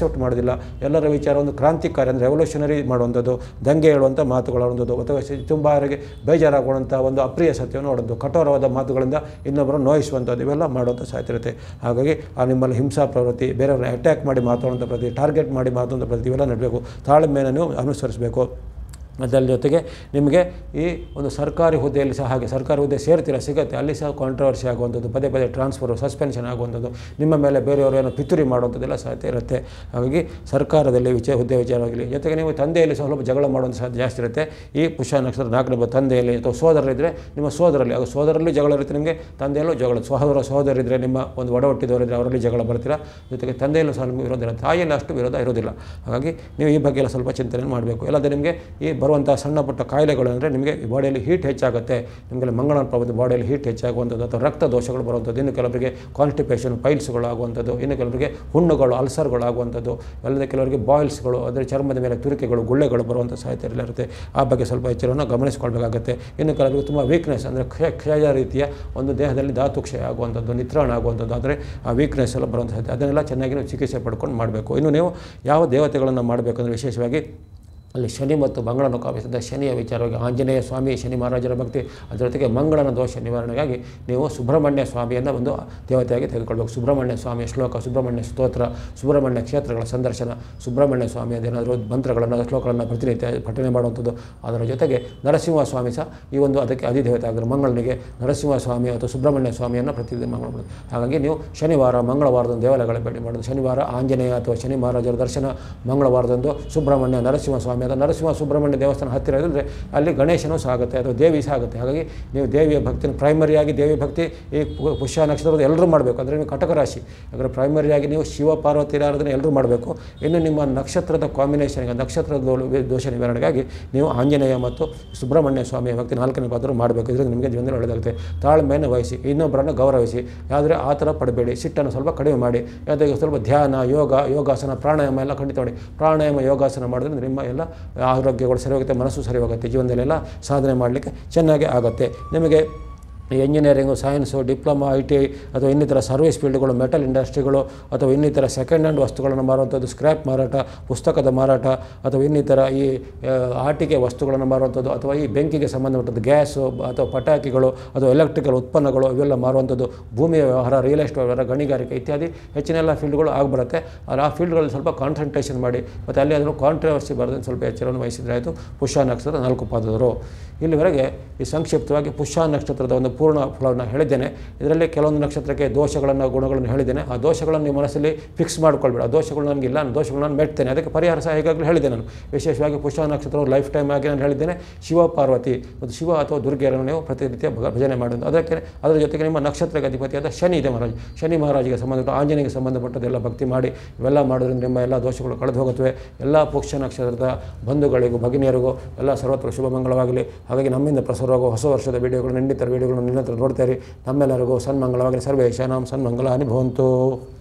ಅಕ್ಸೆಪ್ಟ್ ಮಾಡೋದಿಲ್ಲ. ಎಲ್ಲರ ವಿಚಾರ ಒಂದು ಕ್ರಾಂತಿಕಾರಿ ಅಂದರೆ ರೆವಲ್ಯೂಷನರಿ ಮಾಡುವಂಥದ್ದು, ದಂಗೆ ಹೇಳುವಂಥ ಮಾತುಗಳಾಡುವಂಥದ್ದು ಅಥವಾ ತುಂಬ ಅವರಿಗೆ ಬೇಜಾರಾಗುವಂಥ ಒಂದು ಅಪ್ರಿಯ ಸತ್ಯವನ್ನು ನೋಡೋದು, ಕಠೋರವಾದ ಮಾತುಗಳಿಂದ ಇನ್ನೊಬ್ಬರನ್ನು ನೋಯಿಸುವಂಥದ್ದು, ಇವೆಲ್ಲ ಮಾಡುವಂಥ ಸಾಧ್ಯ ಇರುತ್ತೆ. ಹಾಗಾಗಿ ಆ ನಿಮ್ಮಲ್ಲಿ ಹಿಂಸಾ ಪ್ರವೃತ್ತಿ, ಬೇರೆಯವ್ರನ್ನ ಅಟ್ಯಾಕ್ ಮಾಡಿ ಮಾತಾಡುವಂಥ ಪ್ರತಿ, ಟಾರ್ಗೆಟ್ ಮಾಡಿ ಮಾತಾಡುವಂಥ ಪ್ರತಿ ಇವೆಲ್ಲ ನಡಬೇಕು. ತಾಳ್ಮೆಯನ್ನು ನೀವು ಅನುಸರಿಸಬೇಕು. ಅದರ ಜೊತೆಗೆ ನಿಮಗೆ ಈ ಒಂದು ಸರ್ಕಾರಿ ಹುದ್ದೆಯಲ್ಲಿ ಸಹ ಹಾಗೆ ಸರ್ಕಾರಿ ಹುದ್ದೆ ಸೇರ್ತೀರ ಸಿಗುತ್ತೆ, ಅಲ್ಲಿ ಸಹ ಕಾಂಟ್ರವರ್ಸಿ ಆಗುವಂಥದ್ದು, ಪದೇ ಪದೇ ಟ್ರಾನ್ಸ್ಫರು, ಸಸ್ಪೆನ್ಷನ್ ಆಗುವಂಥದ್ದು, ನಿಮ್ಮ ಮೇಲೆ ಬೇರೆಯವರು ಏನೋ ಪಿತೂರಿ ಮಾಡುವಂಥದ್ದೆಲ್ಲ ಸಾಧ್ಯ ಇರುತ್ತೆ. ಹಾಗಾಗಿ ಸರ್ಕಾರದಲ್ಲಿ ವಿಚಾರ ಹುದ್ದೆ ವಿಚಾರವಾಗಲಿ, ಜೊತೆಗೆ ನೀವು ತಂದೆಯಲ್ಲಿ ಸ್ವಲ್ಪ ಜಗಳ ಮಾಡುವಂಥ ಸಾಧ್ಯ ಜಾಸ್ತಿ ಇರುತ್ತೆ. ಈ ಪುಷ್ಯ ನಕ್ಷತ್ರ ನಾಲ್ಕನೇ ಬ ತಂದೆಯಲ್ಲಿ ಅಥವಾ ಸೋದರರಿದ್ದರೆ ನಿಮ್ಮ ಸೋದರಲ್ಲಿ, ಅದು ಸೋದರಲ್ಲಿ ಜಗಳ ಇರುತ್ತೆ, ನಿಮಗೆ ತಂದೆಯಲ್ಲೂ ಜಗಳ, ಸಹೋದರ ಸಹೋದರಿದ್ದರೆ ನಿಮ್ಮ ಒಂದು ಒಡವಟ್ಟಿದವರಿದ್ದರೆ ಅವರಲ್ಲಿ ಜಗಳ ಬರ್ತೀರಾ, ಜೊತೆಗೆ ತಂದೆಯಲ್ಲೂ ಸಹ ನಿಮಗೆ ವಿರೋಧ ಇರುತ್ತೆ, ತಾಯಿಯಲ್ಲಿ ಅಷ್ಟು ವಿರೋಧ ಇರೋದಿಲ್ಲ. ಹಾಗಾಗಿ ನೀವು ಈ ಬಗ್ಗೆ ಎಲ್ಲ ಸ್ವಲ್ಪ ಚಿಂತನೆ ಮಾಡಬೇಕು. ಇಲ್ಲದೆ ನಿಮಗೆ ಈ ಬರುವಂಥ ಸಣ್ಣ ಪುಟ್ಟ ಕಾಯಿಲೆಗಳು ಅಂದರೆ ನಿಮಗೆ ಬಾಡಿಯಲ್ಲಿ ಹೀಟ್ ಹೆಚ್ಚಾಗುತ್ತೆ, ನಿಮಗೆ ಮಂಗಳನ ಪ್ರಬಂಧ ಬಾಡಿಯಲ್ಲಿ ಹೀಟ್ ಹೆಚ್ಚಾಗುವಂಥದ್ದು ಅಥವಾ ರಕ್ತ ದೋಷಗಳು ಬರುವಂಥದ್ದು, ಇನ್ನು ಕೆಲವರಿಗೆ ಕಾನ್ಸ್ಟಿಪೇಷನ್ ಪೈಲ್ಸ್ಗಳು ಆಗುವಂಥದ್ದು, ಇನ್ನು ಕೆಲವರಿಗೆ ಹುಣ್ಣುಗಳು ಅಲ್ಸರ್ಗಳು ಆಗುವಂಥದ್ದು, ಅಲ್ಲದೆ ಕೆಲವರಿಗೆ ಬಾಯ್ಲ್ಸ್ಗಳು ಅಂದರೆ ಚರ್ಮದ ಮೇಲೆ ತುರಿಕೆಗಳು ಗುಳ್ಳೆಗಳು ಬರುವಂಥ ಸಾಧ್ಯತೆ ಇರುತ್ತೆ. ಆ ಬಗ್ಗೆ ಸ್ವಲ್ಪ ಎಚ್ಚರವನ್ನು ಗಮನಿಸಿಕೊಳ್ಬೇಕಾಗುತ್ತೆ. ಇನ್ನು ಕೆಲವರಿಗೆ ತುಂಬ ವೀಕ್ನೆಸ್ ಅಂದರೆ ಕ್ಷಯ ಕ್ಷಯ ರೀತಿಯ ಒಂದು ದೇಹದಲ್ಲಿ ಧಾತು ಕ್ಷಯ ಆಗುವಂಥದ್ದು, ನಿತ್ರಾಣ ಆಗುವಂಥದ್ದು, ಅಂದರೆ ಆ ವೀಕ್ನೆಸ್ ಎಲ್ಲ ಬರುವಂಥ ಸಾಧ್ಯತೆ, ಅದನ್ನೆಲ್ಲ ಚೆನ್ನಾಗಿ ನೀವು ಚಿಕಿತ್ಸೆ ಪಡ್ಕೊಂಡು ಮಾಡಬೇಕು. ಇನ್ನು ನೀವು ಯಾವ ದೇವತೆಗಳನ್ನು ಮಾಡಬೇಕಂದ್ರೆ ವಿಶೇಷವಾಗಿ ಅಲ್ಲಿ ಶನಿ ಮತ್ತು ಮಂಗಳನ ಕಾಪಿಸಿದ ಶನಿಯ ವಿಚಾರವಾಗಿ ಆಂಜನೇಯ ಸ್ವಾಮಿ ಶನಿ ಮಹಾರಾಜರ ಭಕ್ತಿ, ಅದರ ಜೊತೆಗೆ ಮಂಗಳನ ದೋಷ ನಿವಾರಣೆಗಾಗಿ ನೀವು ಸುಬ್ರಹ್ಮಣ್ಯ ಸ್ವಾಮಿಯನ್ನು ಒಂದು ದೇವತೆಯಾಗಿ ತೆಗೆದುಕೊಳ್ಬೇಕು. ಸುಬ್ರಹ್ಮಣ್ಯ ಸ್ವಾಮಿಯ ಶ್ಲೋಕ, ಸುಬ್ರಹ್ಮಣ್ಯ ಸ್ತೋತ್ರ, ಸುಬ್ರಹ್ಮಣ್ಯ ಕ್ಷೇತ್ರಗಳ ಸಂದರ್ಶನ, ಸುಬ್ರಹ್ಮಣ್ಯ ಸ್ವಾಮಿಯದೇನಾದರೂ ಮಂತ್ರಗಳನ್ನು ಶ್ಲೋಕಗಳನ್ನು ಪ್ರತಿನಿತ್ಯ ಪಠನೆ ಮಾಡುವಂಥದ್ದು. ಅದರ ಜೊತೆಗೆ ನರಸಿಂಹ ಸ್ವಾಮಿ ಸಹ ಈ ಒಂದು ಅದಕ್ಕೆ ಅಧಿದೇವತೆ ಆಗಿರೋ ಮಂಗಳನಿಗೆ ನರಸಿಂಹ ಸ್ವಾಮಿ ಅಥವಾ ಸುಬ್ರಹ್ಮಣ್ಯ ಸ್ವಾಮಿಯನ್ನು ಪ್ರತಿದಿನ ಮಂಗಳ ಮಾಡೋದು. ಹಾಗಾಗಿ ನೀವು ಶನಿವಾರ ಮಂಗಳವಾರದಂದು ದೇವಾಲಯಗಳ ಭೇಟಿ ಮಾಡೋದು, ಶನಿವಾರ ಆಂಜನೇಯ ಅಥವಾ ಶನಿ ಮಹಾರಾಜರ ದರ್ಶನ, ಮಂಗಳವಾರದಂದು ಸುಬ್ರಹ್ಮಣ್ಯ ನರಸಿಂಹ ಸ್ವಾಮಿ ಅಥವಾ ನರಸಿಂಹ ಸುಬ್ರಹ್ಮಣ್ಯ ದೇವಸ್ಥಾನ ಹತ್ತಿರ ಇದ್ದರೆ ಅಲ್ಲಿ ಗಣೇಶನೂ ಸಹ ಆಗುತ್ತೆ ಅಥವಾ ದೇವಿ ಸಹ ಆಗುತ್ತೆ. ಹಾಗಾಗಿ ನೀವು ದೇವಿಯ ಭಕ್ತಿನ ಪ್ರೈಮರಿಯಾಗಿ ದೇವಿ ಭಕ್ತಿ ಈ ಪುಷ್ಯ ನಕ್ಷತ್ರದ ಎಲ್ಲರೂ ಮಾಡಬೇಕು. ಅಂದರೆ ನೀವು ಕಟಕ ರಾಶಿ ಯಾಕಂದರೆ ಪ್ರೈಮರಿಯಾಗಿ ನೀವು ಶಿವ ಪಾರ್ವತಿ ಆರಾಧನೆ ಎಲ್ಲರೂ ಮಾಡಬೇಕು. ಇನ್ನು ನಿಮ್ಮ ನಕ್ಷತ್ರದ ಕಾಂಬಿನೇಷನ್ಗೆ ನಕ್ಷತ್ರದ ದೋಷ ನಿವಾರಣೆಗಾಗಿ ನೀವು ಆಂಜನೇಯ ಮತ್ತು ಸುಬ್ರಹ್ಮಣ್ಯ ಸ್ವಾಮಿಯ ಭಕ್ತಿ ನಾಲ್ಕನೇ ಪಾತ್ರ ಮಾಡಬೇಕು. ಇದರಿಂದ ನಿಮಗೆ ಜೀವನದಲ್ಲಿ ಒಳ್ಳೆಯದಾಗುತ್ತೆ. ತಾಳ್ಮೆಯನ್ನು ವಹಿಸಿ, ಇನ್ನೊಬ್ಬರನ್ನು ಗೌರವಿಸಿ, ಆದರೆ ಆ ಥರ ಪಡಬೇಡಿ, ಸಿಟ್ಟನ್ನು ಸ್ವಲ್ಪ ಕಡಿಮೆ ಮಾಡಿ, ಯಾವುದೇ ಸ್ವಲ್ಪ ಧ್ಯಾನ, ಯೋಗ, ಯೋಗಾಸನ, ಪ್ರಾಣಾಯಾಮ ಎಲ್ಲ ಖಂಡಿತ ಮಾಡಿ. ಪ್ರಾಣಾಯಾಮ ಯೋಗಾಸನ ಮಾಡಿದ್ರೆ ನಿಮ್ಮ ಎಲ್ಲ ಆರೋಗ್ಯಗಳು ಸರಿ ಹೋಗುತ್ತೆ, ಮನಸ್ಸು ಸರಿ ಹೋಗುತ್ತೆ, ಜೀವನದಲ್ಲೆಲ್ಲ ಸಾಧನೆ ಮಾಡಲಿಕ್ಕೆ ಚೆನ್ನಾಗಿ ಆಗುತ್ತೆ. ನಿಮಗೆ engineering, science, diploma, I T I ಅಥವಾ ಇನ್ನಿತರ ಸರ್ವಿಸ್ ಫೀಲ್ಡ್ಗಳು, ಮೆಟಲ್ ಇಂಡಸ್ಟ್ರಿಗಳು ಅಥವಾ ಇನ್ನಿತರ ಸೆಕೆಂಡ್ ಹ್ಯಾಂಡ್ ವಸ್ತುಗಳನ್ನು ಮಾರುವಂಥದ್ದು, ಸ್ಕ್ರ್ಯಾಪ್ ಮಾರಾಟ, ಪುಸ್ತಕದ ಮಾರಾಟ ಅಥವಾ ಇನ್ನಿತರ ಈ ಆಟಿಕೆ ವಸ್ತುಗಳನ್ನು ಮಾರುವಂಥದ್ದು ಅಥವಾ ಈ ಬೆಂಕಿಗೆ ಸಂಬಂಧಪಟ್ಟದ್ದು ಗ್ಯಾಸು ಅಥವಾ ಪಟಾಕಿಗಳು ಅಥವಾ ಎಲೆಕ್ಟ್ರಿಕಲ್ ಉತ್ಪನ್ನಗಳು ಇವೆಲ್ಲ ಮಾರುವಂಥದ್ದು, ಭೂಮಿಯ ವ್ಯವಹಾರ, ರಿಯಲ್ ಎಸ್ಟೇಟ್ ವ್ಯವಹಾರ, ಗಣಿಗಾರಿಕೆ ಇತ್ಯಾದಿ ಹೆಚ್ಚಿನ ಎಲ್ಲ ಫೀಲ್ಡ್ಗಳು ಆಗಿಬರುತ್ತೆ. ಆ ಫೀಲ್ಡ್ಗಳಲ್ಲಿ ಸ್ವಲ್ಪ ಕಾನ್ಸಂಟ್ರೇಷನ್ ಮಾಡಿ ಮತ್ತು ಅಲ್ಲಿ ಅದನ್ನು ಕಾಂಟ್ರವರ್ಸಿ ಬರೋದನ್ನು ಸ್ವಲ್ಪ ಎಚ್ಚರವನ್ನು ವಹಿಸಿದರೆ ಆಯಿತು. ಪುಷ್ಯ ನಕ್ಷತ್ರದ ನಾಲ್ಕು ಪಾದದವರು. ಇಲ್ಲಿವರೆಗೆ ಈ ಸಂಕ್ಷಿಪ್ತವಾಗಿ ಪುಷ್ಯ ನಕ್ಷತ್ರದ ಒಂದು ಪೂರ್ಣ ಫಲವನ್ನು ಹೇಳಿದ್ದೇನೆ. ಇದರಲ್ಲಿ ಕೆಲವೊಂದು ನಕ್ಷತ್ರಕ್ಕೆ ದೋಷಗಳನ್ನು, ಗುಣಗಳನ್ನು ಹೇಳಿದ್ದೇನೆ. ಆ ದೋಷಗಳನ್ನು ನಿಮ್ಮ ಮನಸ್ಸಲ್ಲಿ ಫಿಕ್ಸ್ ಮಾಡ್ಕೊಳ್ಬೇಡ. ಆ ದೋಷಗಳು ನನಗಿಲ್ಲ, ನಾನು ದೋಷಗಳು ನಾನು ಮೆಟ್ತೇನೆ, ಅದಕ್ಕೆ ಪರಿಹಾರ ಸಹ ಈಗಾಗಲೇ ಹೇಳಿದೆ ನಾನು. ವಿಶೇಷವಾಗಿ ಪುಷ್ಯ ನಕ್ಷತ್ರ ಲೈಫ್ ಟೈಮ್ ಆಗಿ ನಾನು ಹೇಳಿದ್ದೇನೆ. ಶಿವ ಪಾರ್ವತಿ ಮತ್ತು ಶಿವ ಅಥವಾ ದುರ್ಗೆಯರನ್ನು ನೀವು ಪ್ರತಿನಿತ್ಯ ಭಜನೆ ಮಾಡೋದು. ಅದಕ್ಕೆ ಅದರ ಜೊತೆಗೆ ನಿಮ್ಮ ನಕ್ಷತ್ರಕ್ಕೆ ಅಧಿಪತಿಯಾದ ಶನಿ ಇದೆ ಮಹಾರಾಜ್, ಶನಿ ಮಹಾರಾಜಿಗೆ ಸಂಬಂಧಪಟ್ಟ ಆಂಜನೇಯಗೆ ಸಂಬಂಧಪಟ್ಟದೆಲ್ಲ ಭಕ್ತಿ ಮಾಡಿ ಇವೆಲ್ಲ ಮಾಡೋದ್ರಿಂದ ನಿಮ್ಮ ಎಲ್ಲ ದೋಷಗಳು ಕಳೆದು ಹೋಗುತ್ತವೆ. ಎಲ್ಲ ಪುಷ್ಯ ನಕ್ಷತ್ರದ ಬಂಧುಗಳಿಗೂ ಭಗಿನಿಯರಿಗೂ ಎಲ್ಲ ಸರ್ವತ್ರ ಶುಭ ಮಂಗಳವಾಗಲಿ. ಹಾಗಾಗಿ ನಮ್ಮಿಂದ ಪ್ರಸಾರವಾಗುವ ಹೊಸ ವರ್ಷದ ವೀಡಿಯೋಗಳು, ಇನ್ನಿತರ ವೀಡಿಯೋಗಳನ್ನು ನಿನ್ನ ಹತ್ರ ನೋಡ್ತಾರೆ. ನಮ್ಮೆಲ್ಲರಿಗೂ ಸನ್ಮಂಗಳವಾಗಲಿ. ಸರ್ವೇಶಾನಾಂ ಸನ್ಮಂಗಲಾನಿ ಭವಂತು.